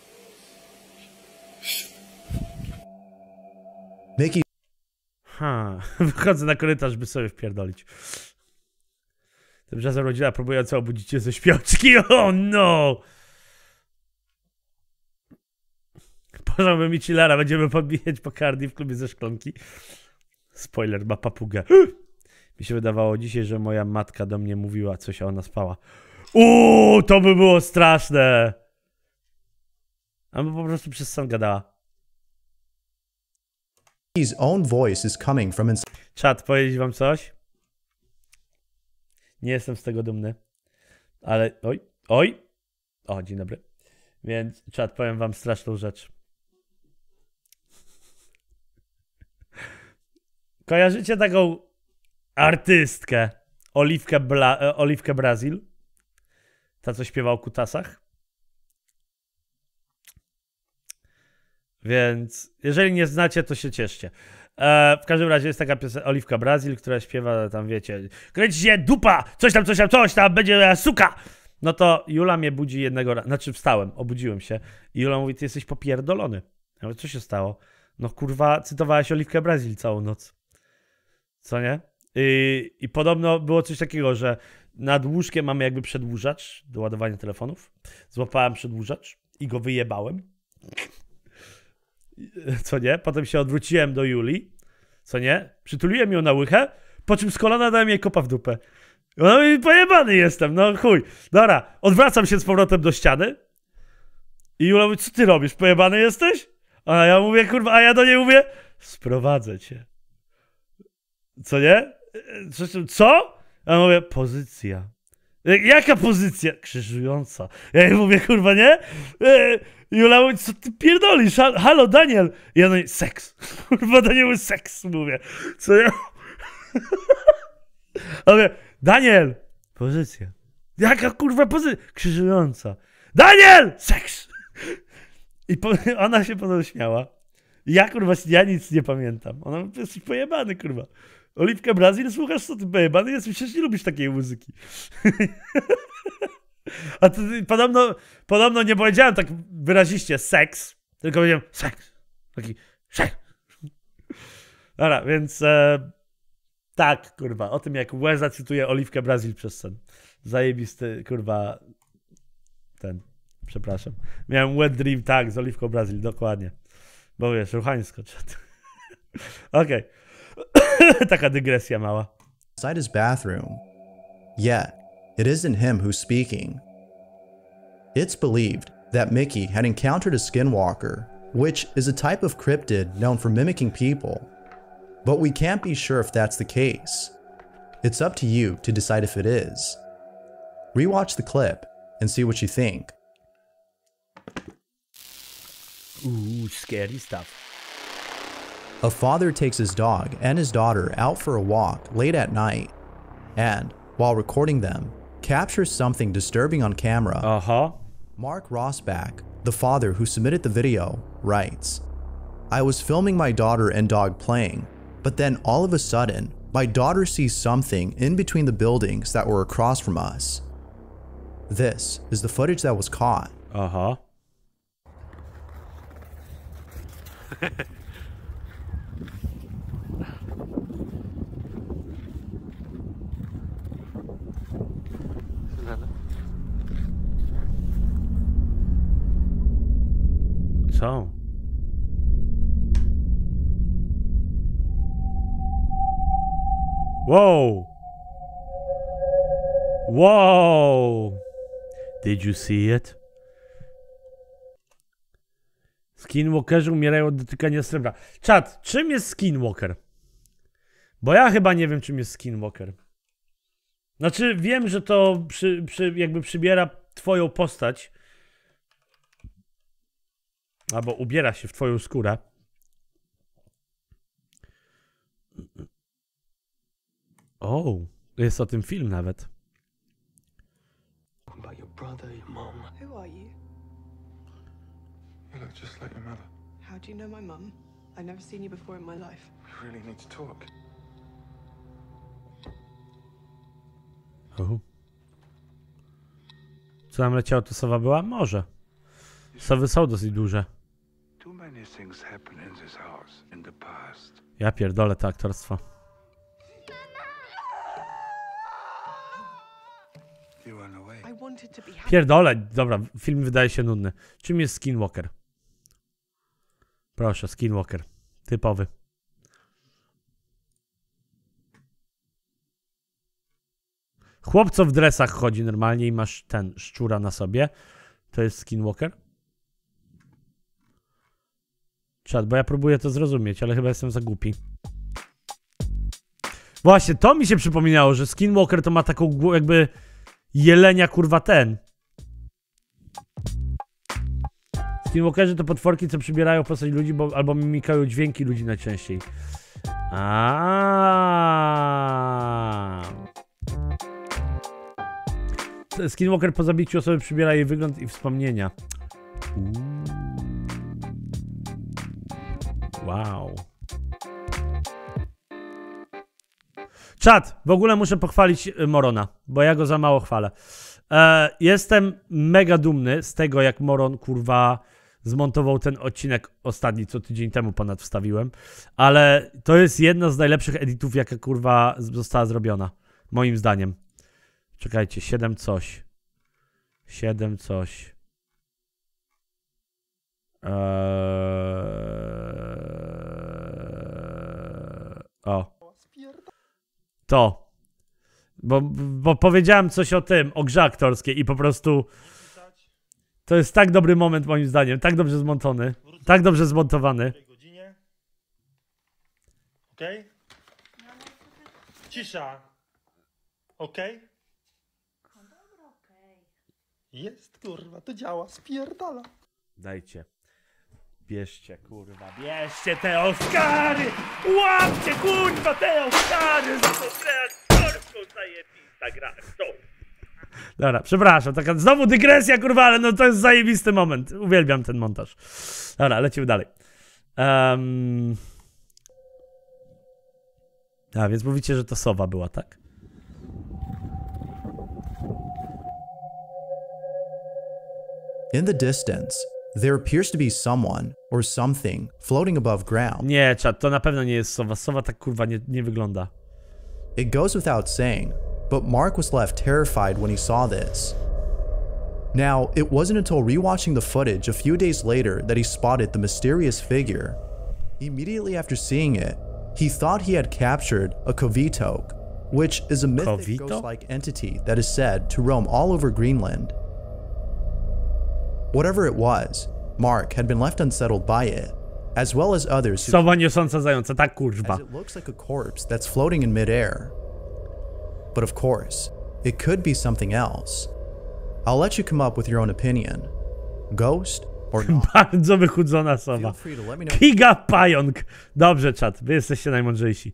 Mickey. Ha, wychodzę na korytarz, by sobie wpierdolić. Tymczasem rodzina próbująca obudzić cię ze śpiączki. Oh no! Pożałbym mi chillera, będziemy podbijać po kardi w klubie ze szklonki. Spoiler, ma papugę. Mi się wydawało dzisiaj, że moja matka do mnie mówiła coś, a ona spała. Uuu, to by było straszne! Albo po prostu przez sen gadała. His own voice is coming from inside. Czat, powiedzieć wam coś? Nie jestem z tego dumny. Ale, oj, oj. O, dzień dobry. Więc, czat, powiem wam straszną rzecz. Kojarzycie taką artystkę? Oliwkę, Bla e, Oliwkę Brazil? Ta, co śpiewa o kutasach? Więc, jeżeli nie znacie, to się cieszcie. E, w każdym razie jest taka piosenka Oliwka Brazil, która śpiewa tam, wiecie, kręci się dupa, coś tam, coś tam, coś tam, będzie suka. No to Jula mnie budzi jednego razu, znaczy wstałem, obudziłem się i Jula mówi, ty jesteś popierdolony. Ja mówię, co się stało? No kurwa, cytowałaś Oliwkę Brazil całą noc. Co nie? I, I podobno było coś takiego, że nad łóżkiem mamy jakby przedłużacz do ładowania telefonów. Złapałem przedłużacz i go wyjebałem. Co nie? Potem się odwróciłem do Julii. Co nie? Przytuliłem ją na łychę, po czym z kolana dałem jej kopa w dupę. No i pojebany jestem, no chuj. Dobra, odwracam się z powrotem do ściany. I Jula mówi, co ty robisz? Pojebany jesteś? A ja mówię, kurwa, a ja do niej mówię, sprowadzę cię. Co nie? Co? A ja mówię, pozycja. Jaka pozycja? Krzyżująca. Ja jej mówię, kurwa, nie? Jula mówi, co ty pierdolisz? Halo, Daniel. I ja no seks. Kurwa, Daniel, seks, mówię. Co ja? A mówię, Daniel, pozycja. Jaka kurwa pozycja? Krzyżująca. Daniel! Seks! I po, ona się potem śmiała. Ja kurwa, ja nic nie pamiętam. Ona mówi, jesteś pojebany, kurwa. Oliwka Brazil, słuchasz, co ty pojebany jesteś? Przecież nie lubisz takiej muzyki. A ty, podobno, podobno nie powiedziałem tak wyraziście seks, tylko powiedziałem seks. Taki seks. Dobra, więc e, tak, kurwa, o tym jak Weza cytuje Oliwkę Brazil przez sen. Zajebisty, kurwa, ten, przepraszam. Miałem wet dream, tak, z Oliwką Brazil, dokładnie. Bo wiesz, ruchańsko. Okej. Okay. Taka dygresja mała. Inside his bathroom. Yet, it isn't him who's speaking. It's believed that Mickey had encountered a skinwalker, which is a type of cryptid known for mimicking people. But we can't be sure if that's the case. It's up to you to decide if it is. Rewatch the clip and see what you think. Ooh, scary stuff. A father takes his dog and his daughter out for a walk late at night, and, while recording them, captures something disturbing on camera. Uh-huh. Mark Rossback, the father who submitted the video, writes, I was filming my daughter and dog playing, but then all of a sudden, my daughter sees something in between the buildings that were across from us. This is the footage that was caught. Uh-huh. Co? Whoa! Whoa! Did you see it? Skinwalkerzy umierają od dotykania srebra. Czad, czym jest skinwalker? Bo ja chyba nie wiem, czym jest skinwalker. Znaczy, wiem, że to przy, przy, jakby przybiera twoją postać. Albo ubiera się w twoją skórę. O, jest o tym film nawet. About your brother, your mom. Who are you? You look just like your mother. How do you know my mum? I've never seen you before in my life. We really need to talk. O. Co nam leciało, to sowa była? Może. Sowy są dosyć duże. Too many things happen in this house in the past. Ja pierdolę to aktorstwo. Pierdolę, dobra, film wydaje się nudny. Czym jest skinwalker? Proszę, skinwalker. Typowy. Chłop, co w dresach chodzi normalnie i masz ten szczura na sobie. To jest skinwalker? Czad, bo ja próbuję to zrozumieć, ale chyba jestem za głupi. Właśnie, to mi się przypominało, że skinwalker to ma taką jakby jelenia, kurwa, ten. Skinwalkerzy to potworki, co przybierają postać ludzi, bo, albo mimikają dźwięki ludzi najczęściej. Aaaa. Skinwalker po zabiciu osoby przybiera jej wygląd i wspomnienia. Uuu. Wow. Czad, w ogóle muszę pochwalić Morona, bo ja go za mało chwalę. E, jestem mega dumny z tego, jak Moron, kurwa, zmontował ten odcinek ostatni, co tydzień temu ponad wstawiłem. Ale to jest jedna z najlepszych editów, jaka kurwa została zrobiona. Moim zdaniem. Czekajcie, siedem coś. siedem coś. Eee... O. To. Bo, bo powiedziałem coś o tym, o grze aktorskiej i po prostu to jest tak dobry moment moim zdaniem, tak dobrze zmontowany, tak dobrze zmontowany. Okej? Okay? Cisza. Okej? Okay? Jest, kurwa, to działa, spierdala. Dajcie. Bierzcie, kurwa, bierzcie te Oscary! Łapcie, kurwa, te Oscary! Za to, że aktorką zajebista gra aktor. Dobra, przepraszam, taka znowu dygresja, kurwa, ale no to jest zajebisty moment. Uwielbiam ten montaż. Dobra, lecimy dalej. Um... A, więc mówicie, że to sowa była, tak? In the distance, there appears to be someone or something floating above ground. Nie, czat, to na pewno nie jest sowa. Sowa tak kurwa nie, nie wygląda. It goes without saying, but Mark was left terrified when he saw this. Now, it wasn't until rewatching the footage a few days later that he spotted the mysterious figure. Immediately after seeing it, he thought he had captured a Kovitoke, which is a mythic ghost-like entity that is said to roam all over Greenland. Whatever it was, Mark had been left unsettled by it, as well as others who Sowa niosąca zająca, tak kurwa. as it looks like a corpse that's floating in midair. But of course, it could be something else. I'll let you come up with your own opinion. Ghost or not. Bardzo wychudzona sowa. Giga pająk. Dobrze, czat, wy jesteście najmądrzejsi.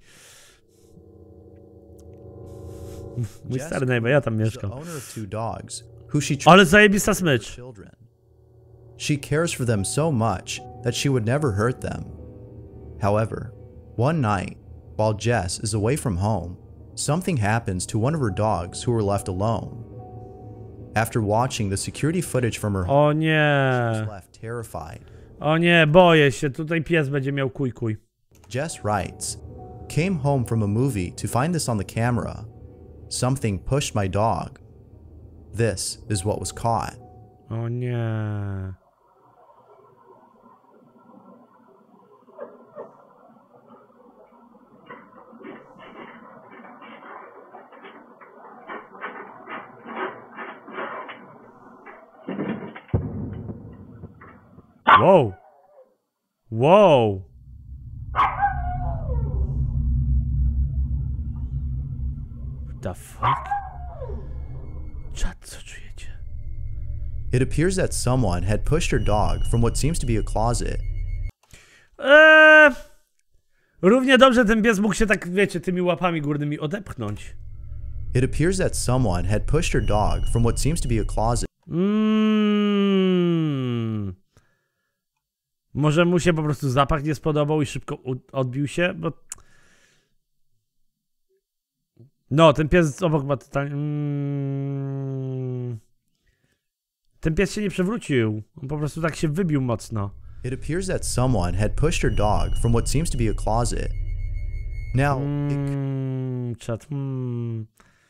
Mój stary najba, ja tam mieszkam. Ale zajebista smycz. She cares for them so much that she would never hurt them. However, one night, while Jess is away from home, something happens to one of her dogs who were left alone. After watching the security footage from her home, o nie. she was left terrified. O nie, boję się, tutaj pies będzie miał kuj kuj. Jess writes, "Came home from a movie to find this on the camera. Something pushed my dog. This is what was caught." O nie. Wow. Wow. What the fuck? Czad, co czujecie? It appears that someone had pushed her dog from what seems to be a closet. Eee, równie dobrze ten pies mógł się tak, wiecie, tymi łapami górnymi odepchnąć. It appears that someone had pushed her dog from what seems to be a closet. Mm. Może mu się po prostu zapach nie spodobał i szybko odbił się, bo... No, ten pies obok ma totalnie... Mm. Ten pies się nie przewrócił. On po prostu tak się wybił mocno. It appears that someone had pushed her dog from what seems to be a closet. Now, mm, it... Czat, mm.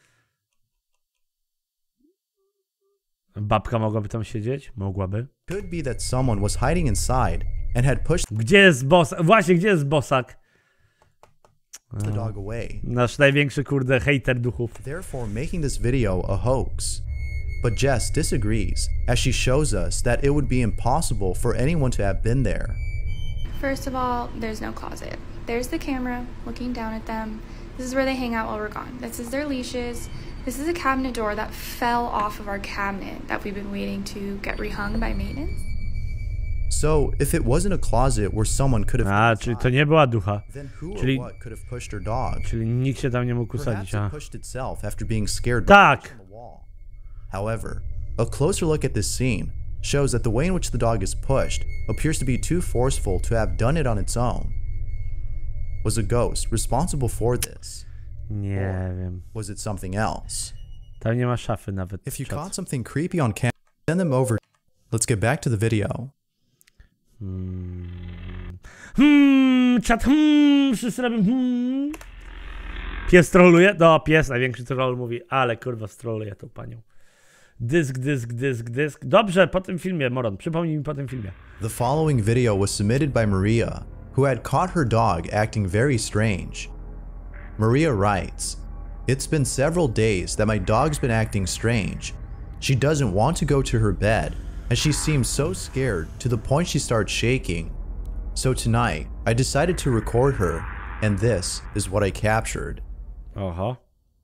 Babka mogłaby tam siedzieć? Mogłaby. Could be that someone was hiding inside and had pushed Gdzie jest bosak? Właśnie, gdzie jest bosak? the dog away. Nasz największy, kurde, hejter duchów. Therefore making this video a hoax. But Jess disagrees, as she shows us that it would be impossible for anyone to have been there. First of all, there's no closet. There's the camera looking down at them. This is where they hang out while we're gone. This is their leashes. This is a cabinet door that fell off of our cabinet that we've been waiting to get rehung by maintenance. So, if it wasn't a closet where someone could have A, czyli to nie była ducha. then who Czyli, or what could have pushed her dog? czyli nikt się tam nie mógł Perhaps usadzić. it A. pushed itself after being scared by Tak. the wall. However, a closer look at this scene shows that the way in which the dog is pushed appears to be too forceful to have done it on its own. Was a ghost responsible for this? Nie wiem. Was it something else? Tam nie ma szafy nawet. If you czat. caught something creepy on camera, send them over. Let's get back to the video. Hmm. Hmm, czat, hmm, wszyscy robią hmm. Pies troluje? No, pies, największy troll mówi, ale kurwa stroluje tą panią. Dysk, dysk, dysk, dysk. Dobrze, po tym filmie, Moron, przypomnij mi po tym filmie. The following video was submitted by Maria, who had caught her dog acting very strange. Maria writes, "It's been several days that my dog's been acting strange. She doesn't want to go to her bed, and she seems so scared to the point she starts shaking. So tonight, I decided to record her, and this is what I captured." Aha.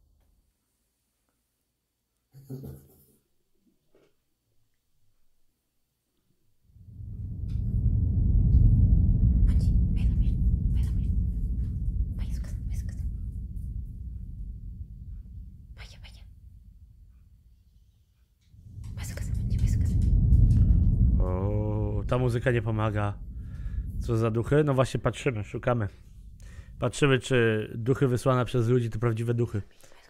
O, ta muzyka nie pomaga. Co za duchy? No właśnie patrzymy, szukamy. Patrzymy, czy duchy wysłane przez ludzi to prawdziwe duchy.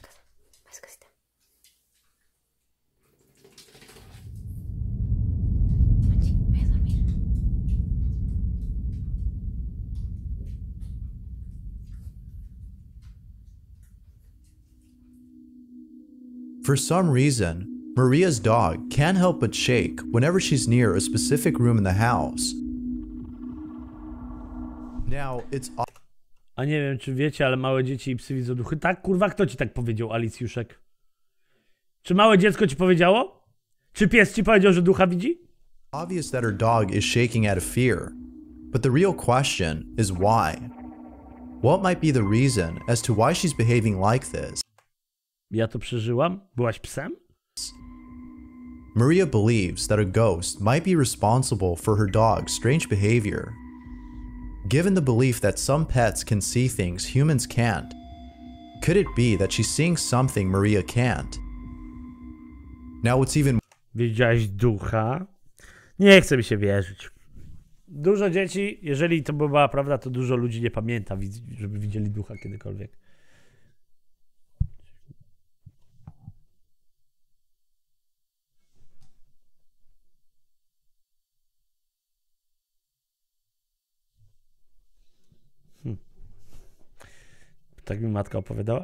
For some reason, Maria's dog can't help but shake whenever she's near a specific room in the house. Now, it's... A nie wiem, czy wiecie, ale małe dzieci i psy widzą duchy. Tak, kurwa, kto ci tak powiedział, Alicjuszek? Czy małe dziecko ci powiedziało? Czy pies ci powiedział, że ducha widzi? Obvious that her dog is shaking out of fear, but the real question is why? What might be the reason as to why she's behaving like this? Ja to przeżyłam? Byłaś psem? Maria believes that a ghost might be responsible for her dog's strange behavior. Given the belief that some pets can see things humans can't, could it be that she's seeing something Maria can't? Now what's even... Widziałaś ducha? Nie chce mi się wierzyć. Dużo dzieci, jeżeli to była prawda, to dużo ludzi nie pamięta, żeby widzieli ducha kiedykolwiek. Hmm. Tak mi matka opowiadała?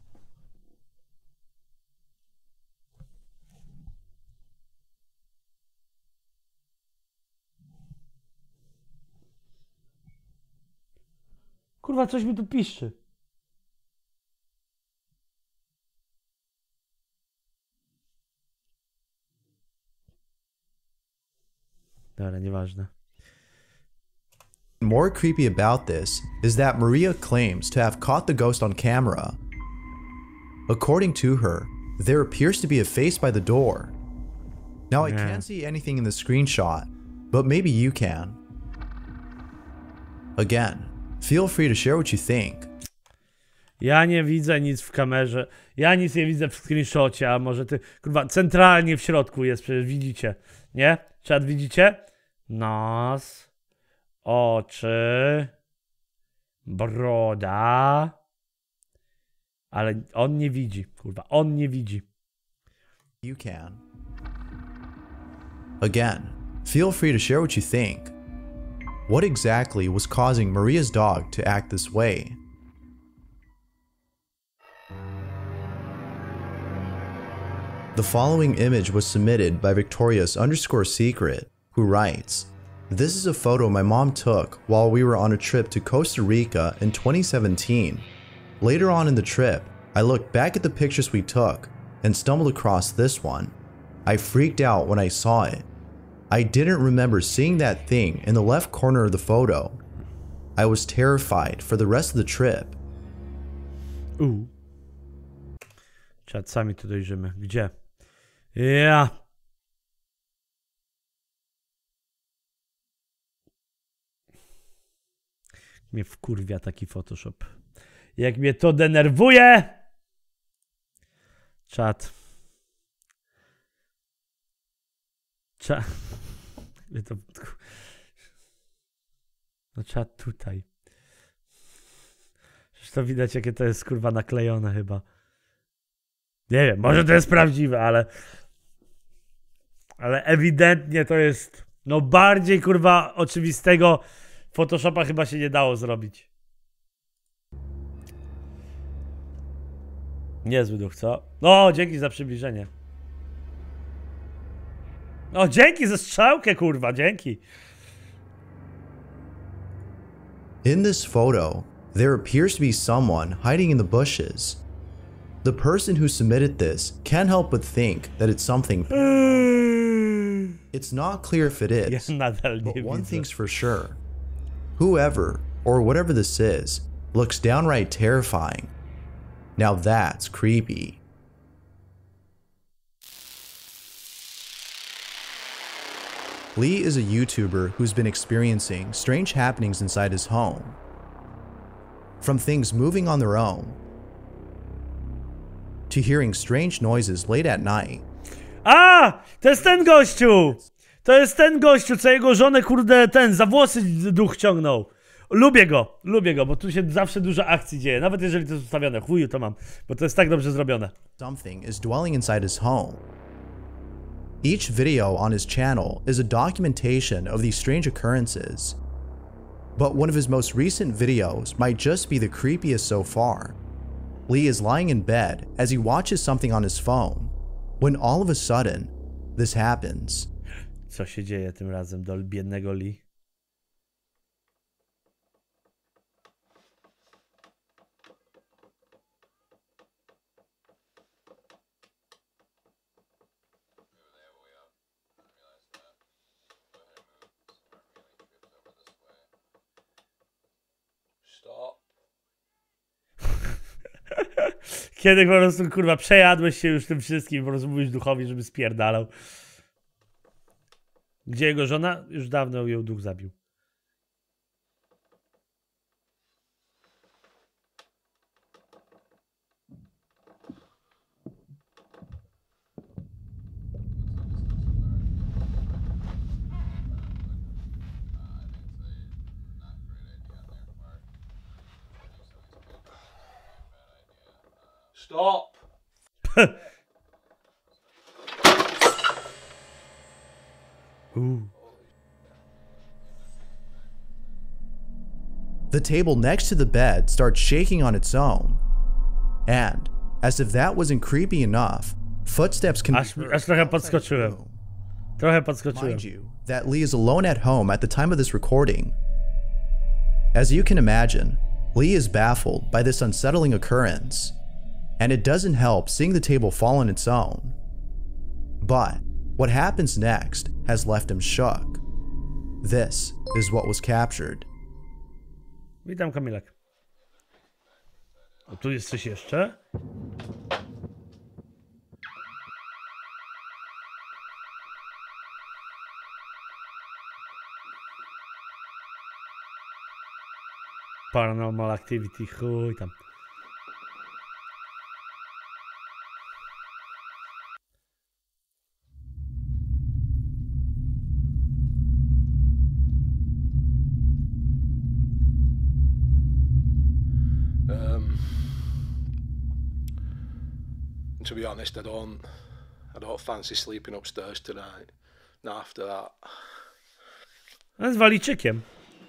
Kurwa, coś mi tu piszczy. Dobra, nieważne. More creepy about this is that Maria claims to have caught the ghost on camera. According to her, there appears to be a face by the door. Now I Yeah. can't see anything in the screenshot, but maybe you can. Again, feel free to share what you think. Ja nie widzę nic w kamerze. Ja nic nie widzę w screenshocie, a może ty... Kurwa, centralnie w środku jest, przecież widzicie. Nie? Czat widzicie? Nos. Oczy. Broda. Ale on nie widzi. Kurwa, on nie widzi. You can. Again, feel free to share what you think. What exactly was causing Maria's dog to act this way? The following image was submitted by Victoria's underscore secret, who writes, "This is a photo my mom took while we were on a trip to Costa Rica in twenty seventeen. Later on in the trip, I looked back at the pictures we took and stumbled across this one. I freaked out when I saw it. I didn't remember seeing that thing in the left corner of the photo. I was terrified for the rest of the trip." U. Czat, sami tu dojrzymy. Gdzie? Ja. Mnie wkurwia taki Photoshop. Jak mnie to denerwuje! Czat. Czat. To... No czat tutaj. Przecież to widać, jakie to jest kurwa naklejone chyba. Nie wiem, może to jest prawdziwe, ale... Ale ewidentnie to jest No bardziej kurwa oczywistego Photoshopa chyba się nie dało zrobić. Niezły duch, co? O, dzięki za przybliżenie. O, dzięki za strzałkę, kurwa, dzięki. In this photo, there appears to be someone hiding in the bushes. The person who submitted this can't help but think that it's something. It's not clear if it is, but one thing's for sure. Whoever, or whatever this is, looks downright terrifying. Now that's creepy. Lee is a YouTuber who's been experiencing strange happenings inside his home. From things moving on their own, to hearing strange noises late at night. A! To jest ten gościu! To jest ten gościu, co jego żonę, kurde, ten, za włosy duch ciągnął. Lubię go, lubię go, bo tu się zawsze dużo akcji dzieje, nawet jeżeli to jest ustawione. Chuju to mam, bo to jest tak dobrze zrobione. Something is dwelling inside his home. Each video on his channel is a documentation of these strange occurrences. But one of his most recent videos might just be the creepiest so far. Lee is lying in bed as he watches something on his phone, when all of a sudden, this happens. Co się dzieje tym razem do biednego Lee? Kiedy po prostu, kurwa, przejadłeś się już tym wszystkim, po prostu mówisz duchowi, żeby spierdalał. Gdzie jego żona? Już dawno ją duch zabił. Stop! Ooh. The table next to the bed starts shaking on its own. And, as if that wasn't creepy enough, footsteps can aż, aż trochę podskoczyłem. Trochę podskoczyłem. Mind you, that Lee is alone at home at the time of this recording. As you can imagine, Lee is baffled by this unsettling occurrence. And it doesn't help seeing the table fall on its own. But what happens next has left him shook. This is what was captured. Witam, Kamilek. A tu jest coś jeszcze? Paranormal Activity, chuj tam. To be honest, I don't, I don't fancy sleeping upstairs tonight. Not after that. On jest waliczykiem.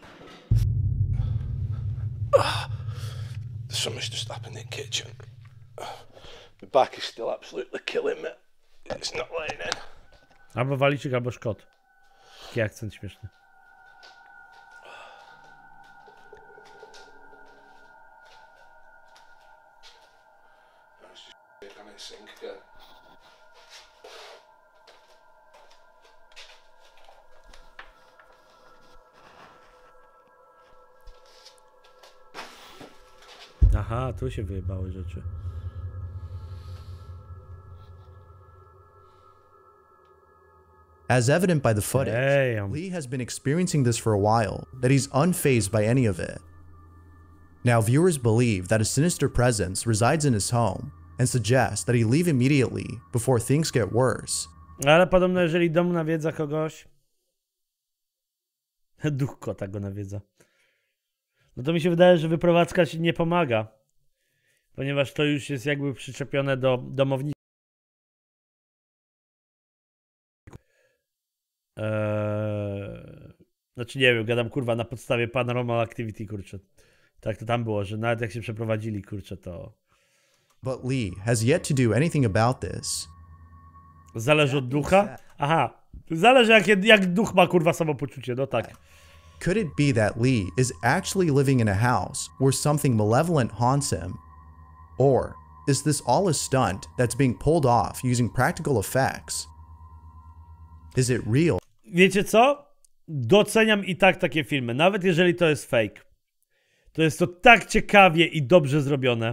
Something's just happened in the kitchen. My back is still absolutely killing me. It's not laying in. Albo waliczyk, albo szkot. Taki akcent śmieszny. Aha, tu się wyjebały rzeczy. As evident by the footage, Damn. Lee has been experiencing this for a while, that he's unfazed by any of it. Now viewers believe that a sinister presence resides in his home and suggest that he leave immediately before things get worse. Ale podobno jeżeli dom nawiedza kogoś, duch kota go nawiedza, no to mi się wydaje, że wyprowadzka ci nie pomaga, ponieważ to już jest jakby przyczepione do domownika. Eee, Znaczy nie wiem, gadam kurwa na podstawie Paranormal Activity, kurczę. Tak to tam było, że nawet jak się przeprowadzili, kurczę, to... But Lee has yet to do anything about this. Zależy od ducha? Aha. Zależy jak, jak duch ma kurwa samopoczucie, no tak. Could it be that Lee is actually living in a house where something malevolent haunts him? Or is this all a stunt that's being pulled off using practical effects? Is it real? Wiecie co? Doceniam i tak takie filmy, nawet jeżeli to jest fake. To jest to tak ciekawie i dobrze zrobione.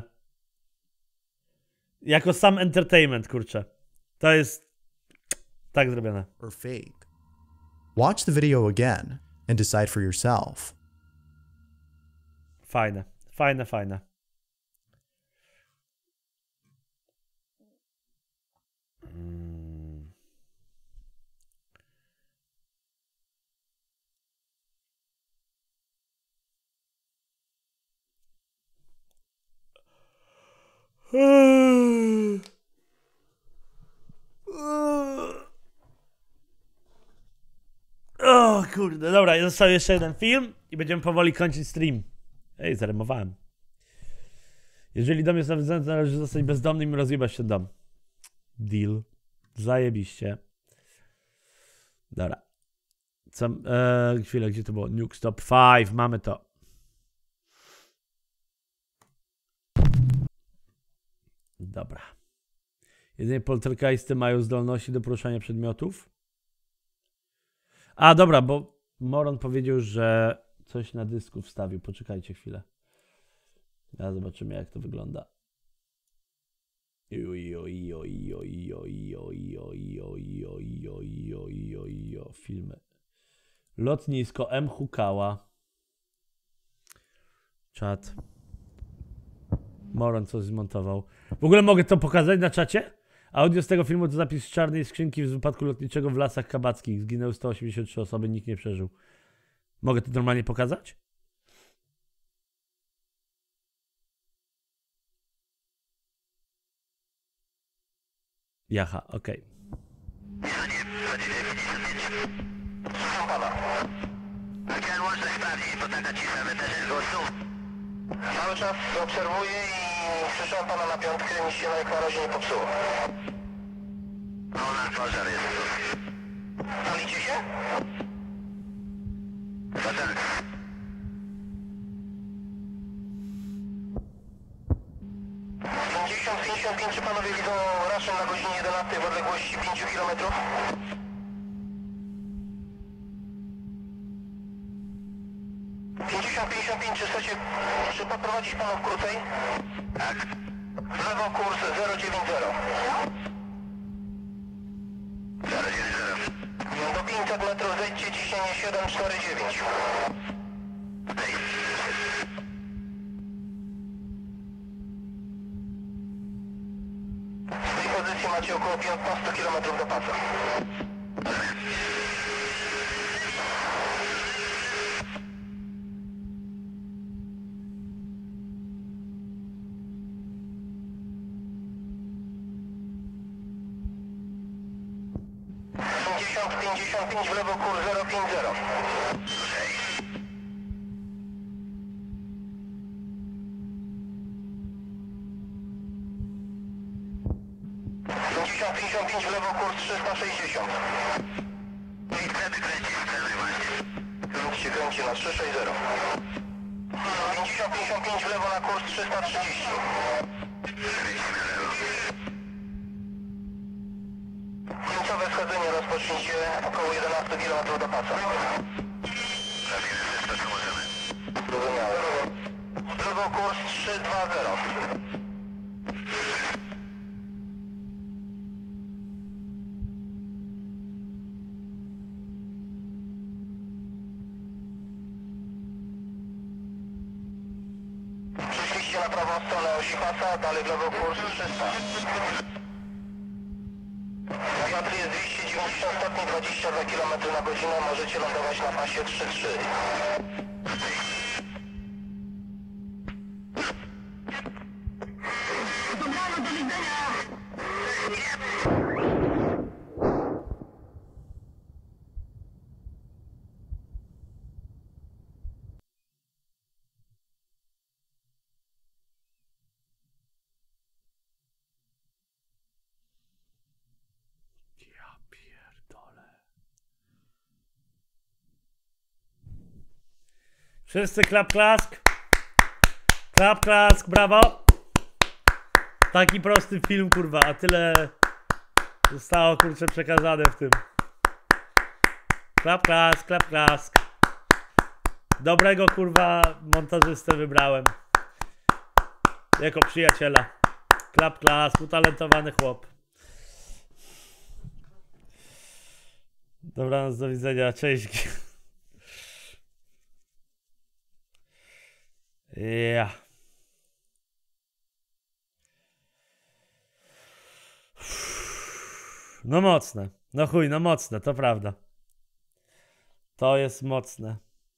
Jako sam entertainment, kurczę. To jest tak zrobione. Or fake? Watch the video again and decide for yourself. Fajne, fajne, fajne. Hmm. O kurde, dobra, został jeszcze jeden film i będziemy powoli kończyć stream. Ej, zarymowałem. Jeżeli dom jest nawiedzony, to należy zostać bezdomnym i rozjebać ten dom. Deal. Zajebiście. Dobra. Co, e, chwilę, gdzie to było? Nuke Stop pięć, mamy to. Dobra. Jedynie poltergeisty mają zdolności do poruszania przedmiotów. A, dobra, bo Moron powiedział, że coś na dysku wstawił. Poczekajcie chwilę. Ja zobaczymy, jak to wygląda. Filmy. Lotnisko M. Hukała. Czat. Moron coś zmontował. W ogóle mogę to pokazać na czacie? Audio z tego filmu to zapis z czarnej skrzynki z wypadku lotniczego w Lasach Kabackich. Zginęły sto osiemdziesiąt trzy osoby, nikt nie przeżył. Mogę to normalnie pokazać? Jaha, okej. Słucham pana. Chciałem łączność sprawdzić, bo taka cisza wydarzeń głosu. Cały czas obserwuję i słyszałem pana na piątkę, nic się jak na razie nie popsuło. No, na pożar jest. Palicie się? No tak. pięćdziesiąt pięćdziesiąt pięć, czy panowie widzą raszem na godzinie jedenastej w odległości pięć kilometrów? pięćdziesiąt pięćdziesiąt pięć, czy chcecie, czy podprowadzić panów krócej? Tak. W lewo kurs zero dziewięć zero. zero dziewięć zero. Do pięćset metrów zejdźcie, ciśnienie siedem cztery dziewięć. Z tej pozycji macie około piętnaście kilometrów do pasa. pięćdziesiąt pięćdziesiąt pięć, w lewo kurs zero pięć zero. pięćdziesiąt pięćdziesiąt pięć, w lewo kurs trzysta sześćdziesiąt. I wtedy kręci, wtedy właśnie. Kręci się kręci na trzysta sześćdziesiąt. pięćdziesiąt pięćdziesiąt pięć, w lewo na kurs trzysta trzydzieści. Kręcimy lewo. Końcowe schodzenie rozpocznijcie około jedenaście kilometrów do pasa. Zabierze wszystko, co możemy. Zrozumiałe. W lewo kurs trzy dwa zero. Przyszliście na prawą stronę osi pasa, dalej w lewo kurs trzysta. Wiatr jest dwieście dziewięćdziesiąt stopni, dwadzieścia dwa kilometry na godzinę, możecie lądować na pasie trzy trzy. Wszyscy klap klask. Klap klask, brawo. Taki prosty film, kurwa, a tyle zostało, kurczę, przekazane w tym. Klap klask, klap klask. Dobrego, kurwa, montażystę wybrałem. Jako przyjaciela. Klap klask, utalentowany chłop. Dobranoc, do widzenia, cześć. Ja. No mocne. No chuj, no mocne, to prawda. To jest mocne.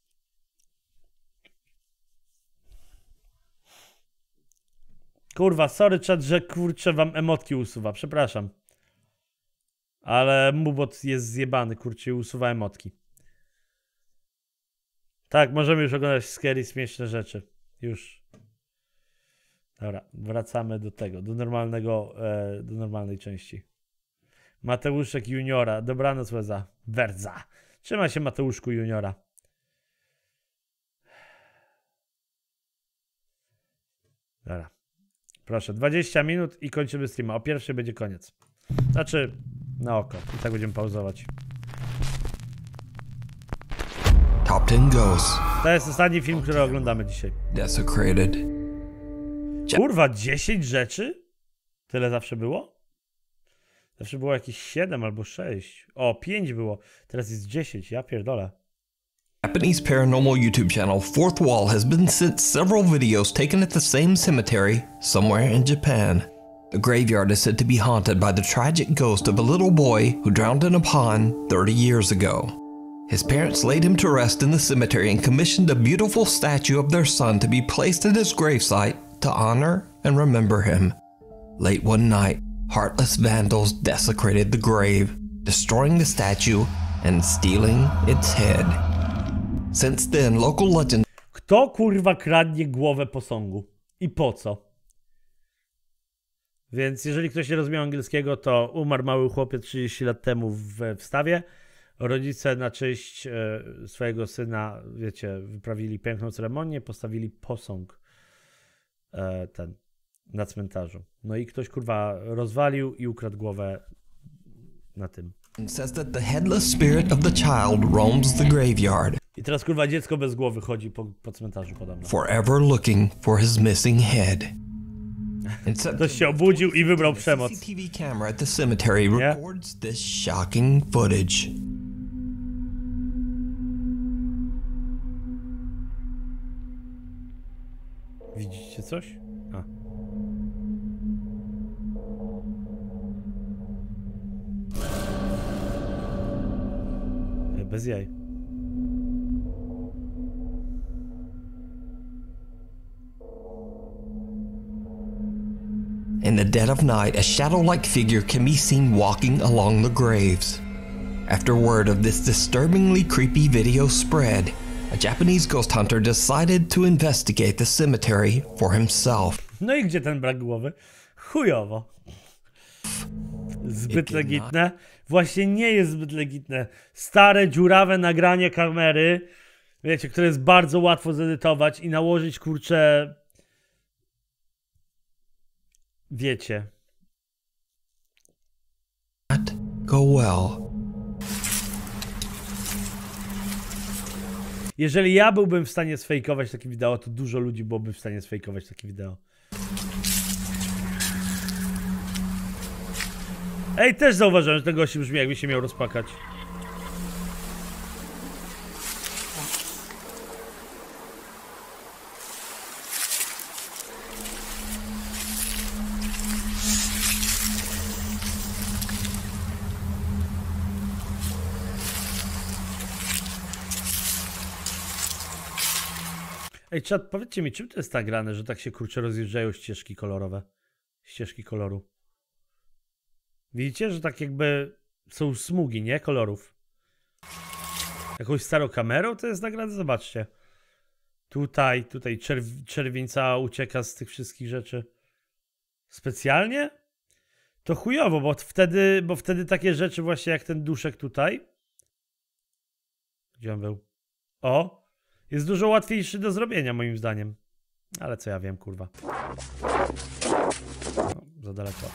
Kurwa, sorry czat, że kurczę wam emotki usuwa, przepraszam. Ale Mubot jest zjebany, kurczę, i usuwa emotki. Tak, możemy już oglądać scary, śmieszne rzeczy. Już. Dobra, wracamy do tego, do normalnego, e, do normalnej części. Mateuszek Juniora, dobranoc Weza. Werdza. Trzymaj się, Mateuszku Juniora. Dobra. Proszę, dwadzieścia minut i kończymy streama. O pierwszej będzie koniec. Znaczy, na oko. I tak będziemy pauzować. Top ten Ghosts. To jest ostatni film, który oglądamy dzisiaj. Desecrated. Kurwa, dziesięć rzeczy? Tyle zawsze było? Zawsze było jakieś siedem albo sześć. O, pięć było. Teraz jest dziesięć. Ja pierdolę. Japanese paranormal YouTube channel Fourth Wall has been sent several videos taken at the same cemetery somewhere in Japan. The graveyard is said to be haunted by the tragic ghost of a little boy who drowned in a pond thirty years ago. His parents laid him to rest in the cemetery and commissioned a beautiful statue of their son to be placed at his gravesite to honor and remember him. Late one night, heartless vandals desecrated the grave, destroying the statue and stealing its head. Since then, local legend... Kto kurwa kradnie głowę posągu? I po co? Więc jeżeli ktoś nie rozumie angielskiego, to umarł mały chłopiec trzydzieści lat temu w wstawie. Rodzice na cześć e, swojego syna, wiecie, wyprawili piękną ceremonię, postawili posąg e, ten na cmentarzu. No i ktoś kurwa rozwalił i ukradł głowę na tym. Says that the headless spirit of the child roams the graveyard. I teraz kurwa dziecko bez głowy chodzi po, po cmentarzu podobno. Forever looking for his missing head. Ktoś się obudził i wybrał przemoc. C C T V camera at the cemetery records this shocking footage. Widzicie coś? A. Bez jaj. In the dead of night, a shadow-like figure can be seen walking along the graves. After word of this disturbingly creepy video spread, a Japanese ghost hunter decided to investigate the cemetery for himself. No i gdzie ten brak głowy? Chujowo. Zbyt legitne. Właśnie nie jest zbyt legitne. Stare, dziurawe nagranie kamery, wiecie, które jest bardzo łatwo zedytować i nałożyć, kurczę, wiecie. Go well. Jeżeli ja byłbym w stanie sfejkować takie wideo, to dużo ludzi byłoby w stanie sfejkować takie wideo. Ej, też zauważyłem, że ten gościu brzmi, jakby się miał rozpakać. Ej, czat, powiedzcie mi, czym to jest tak grane, że tak się kurczę rozjeżdżają ścieżki kolorowe? Ścieżki koloru. Widzicie, że tak jakby są smugi, nie? Kolorów. Jakąś starą kamerą to jest nagrane? Zobaczcie. Tutaj, tutaj czerw czerwień cała ucieka z tych wszystkich rzeczy. Specjalnie? To chujowo, bo wtedy, bo wtedy takie rzeczy właśnie jak ten duszek tutaj. Gdzie on był? O! Jest dużo łatwiejszy do zrobienia moim zdaniem. Ale co ja wiem, kurwa. No, za daleko.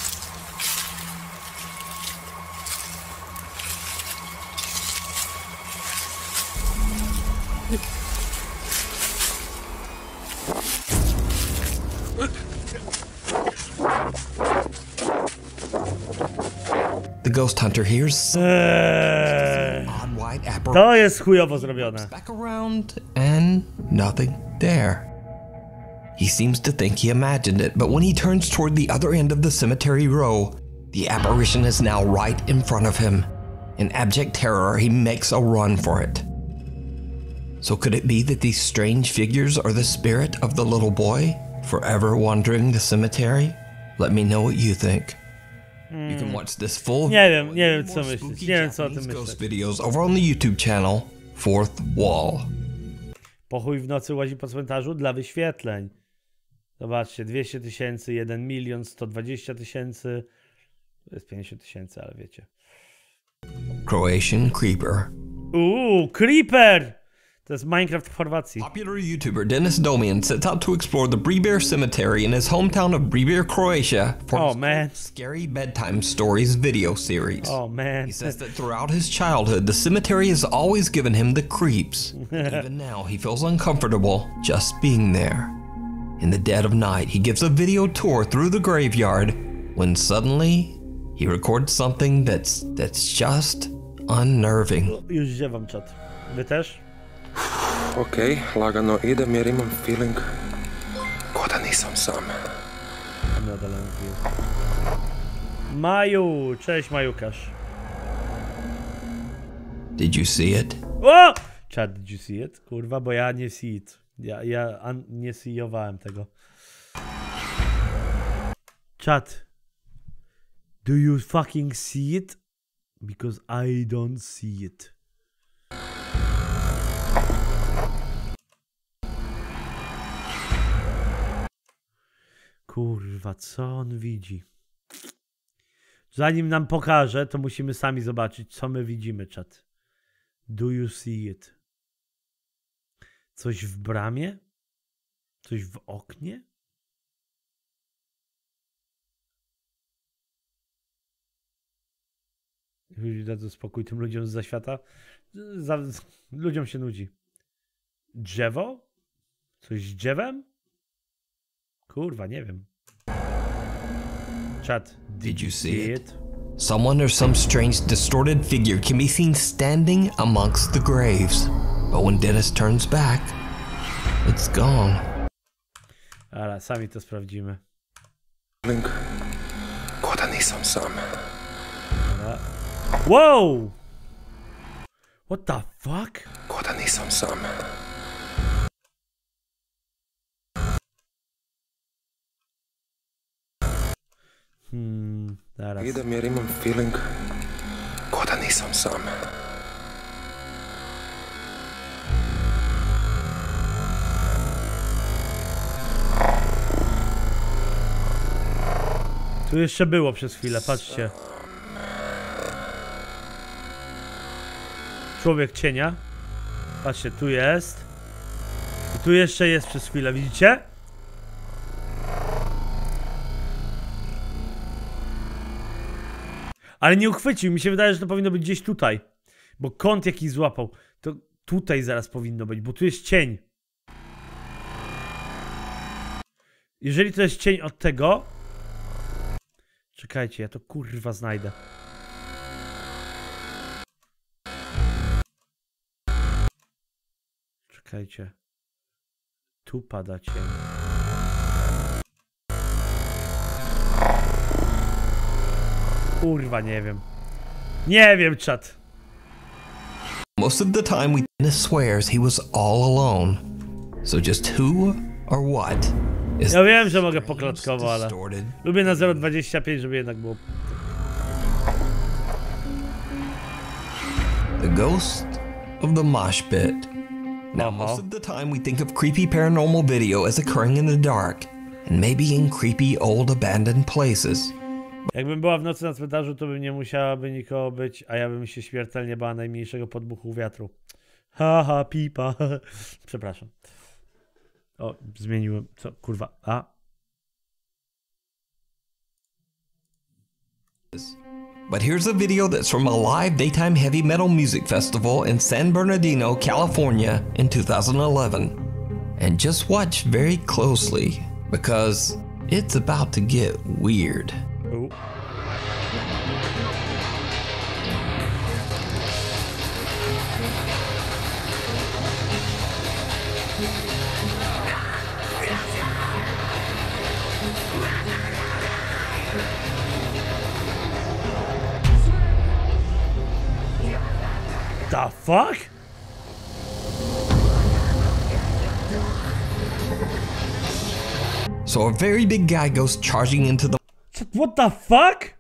The ghost hunter hears eee, odd white apparition. To jest chujowo zrobione. Back around and nothing there. He seems to think he imagined it, but when he turns toward the other end of the cemetery row, the apparition is now right in front of him. In abject terror, he makes a run for it. So could it be that these strange figures are the spirit of the little boy, forever wandering the cemetery? Let me know what you think. You can watch this full nie wiem, nie wiem co myślisz, nie wiem co o tym myślisz. Videos over on the YouTube channel Fourth Wall. Pochuj w nocy łazi po cmentarzu dla wyświetleń. Zobaczcie, dwieście tysięcy, jeden milion, sto dwadzieścia tysięcy. To jest pięćdziesiąt tysięcy, ale wiecie. Croatian Creeper. Uuu, Creeper! To jest Minecraft w Chorwacji. Popular YouTuber Dennis Domian sets out to explore the Breber Cemetery in his hometown of Breber, Croatia for oh, his man. Scary Bedtime Stories video series. Oh man. He says that throughout his childhood, the cemetery has always given him the creeps. Even now, he feels uncomfortable just being there. In the dead of night, he gives a video tour through the graveyard when suddenly he records something that's that's just unnerving. Już ziewam, czat. Wy też? Okej, okay, lagano idem jer imam feeling ko da nisam sam. Nadal Maju, cześć Majukasz. Did you see it? O! Czat, did you see it? Kurwa, bo ja nie see it. Ja, ja an, nie see'owałem tego. Czat. Do you fucking see it? Because I don't see it. Kurwa, co on widzi? Zanim nam pokaże, to musimy sami zobaczyć, co my widzimy, czat. Do you see it? Coś w bramie? Coś w oknie? Dadzą spokój tym ludziom z zaświata. Za, ludziom się nudzi. Drzewo? Coś z drzewem? Kurwa, nie wiem. Chat, did, did you see, see it? it? Someone or some strange distorted figure can be seen standing amongst the graves. But when Dennis turns back, it's gone. Ale sami to sprawdzimy. Link. Koda nisam sam. Wow! What the fuck? Koda nisam sam. Hmm, zaraz. Idem jer imam feeling ko da nisam sam. Tu jeszcze było przez chwilę, patrzcie. Człowiek cienia. Patrzcie, tu jest. I tu jeszcze jest przez chwilę, widzicie? Ale nie uchwycił, mi się wydaje, że to powinno być gdzieś tutaj. Bo kąt jaki złapał, to tutaj zaraz powinno być, bo tu jest cień. Jeżeli to jest cień od tego... Czekajcie, ja to kurwa znajdę. Czekajcie. Tu pada cień. Kurwa, nie wiem. Nie wiem, czat. Most of the time we swears he was all alone. So just who or what is Ja wiem, że mogę poklatkowo, ale lubię na zero dwadzieścia pięć, żeby jednak było. The ghost of the mosh pit. Now most of the time we think of creepy paranormal video as occurring in the dark and maybe in creepy old abandoned places. Jakbym była w nocy na cmentarzu, to by nie musiałaby nikogo być, a ja bym się śmiertelnie bała najmniejszego podmuchu wiatru. Haha, pipa. Przepraszam. O, zmieniłem. Co? Kurwa. A. But here's a video that's from a live daytime heavy metal music festival in San Bernardino, California in two thousand eleven. And just watch very closely because it's about to get weird. Ooh. The fuck? So a very big guy goes charging into the... What the fuck?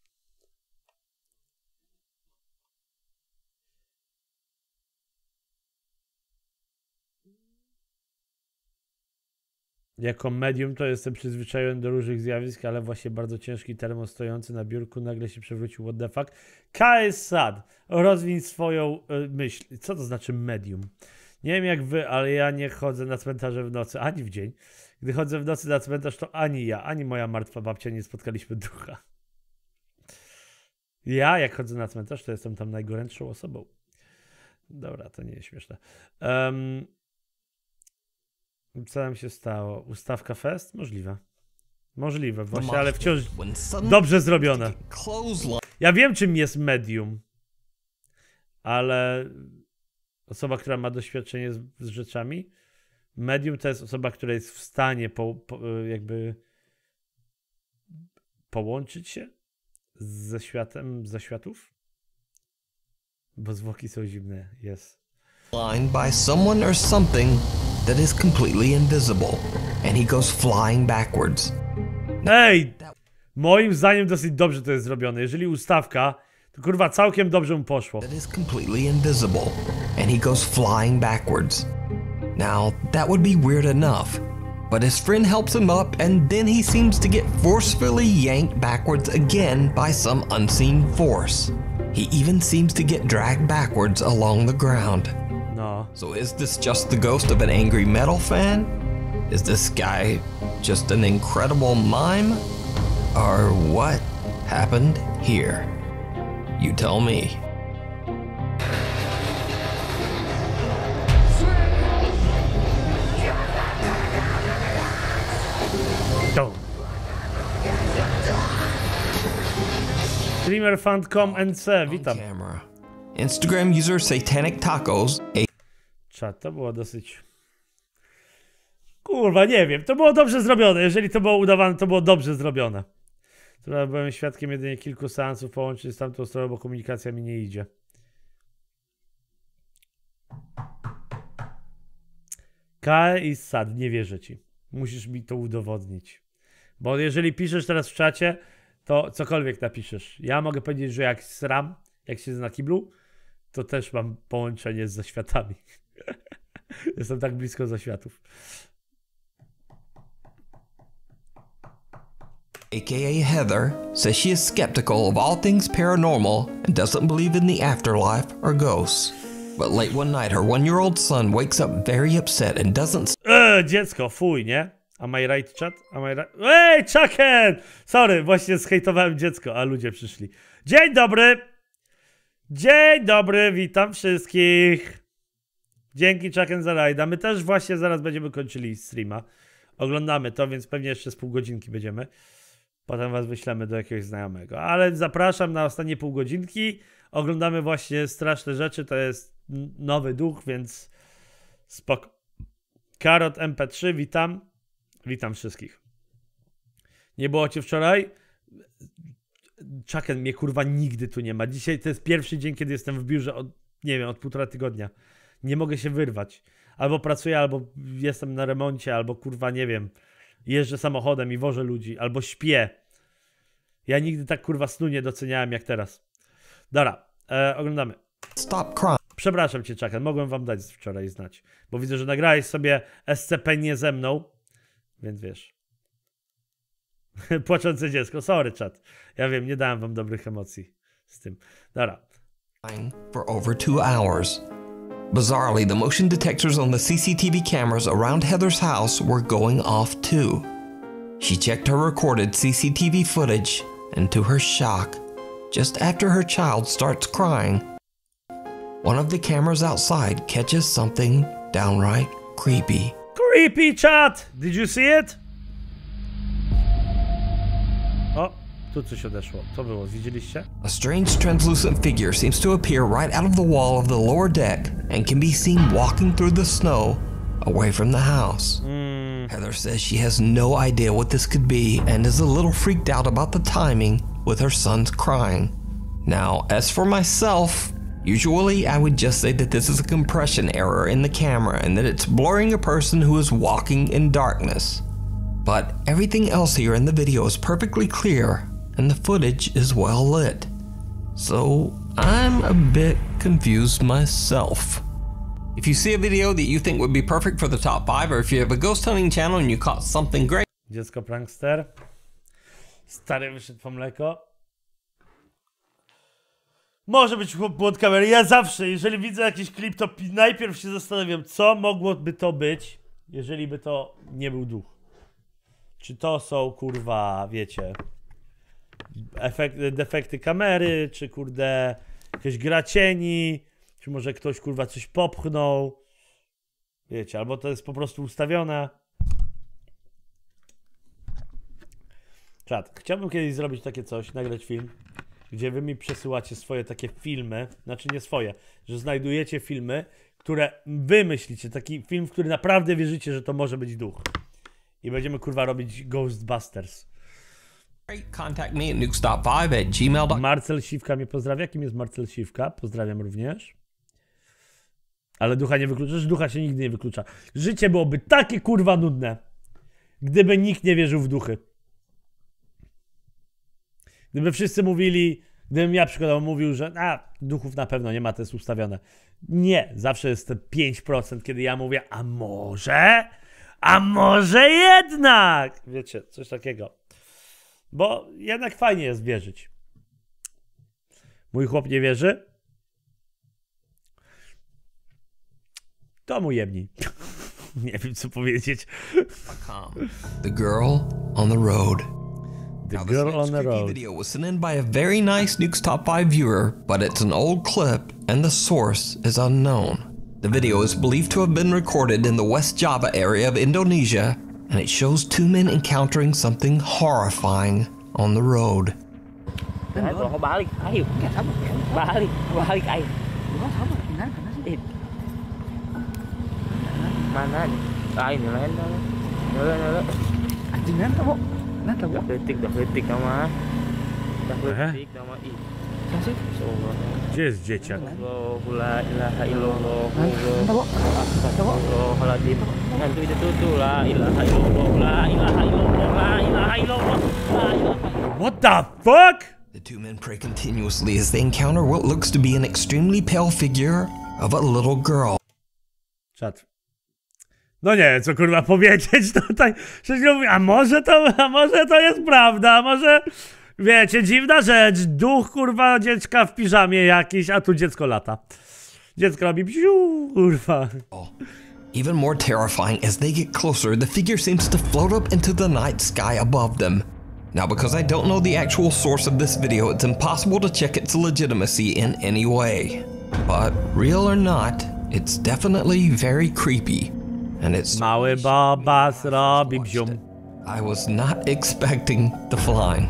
Jako medium to jestem przyzwyczajony do różnych zjawisk, ale właśnie bardzo ciężki termos stojący na biurku nagle się przewrócił. What the fuck? K jest sad. Rozwiń swoją y, myśl. Co to znaczy medium? Nie wiem jak wy, ale ja nie chodzę na cmentarze w nocy, ani w dzień. Gdy chodzę w nocy na cmentarz, to ani ja, ani moja martwa babcia nie spotkaliśmy ducha. Ja, jak chodzę na cmentarz, to jestem tam najgorętszą osobą. Dobra, to nie jest śmieszne. Um, co nam się stało? Ustawka fest? Możliwe. Możliwe właśnie, ale wciąż dobrze zrobione. Ja wiem, czym jest medium. Ale osoba, która ma doświadczenie z, z rzeczami, medium to jest osoba, która jest w stanie po, po, jakby połączyć się ze światem, ze światów. Bo zwłoki są zimne, jest. Blind by someone or something that is completely invisible, and he goes flying backwards. Ej! Moim zdaniem dosyć dobrze to jest zrobione. Jeżeli ustawka, to kurwa całkiem dobrze mu poszło. That is completely invisible, and he goes flying backwards. Now, that would be weird enough, but his friend helps him up and then he seems to get forcefully yanked backwards again by some unseen force. He even seems to get dragged backwards along the ground. No. So is this just the ghost of an angry metal fan? Is this guy just an incredible mime? Or what happened here? You tell me. Streamer fan dot com N C, witam. Instagram user Satanic Tacos. Czat, to było dosyć... Kurwa, nie wiem, to było dobrze zrobione. Jeżeli to było udawane, to było dobrze zrobione. Teraz byłem świadkiem jedynie kilku seansów połączyć z tamtą stroną, bo komunikacja mi nie idzie. K i sad, nie wierzę ci. Musisz mi to udowodnić. Bo jeżeli piszesz teraz w czacie, to cokolwiek napiszesz. Ja mogę powiedzieć, że jak sram, jak siedzę na kiblu, to też mam połączenie z zaświatami. Jestem tak blisko zaświatów. A K A Heather says she is skeptical of all things paranormal and doesn't believe in the afterlife or ghosts. But late one night, her one-year-old son wakes up very upset and doesn't... Eee, dziecko, fuj, nie? Am I right, chat? Am I right? Ej, Chucken! Sorry, właśnie zhejtowałem dziecko, a ludzie przyszli. Dzień dobry! Dzień dobry, witam wszystkich. Dzięki Chucken za rajda. My też właśnie zaraz będziemy kończyli streama. Oglądamy to, więc pewnie jeszcze z pół godzinki będziemy. Potem was wyślemy do jakiegoś znajomego. Ale zapraszam na ostatnie pół godzinki. Oglądamy właśnie straszne rzeczy. To jest nowy duch, więc spoko. Karot M P trzy, witam. Witam wszystkich. Nie było cię wczoraj? Chucken mnie kurwa nigdy tu nie ma. Dzisiaj to jest pierwszy dzień, kiedy jestem w biurze od, nie wiem, od półtora tygodnia. Nie mogę się wyrwać. Albo pracuję, albo jestem na remoncie, albo kurwa nie wiem. Jeżdżę samochodem i wożę ludzi, albo śpię. Ja nigdy tak kurwa snu nie doceniałem jak teraz. Dobra, e, oglądamy. Stop crying. Przepraszam cię, Chucken, mogłem wam dać wczoraj znać. Bo widzę, że nagrałeś sobie S C P nie ze mną. Więc wiesz. Płaczące dziecko. Sorry, czat. Ja wiem, nie dałem wam dobrych emocji z tym. Dobra. For over two hours. Bizarrely, the motion detectors on the C C T V cameras around Heather's house were going off too. She checked her recorded C C T V footage, and to her shock, just after her child starts crying, one of the cameras outside catches something downright creepy. Creepy, chat! Did you see it? O, tu coś odeszło. Co było? Widzieliście? A strange translucent figure seems to appear right out of the wall of the lower deck and can be seen walking through the snow away from the house. Mm. Heather says she has no idea what this could be and is a little freaked out about the timing with her son's crying. Now, as for myself, usually I would just say that this is a compression error in the camera and that it's blurring a person who is walking in darkness. But everything else here in the video is perfectly clear and the footage is well lit. So I'm a bit confused myself. If you see a video that you think would be perfect for the top five, or if you have a ghost hunting channel and you caught something great. Dziecko prankster. Stary wyszedł po mleko. Może być błąd kamery. Ja zawsze, jeżeli widzę jakiś klip, to najpierw się zastanawiam, co mogłoby to być, jeżeli by to nie był duch. Czy to są, kurwa, wiecie, efekty, defekty kamery, czy kurde, jakaś gra cieni, czy może ktoś, kurwa, coś popchnął. Wiecie, albo to jest po prostu ustawione. Czad, chciałbym kiedyś zrobić takie coś, nagrać film, gdzie wy mi przesyłacie swoje takie filmy, znaczy nie swoje, że znajdujecie filmy, które wy myślicie, taki film, w który naprawdę wierzycie, że to może być duch. I będziemy, kurwa, robić Ghostbusters. Contact me at nukestop five at gmail dot com. Marcel Siwka mnie pozdrawia. Kim jest Marcel Siwka? Pozdrawiam również. Ale ducha nie wykluczasz? Ducha się nigdy nie wyklucza. Życie byłoby takie, kurwa, nudne, gdyby nikt nie wierzył w duchy. Gdyby wszyscy mówili, gdybym ja przykładowo mówił, że a, duchów na pewno nie ma, to jest ustawione. Nie, zawsze jest te pięć procent, kiedy ja mówię, a może? A może jednak? Wiecie, coś takiego. Bo jednak fajnie jest wierzyć. Mój chłop nie wierzy? To mu jebnij. Nie wiem, co powiedzieć. The Girl on the Road. The Now, Girl this on the Road. video was sent in by a very nice Nukes Top five viewer, but it's an old clip and the source is unknown. The video is believed to have been recorded in the West Java area of Indonesia, and it shows two men encountering something horrifying on the road. Balik, ayo. Balik, balik, ayo. Mana? Ah, ini lain dah. Nolak, nolak. Anjing nanti bu, nanti bu. Kritik, dah kritik nama. Dah kritik nama i. Kasih. Gdzie jest dzieciak? La ilaha illallah. Nanti bu. Astagfirullahaladzim. Nanti itu tu la ilaha illallah. La ilaha illallah. La ilaha illallah. La ilaha. What the fuck? The two men pray continuously as they encounter what looks to be an extremely pale figure of a little girl. Czad. No nie, co kurwa powiedzieć tutaj. A może to, a może to jest prawda, a może, wiecie, dziwna rzecz. Duch, kurwa, dziecka w piżamie jakiś, a tu dziecko lata. Dziecko robi psiu, kurwa. Even more terrifying, as they get closer, the figure seems to float up into the night sky above them. Now, because I don't know the actual source of this video, it's impossible to check its legitimacy in any way. But real or not, it's definitely very creepy. And it's Mały babas robi bzium. I was not expecting the flying.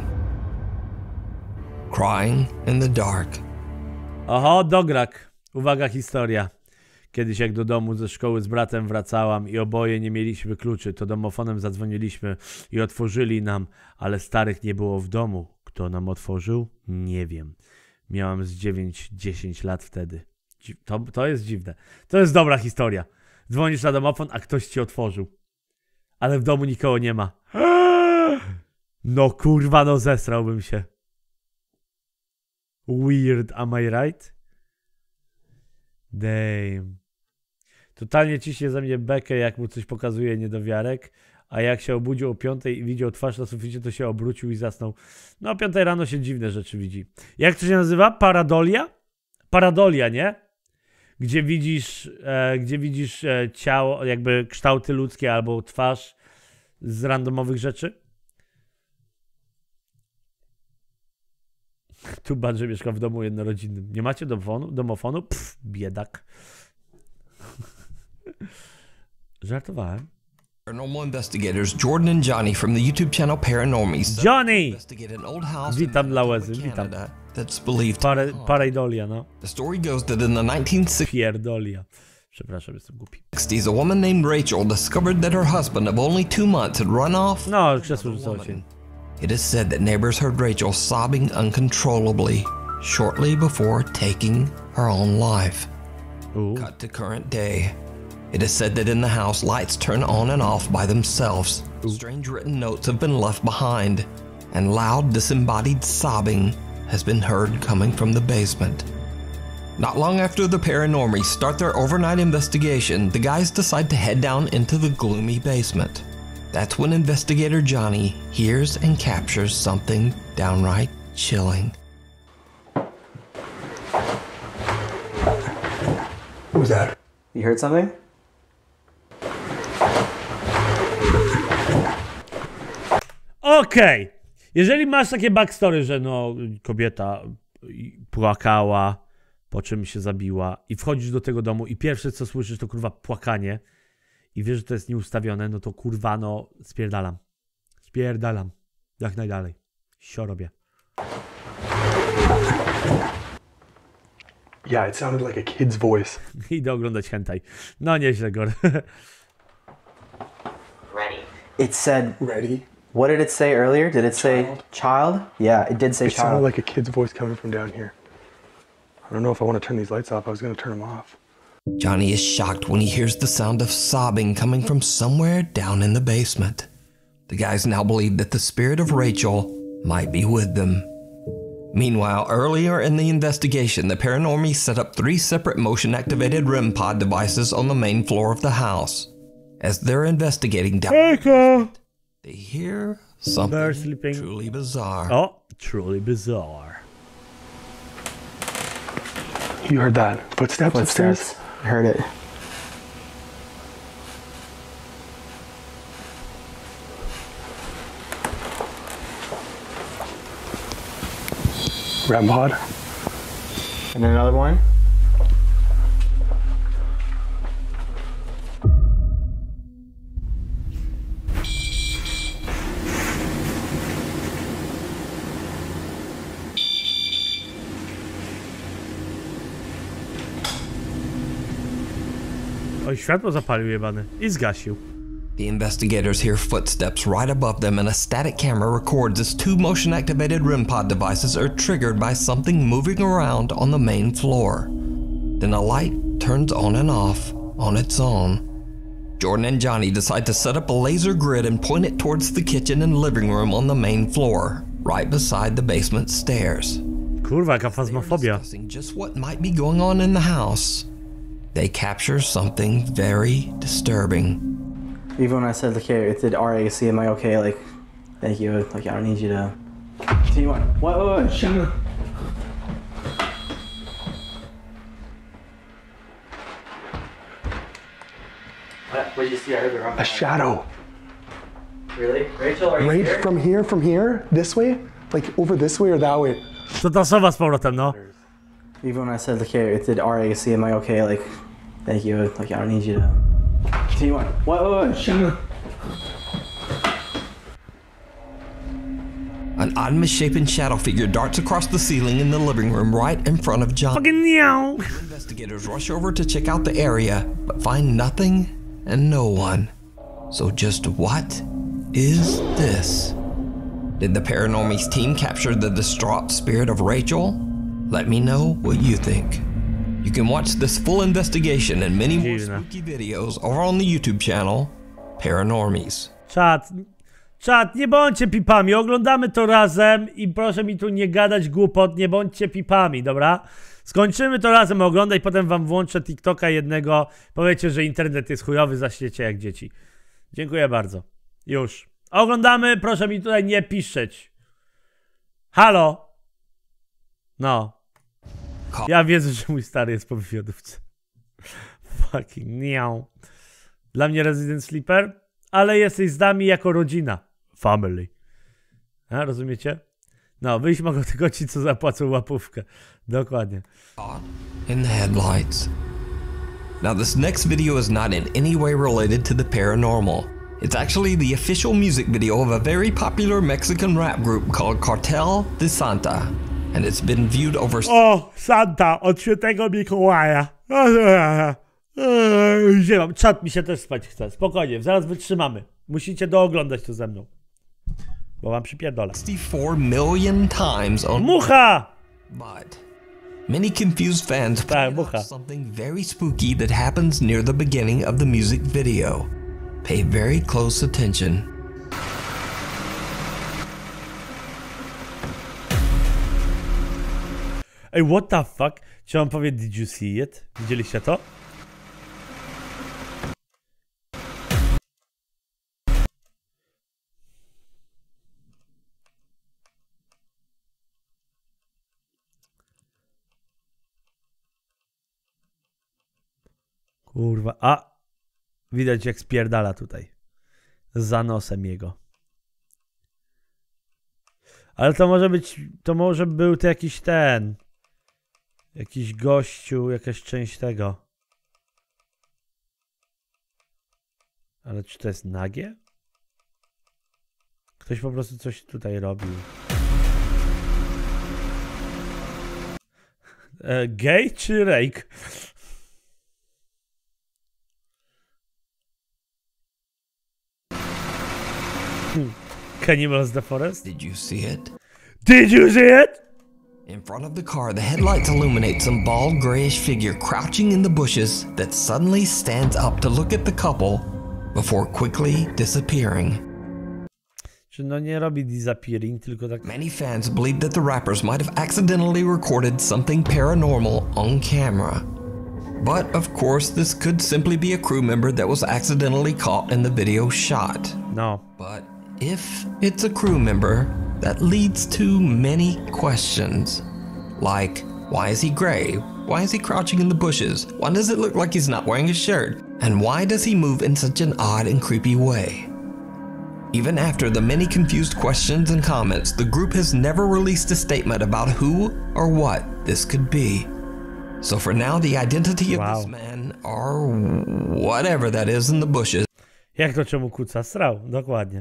Crying in the dark. Oho, dograk. Uwaga, historia. Kiedyś jak do domu ze szkoły z bratem wracałam i oboje nie mieliśmy kluczy, to domofonem zadzwoniliśmy i otworzyli nam, ale starych nie było w domu. Kto nam otworzył? Nie wiem. Miałam z dziewięć dziesięć lat wtedy. To, to jest dziwne. To jest dobra historia. Dzwonisz na domofon, a ktoś ci otworzył. Ale w domu nikogo nie ma. No kurwa, no zesrałbym się. Weird, am I right? Damn. Totalnie ciśnie ze mnie bekę, jak mu coś pokazuje niedowiarek, a jak się obudził o piątej i widział twarz na suficie, to się obrócił i zasnął. No o piątej rano się dziwne rzeczy widzi. Jak to się nazywa? Paradolia? Paradolia, nie? gdzie widzisz, e, gdzie widzisz e, ciało, jakby kształty ludzkie albo twarz z randomowych rzeczy. Tu Badże mieszka w domu jednorodzinnym. Nie macie domofonu? Domofonu? Pff, biedak. Żartowałem. Paranormal investigators Jordan and Johnny from the YouTube channel Paranormies Johnny! investigate an old house Witam dla Wezy, witam. That's believed Pare, Pareidolia, no. The story goes that in the nineteen Pierdolia. Przepraszam, jestem głupi. sixties, a woman named Rachel discovered that her husband of only two months had run off. No, krzesło rzucało się. It is said that neighbors heard Rachel sobbing uncontrollably shortly before taking her own life. Ooh. Cut to current day. It is said that in the house, lights turn on and off by themselves. Ooh. Strange written notes have been left behind, and loud disembodied sobbing has been heard coming from the basement. Not long after the Paranormies start their overnight investigation, the guys decide to head down into the gloomy basement. That's when investigator Johnny hears and captures something downright chilling. What was that? You heard something? Okej. Okay. Jeżeli masz takie backstory, że no kobieta płakała, po czym się zabiła i wchodzisz do tego domu i pierwsze co słyszysz to kurwa płakanie i wiesz, że to jest nieustawione, no to kurwa no spierdalam. Spierdalam. Jak najdalej. Sio robię. Yeah, it sounded like a kid's voice. Idę oglądać hentai. No nieźle, Gor. Ready. It said ready. What did it say earlier? Did it say child? child? Yeah, it did say it child. It sounded like a kid's voice coming from down here. I don't know if I want to turn these lights off. I was going to turn them off. Johnny is shocked when he hears the sound of sobbing coming from somewhere down in the basement. The guys now believe that the spirit of Rachel might be with them. Meanwhile, earlier in the investigation, the Paranormies set up three separate motion-activated R E M pod devices on the main floor of the house. As they're investigating down, Echo. they hear something truly bizarre. Oh, truly bizarre. You heard that? Footsteps, Footsteps. upstairs? I heard it. R E M pod. And another one. Oj, światło zapalił jebany i zgasił. The investigators hear footsteps right above them and a static camera records as two motion-activated R E M pod devices are triggered by something moving around on the main floor. Then a light turns on and off on its own. Jordan and Johnny decide to set up a laser grid and point it towards the kitchen and living room on the main floor, right beside the basement stairs. Kurwa, jaka fazmofobia. Just what might be going on in the house, they capture something very disturbing. Even when I said, like, hey, it did R A C, am I okay? Like, thank you. Like, I don't need you to continue on. What? What? What? Shut up. What? What did you see? I heard it wrong. A shadow. Really? Rachel, are you right here? From here, from here, this way? Like, over this way or that way? To ta sowa z powrotem, no. Even when I said, like, hey, it did R A C, am I okay? Like, thank you. Like, I don't need you to continue on. What? What? What? Shut up. An odd misshapen shadow figure darts across the ceiling in the living room right in front of John. Fucking meow. Investigators rush over to check out the area, but find nothing and no one. So just what is this? Did the Paranormies team capture the distraught spirit of Rachel? Let me know what you think. You can watch this full investigation and many more spooky videos over on the YouTube channel Paranormies. Czat, czat, nie bądźcie pipami, oglądamy to razem i proszę mi tu nie gadać głupot, nie bądźcie pipami, dobra? Skończymy to razem oglądać, potem wam włączę TikToka jednego, powiecie, że internet jest chujowy, zaśniecie jak dzieci. Dziękuję bardzo. Już. Oglądamy, proszę mi tutaj nie piszeć. Halo? No. Ja wierzę, że mój stary jest po wywiadówce. Fucking miau. Dla mnie Resident Sleeper, ale jesteś z nami jako rodzina. Family. A, rozumiecie? No, wyjść mogą tylko ci, co zapłacą łapówkę. Dokładnie. In the headlights. Now this next video is not in any way related to the paranormal. It's actually the official music video of a very popular Mexican rap group called Cartel de Santa. And it's been viewed over... O, Santa, od świętego Mikołaja. Ziemam, czat mi się też spać chce. Spokojnie, zaraz wytrzymamy. Musicie dooglądać to ze mną. Bo wam przypierdolę. sixty-four million times on... Mucha! But many confused fans tak, mucha. Something very spooky that happens near the beginning of the music video. Pay very close attention. Ej, what the fuck? Chciałem powiedzieć, did you see it? Widzieliście to? Kurwa, a widać jak spierdala tutaj. Za nosem jego. Ale to może być, to może był to jakiś ten, jakiś gościu, jakaś część tego. Ale czy to jest nagie? Ktoś po prostu coś tutaj robił. E, gay czy rake? Cannibals the Forest? Did you see it? Did you see it? In front of the car, the headlights illuminate some bald, grayish figure crouching in the bushes that suddenly stands up to look at the couple before quickly disappearing. Czy no nie robi disappearing, tylko tak... Many fans believe that the rappers might have accidentally recorded something paranormal on camera. But, of course, this could simply be a crew member that was accidentally caught in the video shot. No. But if it's a crew member, that leads to many questions. Like, why is he gray? Why is he crouching in the bushes? Why does it look like he's not wearing a shirt? And why does he move in such an odd and creepy way? Even after the many confused questions and comments, the group has never released a statement about who or what this could be. So for now, the identity of wow. this man, or whatever that is in the bushes, jak to czemu kuca srał? Dokładnie.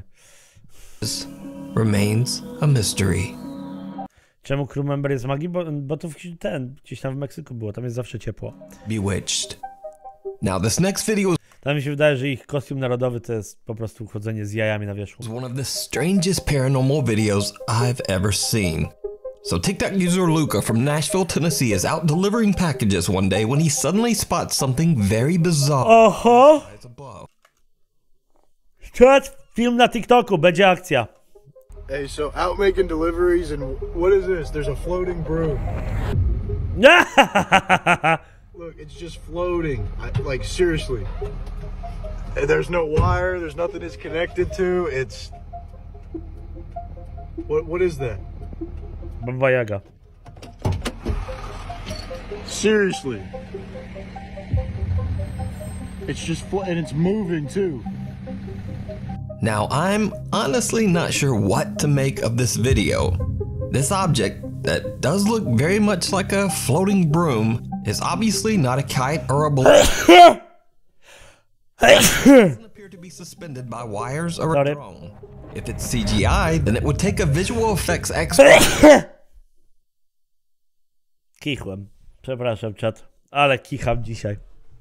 Remains a mystery. Czemu crew member jest magii? Bo, bo to ten, gdzieś tam w Meksyku było, tam jest zawsze ciepło. Bewitched. Now this next video tam mi się wydaje, że ich kostium narodowy to jest po prostu chodzenie z jajami na wierzchu. is one of the strangest paranormal videos I've ever seen. So TikTok user Luca from Nashville, Tennessee is out delivering packages one day when he suddenly spots something very bizarre. Oho! Czad, film na TikToku, będzie akcja. Hey, so out making deliveries and what is this? There's a floating broom. Look, it's just floating. I, like, seriously. There's no wire, there's nothing it's connected to. It's... What? What is that? Baba Yaga. Seriously. It's just fl and it's moving too. Now, I'm honestly not sure what to make of this video. This object, that does look very much like a floating broom, is obviously not a kite or a balloon. It doesn't appear to be suspended by wires or a drone. If it's C G I, then it would take a visual effects expert. Kichłem. Przepraszam, czat. Ale kicham dzisiaj.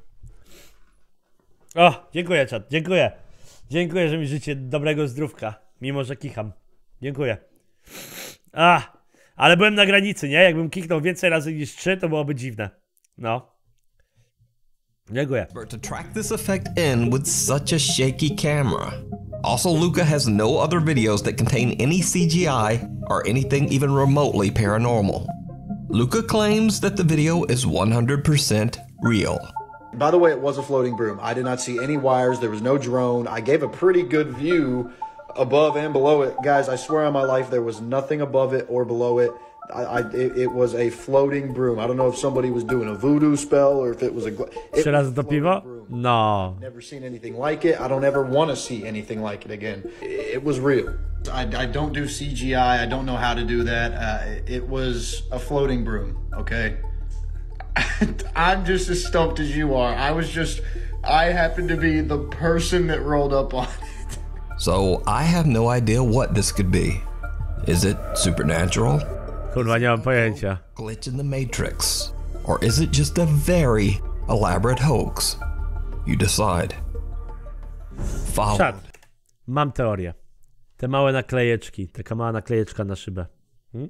O, dziękuję, czat. Dziękuję. Dziękuję, że mi życie dobrego zdrówka. Mimo, że kicham. Dziękuję. A, ale byłem na granicy, nie? Jakbym kichnął więcej razy niż trzy, to byłoby dziwne. No. Dziękuję. To track this effect in with such a shaky camera. Also, Luca has no other videos that contain any C G I or anything even remotely paranormal. Luca claims that the video is one hundred percent real. By the way, it was a floating broom. I did not see any wires. There was no drone. I gave a pretty good view above and below it. Guys, I swear on my life, there was nothing above it or below it. I, I it, it was a floating broom. I don't know if somebody was doing a voodoo spell or if it was a. Trzy razy to piwo? No. Never seen anything like it. I don't ever want to see anything like it again. It was real. I, I don't do C G I. I don't know how to do that. Uh, it was a floating broom. Okay. I'm just as stumped as you are. I was just. I happened to be the person that rolled up on it. So I have no idea what this could be. Is it supernatural? Kurwa, nie mam pojęcia. Glitch in the Matrix? Or is it just a very elaborate hoax? You decide. Follow. Czad. Mam teorię. Te małe naklejeczki, taka mała naklejeczka na szybę. Hmm?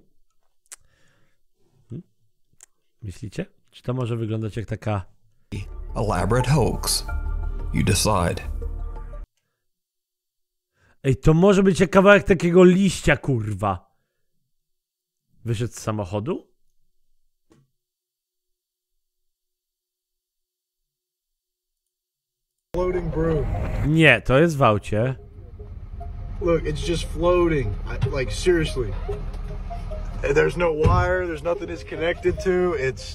Hmm? Myślicie? Czy to może wyglądać jak taka... Elaborate hoax. You decide. Ej, to może być jak kawałek takiego liścia, kurwa. Wyszedł z samochodu? Floating broom. Nie, to jest w aucie. Look, it's just floating. I, like, seriously. There's no wire, there's nothing it's connected to. It's...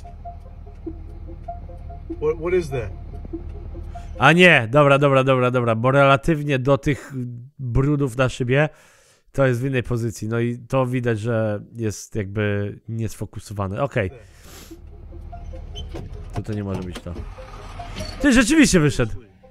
What, what is that? A nie, dobra, dobra, dobra, dobra, bo relatywnie do tych brudów na szybie to jest w innej pozycji. No i to widać, że jest jakby niesfokusowane. Okej. Okay. To to nie może być to. Ty rzeczywiście wyszedł.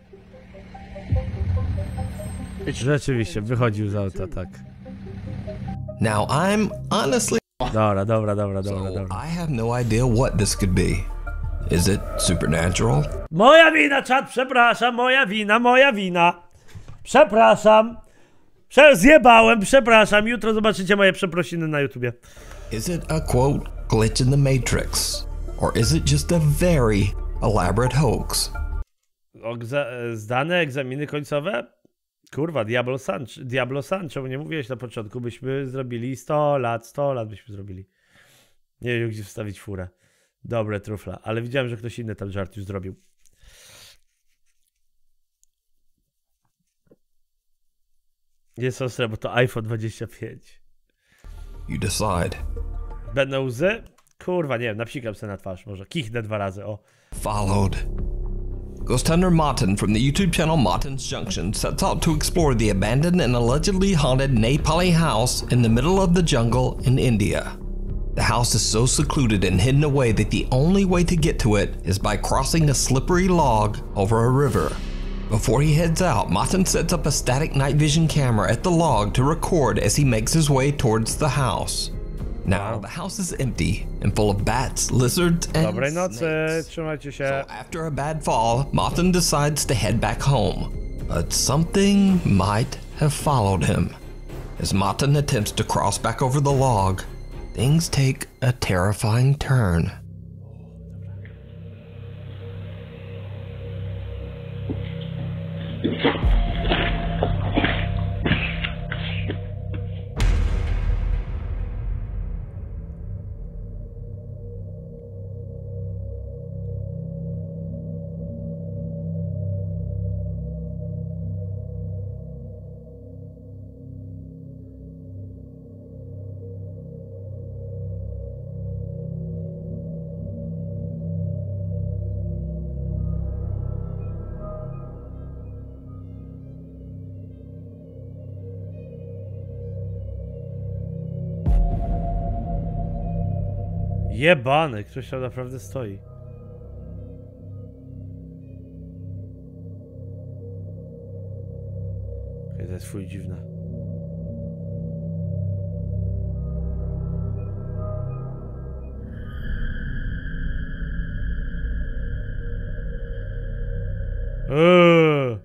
Rzeczywiście, wychodził z auta, tak. Now I'm honestly... Dobra, dobra, dobra, dobra, so dobra. I have no idea what this could be. Is it supernatural? Moja wina, czad, przepraszam, moja wina, moja wina. Przepraszam. Prze zjebałem, przepraszam. Jutro zobaczycie moje przeprosiny na YouTubie. Is it a quote glitch in the Matrix? Or is it just a very elaborate hoax? Ogza zdane egzaminy końcowe? Kurwa, Diablo Sancho, Diablo Sancho, bo nie mówiłeś na początku, byśmy zrobili sto lat, sto lat byśmy zrobili. Nie wiem, gdzie wstawić furę. Dobre trufla, ale widziałem, że ktoś inny tam żart już zrobił. Jest ostre, bo to iPhone dwadzieścia pięć. You decide. Będą łzy? Kurwa, nie wiem, napsikam sobie na twarz, może kichnę dwa razy, o. Followed. Ghost hunter Martin from the YouTube channel Martin's Junction sets out to explore the abandoned and allegedly haunted Nepali house in the middle of the jungle in India. The house is so secluded and hidden away that the only way to get to it is by crossing a slippery log over a river. Before he heads out, Martin sets up a static night vision camera at the log to record as he makes his way towards the house. Now, the house is empty and full of bats, lizards, and Dobrej nocy, snakes. trzymajcie się. So after a bad fall, Martin decides to head back home. But something might have followed him. As Martin attempts to cross back over the log, things take a terrifying turn. Jebany, ktoś tam naprawdę stoi. Okej, to jest fuj dziwne. Eee.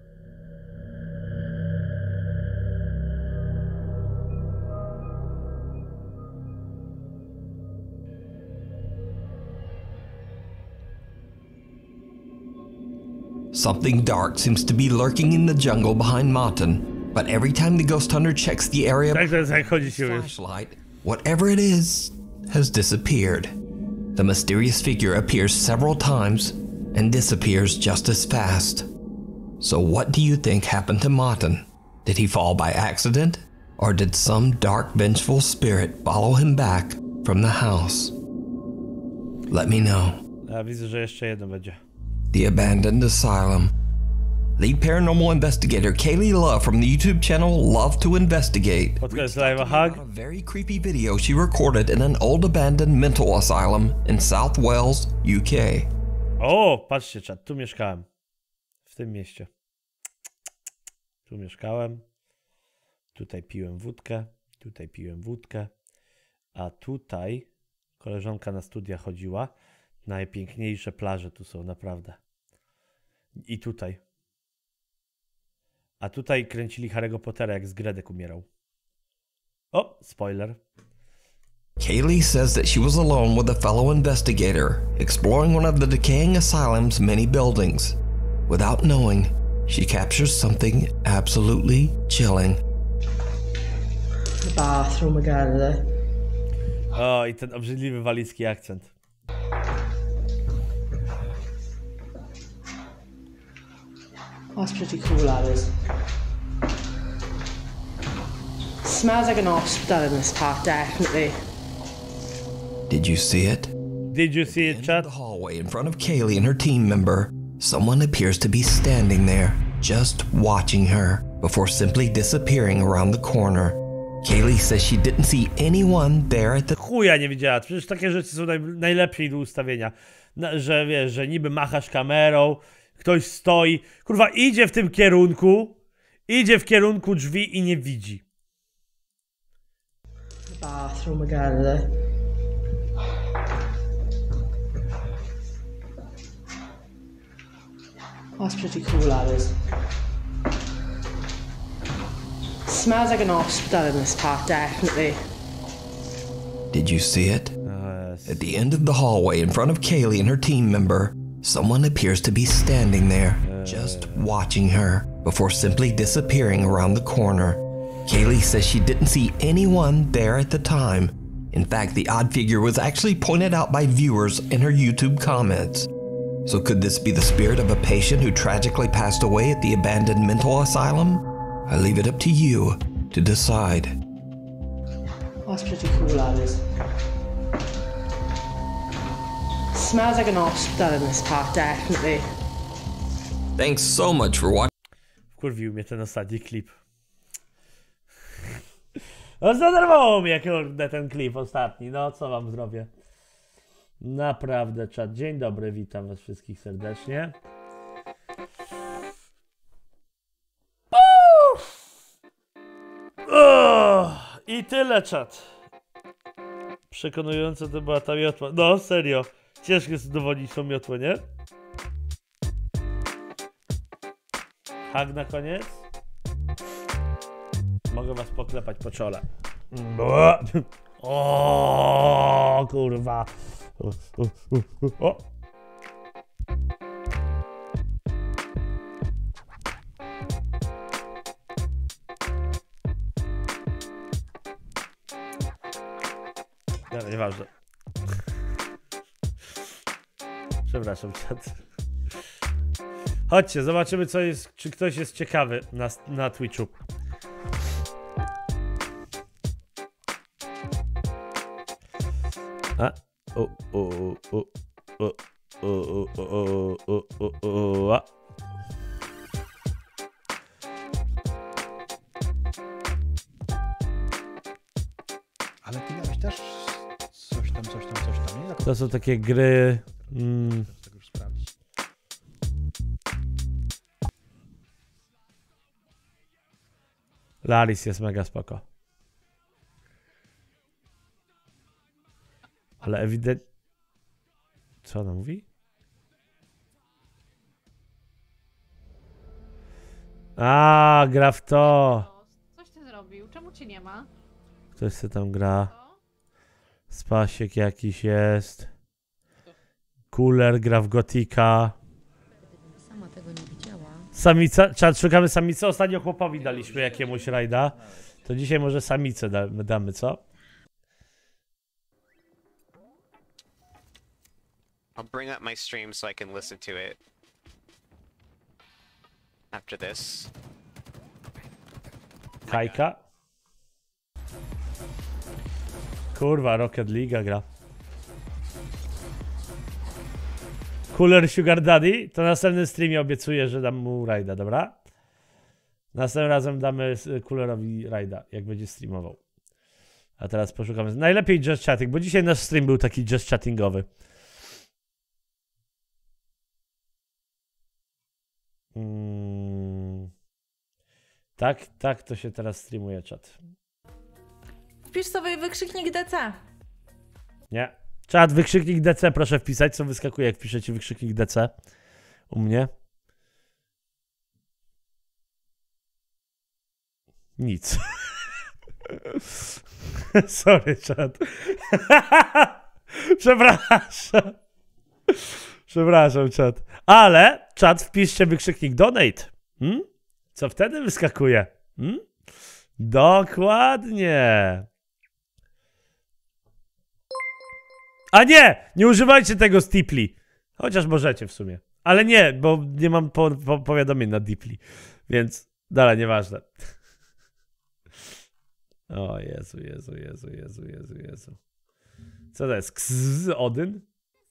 Something dark seems to be lurking in the jungle behind Martin, but every time the ghost hunter checks the area with his flashlight, whatever it is has disappeared. The mysterious figure appears several times and disappears just as fast. So what do you think happened to Martin? Did he fall by accident? Or did some dark, vengeful spirit follow him back from the house? Let me know. Ja widzę, że jeszcze jedno będzie. The Abandoned Asylum. Lead paranormal investigator Kaylee Love from the YouTube channel Love to Investigate. Podcast live a hug. A very creepy video she recorded in an old abandoned mental asylum in South Wales, U K. O, patrzcie czat, tu mieszkałem. W tym mieście. Tu mieszkałem. Tutaj piłem wódkę. Tutaj piłem wódkę. A tutaj koleżanka na studia chodziła. Najpiękniejsze plaże tu są, naprawdę. I tutaj. A tutaj kręcili Harry'ego Pottera, jak z Gredek umierał. O, spoiler. Kaylee says that she was alone with a fellow investigator, exploring one of the decaying asylum's many buildings. Without knowing, she captures something absolutely chilling. The bathroom again, there. O, i ten obrzydliwy walicki akcent. That's pretty cool, that is. Smells like an hospital in this part, definitely. Did you see it? Did you see it, chat? In the hallway in front of Kaylee and her team member, someone appears to be standing there, just watching her, before simply disappearing around the corner. Kaylee says she didn't see anyone there at the... Chuja nie widziała, przecież takie rzeczy są naj, najlepsze do ustawienia. Na, że wiesz, że niby machasz kamerą, ktoś stoi, kurwa idzie w tym kierunku, idzie w kierunku drzwi i nie widzi. The bathroom again, there. That's pretty cool, that is. Smells like an hospital in this part, definitely. Did you see it? Uh, At the end of the hallway in front of Kaylee and her team member, someone appears to be standing there, uh, just watching her, before simply disappearing around the corner. Kaylee says she didn't see anyone there at the time. In fact, the odd figure was actually pointed out by viewers in her YouTube comments. So could this be the spirit of a patient who tragically passed away at the abandoned mental asylum? I leave it up to you to decide. That's pretty cool, that is. Smells like an hospital in this part, definitely. Thanks so much for watching. Wkurwił mnie ten ostatni klip. No zdenerwował mnie, kurde, ten klip ostatni. No, co wam zrobię? Naprawdę, czat. Dzień dobry, witam was wszystkich serdecznie. Oh, i tyle, czat. Przekonujące to była ta miotła. No, serio. Ciężko jest udowodnić tą miotłę, nie? Hak na koniec. Mogę was poklepać po czole. O, kurwa. O. No, nieważne. Przepraszam, czat. Chodźcie, zobaczymy, co jest, czy ktoś jest ciekawy na, na Twitchu. A? O, o, o, o, o, o, o, o, o, o, a. Ale ty miałeś też coś tam, coś tam, coś tam, nie? To są takie gry... Mm. Laris jest mega spoko. Ale ewidentnie... Co ona mówi? A, gra w to. Coś ty zrobił, czemu cię nie ma? Ktoś se tam gra. Spasiek jakiś jest. Cooler gra w Gotika. Sama tego nie widziała. Samica, czat, szukamy samicy. Ostatnio chłopowi daliśmy jakiemuś rajda. To dzisiaj może samicę damy, damy, co? I'll bring up my stream so I can listen to it after this. Kajka. Kurwa, Rocket League gra. Cooler Sugar Daddy, to następnym streamie obiecuję, że dam mu rajda, dobra? Następnym razem damy Coolerowi rajda, jak będzie streamował. A teraz poszukamy. Najlepiej just chatting, bo dzisiaj nasz stream był taki just chattingowy. Hmm. Tak, tak to się teraz streamuje czat. Wpisz sobie wykrzyknik D C. Nie. Czat, wykrzyknik D C proszę wpisać, co wyskakuje jak piszecie wykrzyknik D C u mnie. Nic. Sorry, czat. Przepraszam. Przepraszam, czat. Ale, czat, wpiszcie wykrzyknik donate. Hmm? Co wtedy wyskakuje? Hmm? Dokładnie. A nie! Nie używajcie tego z Deeply. Chociaż możecie w sumie. Ale nie, bo nie mam po, po, powiadomień na Deeply. Więc dalej, nieważne. O Jezu, Jezu, Jezu, Jezu, Jezu, Jezu. Co to jest? Ksz, Odyn?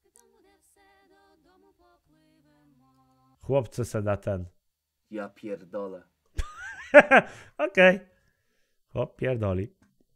Chłopcy se da ten. Ja pierdolę. Okej. Okay. Chłop pierdoli.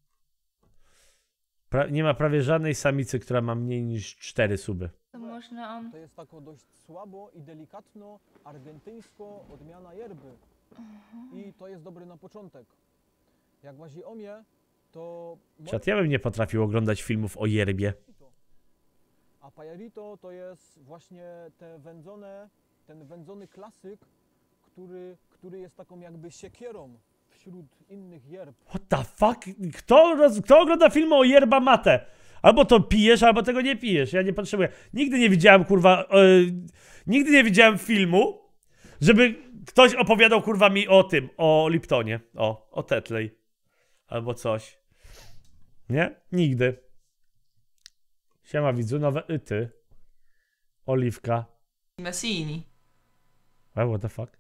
Pra nie ma prawie żadnej samicy, która ma mniej niż cztery suby. To można on... To jest taka dość słabo i delikatno argentyńsko odmiana yerby. I to jest dobry na początek. Jak łazi o mnie, to... Czat, ja bym nie potrafił oglądać filmów o yerbie. A pajarito to jest właśnie te wędzone, ten wędzony klasyk, który, który jest taką jakby siekierą wśród innych yerb. What the fuck? Kto, roz, kto ogląda filmy o yerba mate? Albo to pijesz, albo tego nie pijesz. Ja nie potrzebuję. Nigdy nie widziałem, kurwa, yy, nigdy nie widziałem filmu, żeby ktoś opowiadał, kurwa, mi o tym, o Liptonie, o, o Tetley. Albo coś. Nie? Nigdy. Siema, widzu, nowe yty. Oliwka. Messini. Oh, what the fuck?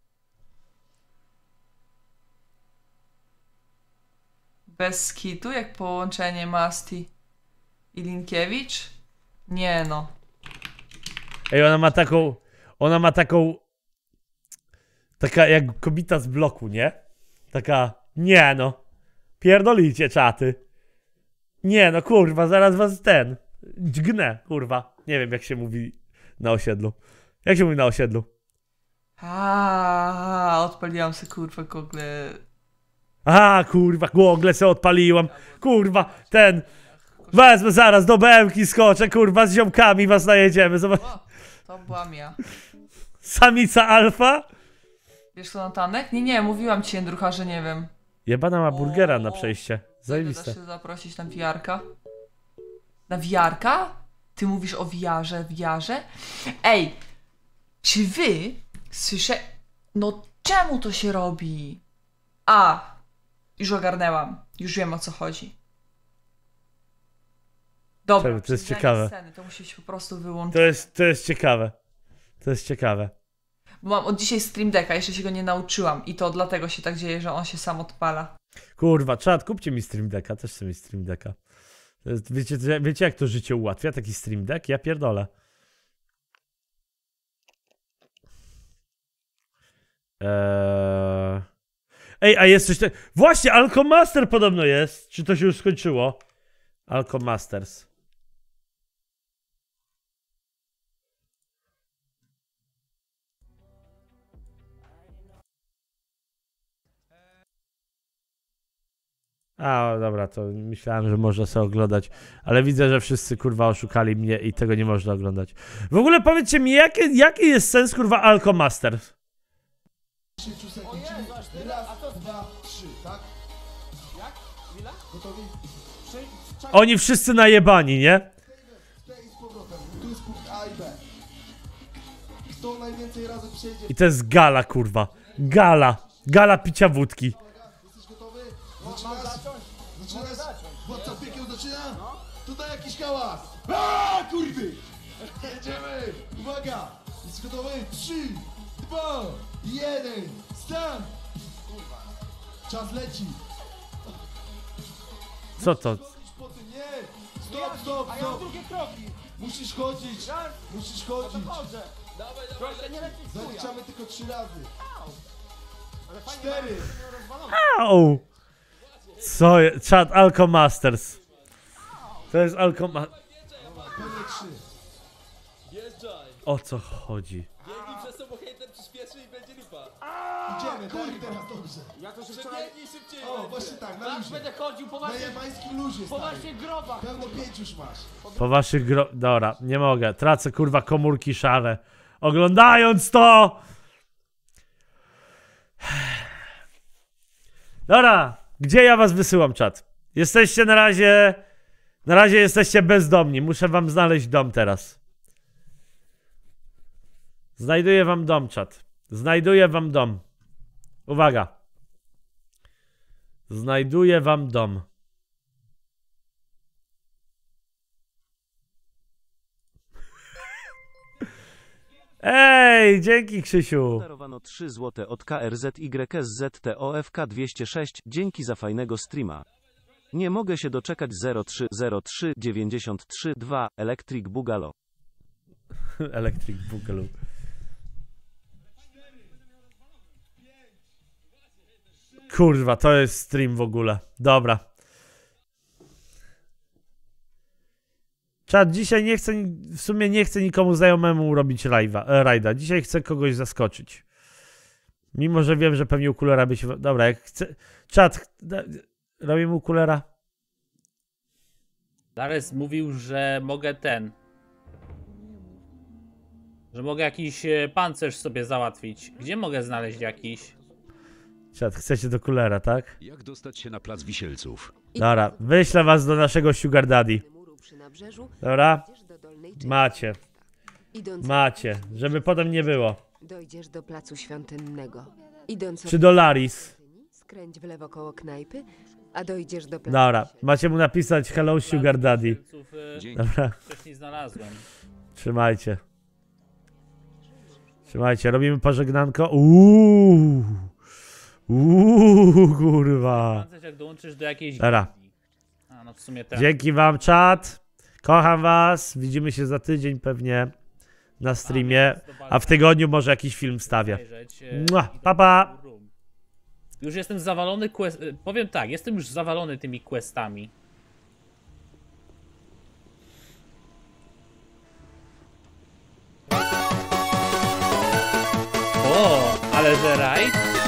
Bez skitu, jak połączenie Masti i Linkiewicz? Nie no. Ej, ona ma taką... Ona ma taką... Taka jak kobieta z bloku, nie? Taka... Nie no. Pierdolicie, czaty. Nie no, kurwa, zaraz was ten... Dźgnę, kurwa. Nie wiem, jak się mówi na osiedlu. Jak się mówi na osiedlu? A, odpaliłam sobie, kurwa, Google. A, kurwa, Google se odpaliłam. Kurwa, ten... Wezmę zaraz do B M ki, skoczę, kurwa, z ziomkami was najedziemy. Zobacz. O, to byłam ja. Samica alfa? Wiesz co, Natanek? Nie, nie, mówiłam ci, Jędrucha, że nie wiem. Jebana ma burgera na przejście. Zajebiste. Da się zaprosić na wiarka? Na wiarka? Ty mówisz o wiarze, wiarze? Ej, czy wy słyszę... No czemu to się robi? A, już ogarnęłam. Już wiem, o co chodzi. Dobra, Czemu? To jest ciekawe. Sceny, to musi się po prostu wyłączyć. To jest, to jest ciekawe. To jest ciekawe. Bo mam od dzisiaj Stream Decka, jeszcze się go nie nauczyłam i to dlatego się tak dzieje, że on się sam odpala. Kurwa, czad, kupcie mi Stream Decka, też chcę mieć Stream Decka. To jest, wiecie, wiecie jak to życie ułatwia, taki Stream Deck? Ja pierdolę. Eee... Ej, a jest coś tak... Właśnie, Alcomaster podobno jest. Czy to się już skończyło? Alcomasters. A, dobra, to myślałem, że można sobie oglądać, ale widzę, że wszyscy, kurwa, oszukali mnie i tego nie można oglądać. W ogóle powiedzcie mi, jaki, jaki jest sens, kurwa, Alcomasters? Raz, dwa, trzy, tak? Jak? Ile? Gotowi? Oni wszyscy najebani, nie? Tutaj z powrotem. Tu jest punkt A i B. Kto najwięcej razy przejdzie... I to jest gala, kurwa. Gala. Gala picia wódki. Jesteś gotowy? Zaczynasz? Zaczynasz? Władca piekieł zaczyna? Tutaj jakiś hałas. Aaa, kurwy! Jedziemy! Uwaga! Jesteś gotowy? Trzy, dwa, jeden, start! Czas leci. Co to? Nie! stop, stop, A ja stop. drugie kroki. Musisz chodzić, musisz chodzić. Chodzę. Dawaj, dawaj, dawaj. Nie lecieć chuja. Zaliczamy tylko trzy razy. Ale fajnie, Cztery. że miał rozwalone. Au! Co jest? Chat Alco Masters. To jest Alco Ma... Pewnie trzy. O co chodzi? Biegnij przez to, bo hejter przyspieszy i będzie lipa. Idziemy, tak, teraz dobrze. Ja to się wczoraj... Przebiegnij szybciej. O, będzie. właśnie tak, na Tak, luzie. będę chodził po Na waszych... jamańskim luzie, Po stary. waszych grobach. Pełno pięć już masz. Po waszych gro... Dobra, nie mogę. Tracę kurwa komórki szare. Oglądając to! Dobra, gdzie ja was wysyłam, czat? Jesteście na razie... Na razie jesteście bezdomni. Muszę wam znaleźć dom teraz. Znajduję wam dom, czat. Znajduję wam dom. Uwaga. Znajduję wam dom. Ej, dzięki Krzysiu. Darowano trzy złote od K R Z Y S Z T O F K dwieście sześć. Dzięki za fajnego streama. Nie mogę się doczekać zero trzy zero trzy dziewięćdziesiąt trzy dwa Electric Bugalo. Electric Boogaloo. Kurwa, to jest stream w ogóle. Dobra. Czad, dzisiaj nie chcę, w sumie nie chcę nikomu znajomemu robić rajda. E, rajda. Dzisiaj chcę kogoś zaskoczyć. Mimo, że wiem, że pewnie ukulera by się... Dobra, jak chcę... Czad, robimy ukulera. Lares mówił, że mogę ten... Że mogę jakiś e, pancerz sobie załatwić. Gdzie mogę znaleźć jakiś? Czad, chcecie do kulera, tak? Jak dostać się na plac Wisielców? Dobra, wyślę was do naszego Sugar Daddy. Dobra? Macie. Macie, żeby potem nie było. Dojdziesz do placu świątynnego. Idąc Czy do Laris? Skręć w lewo koło knajpy, a dojdziesz do placu. Dobra, macie mu napisać hello Sugar Daddy. Dobra. Wcześniej znalazłem. Trzymajcie. Trzymajcie, robimy pożegnanko. Uuu. Uuu, kurwa. Jak dołączysz do jakiejś... Dobra. A, no w sumie ten. Dzięki wam, czat. Kocham was. Widzimy się za tydzień pewnie na streamie. A w tygodniu może jakiś film wstawię. Mua, pa, pa. Już jestem zawalony quest... Powiem tak, jestem już zawalony tymi questami. O, ale że rajd?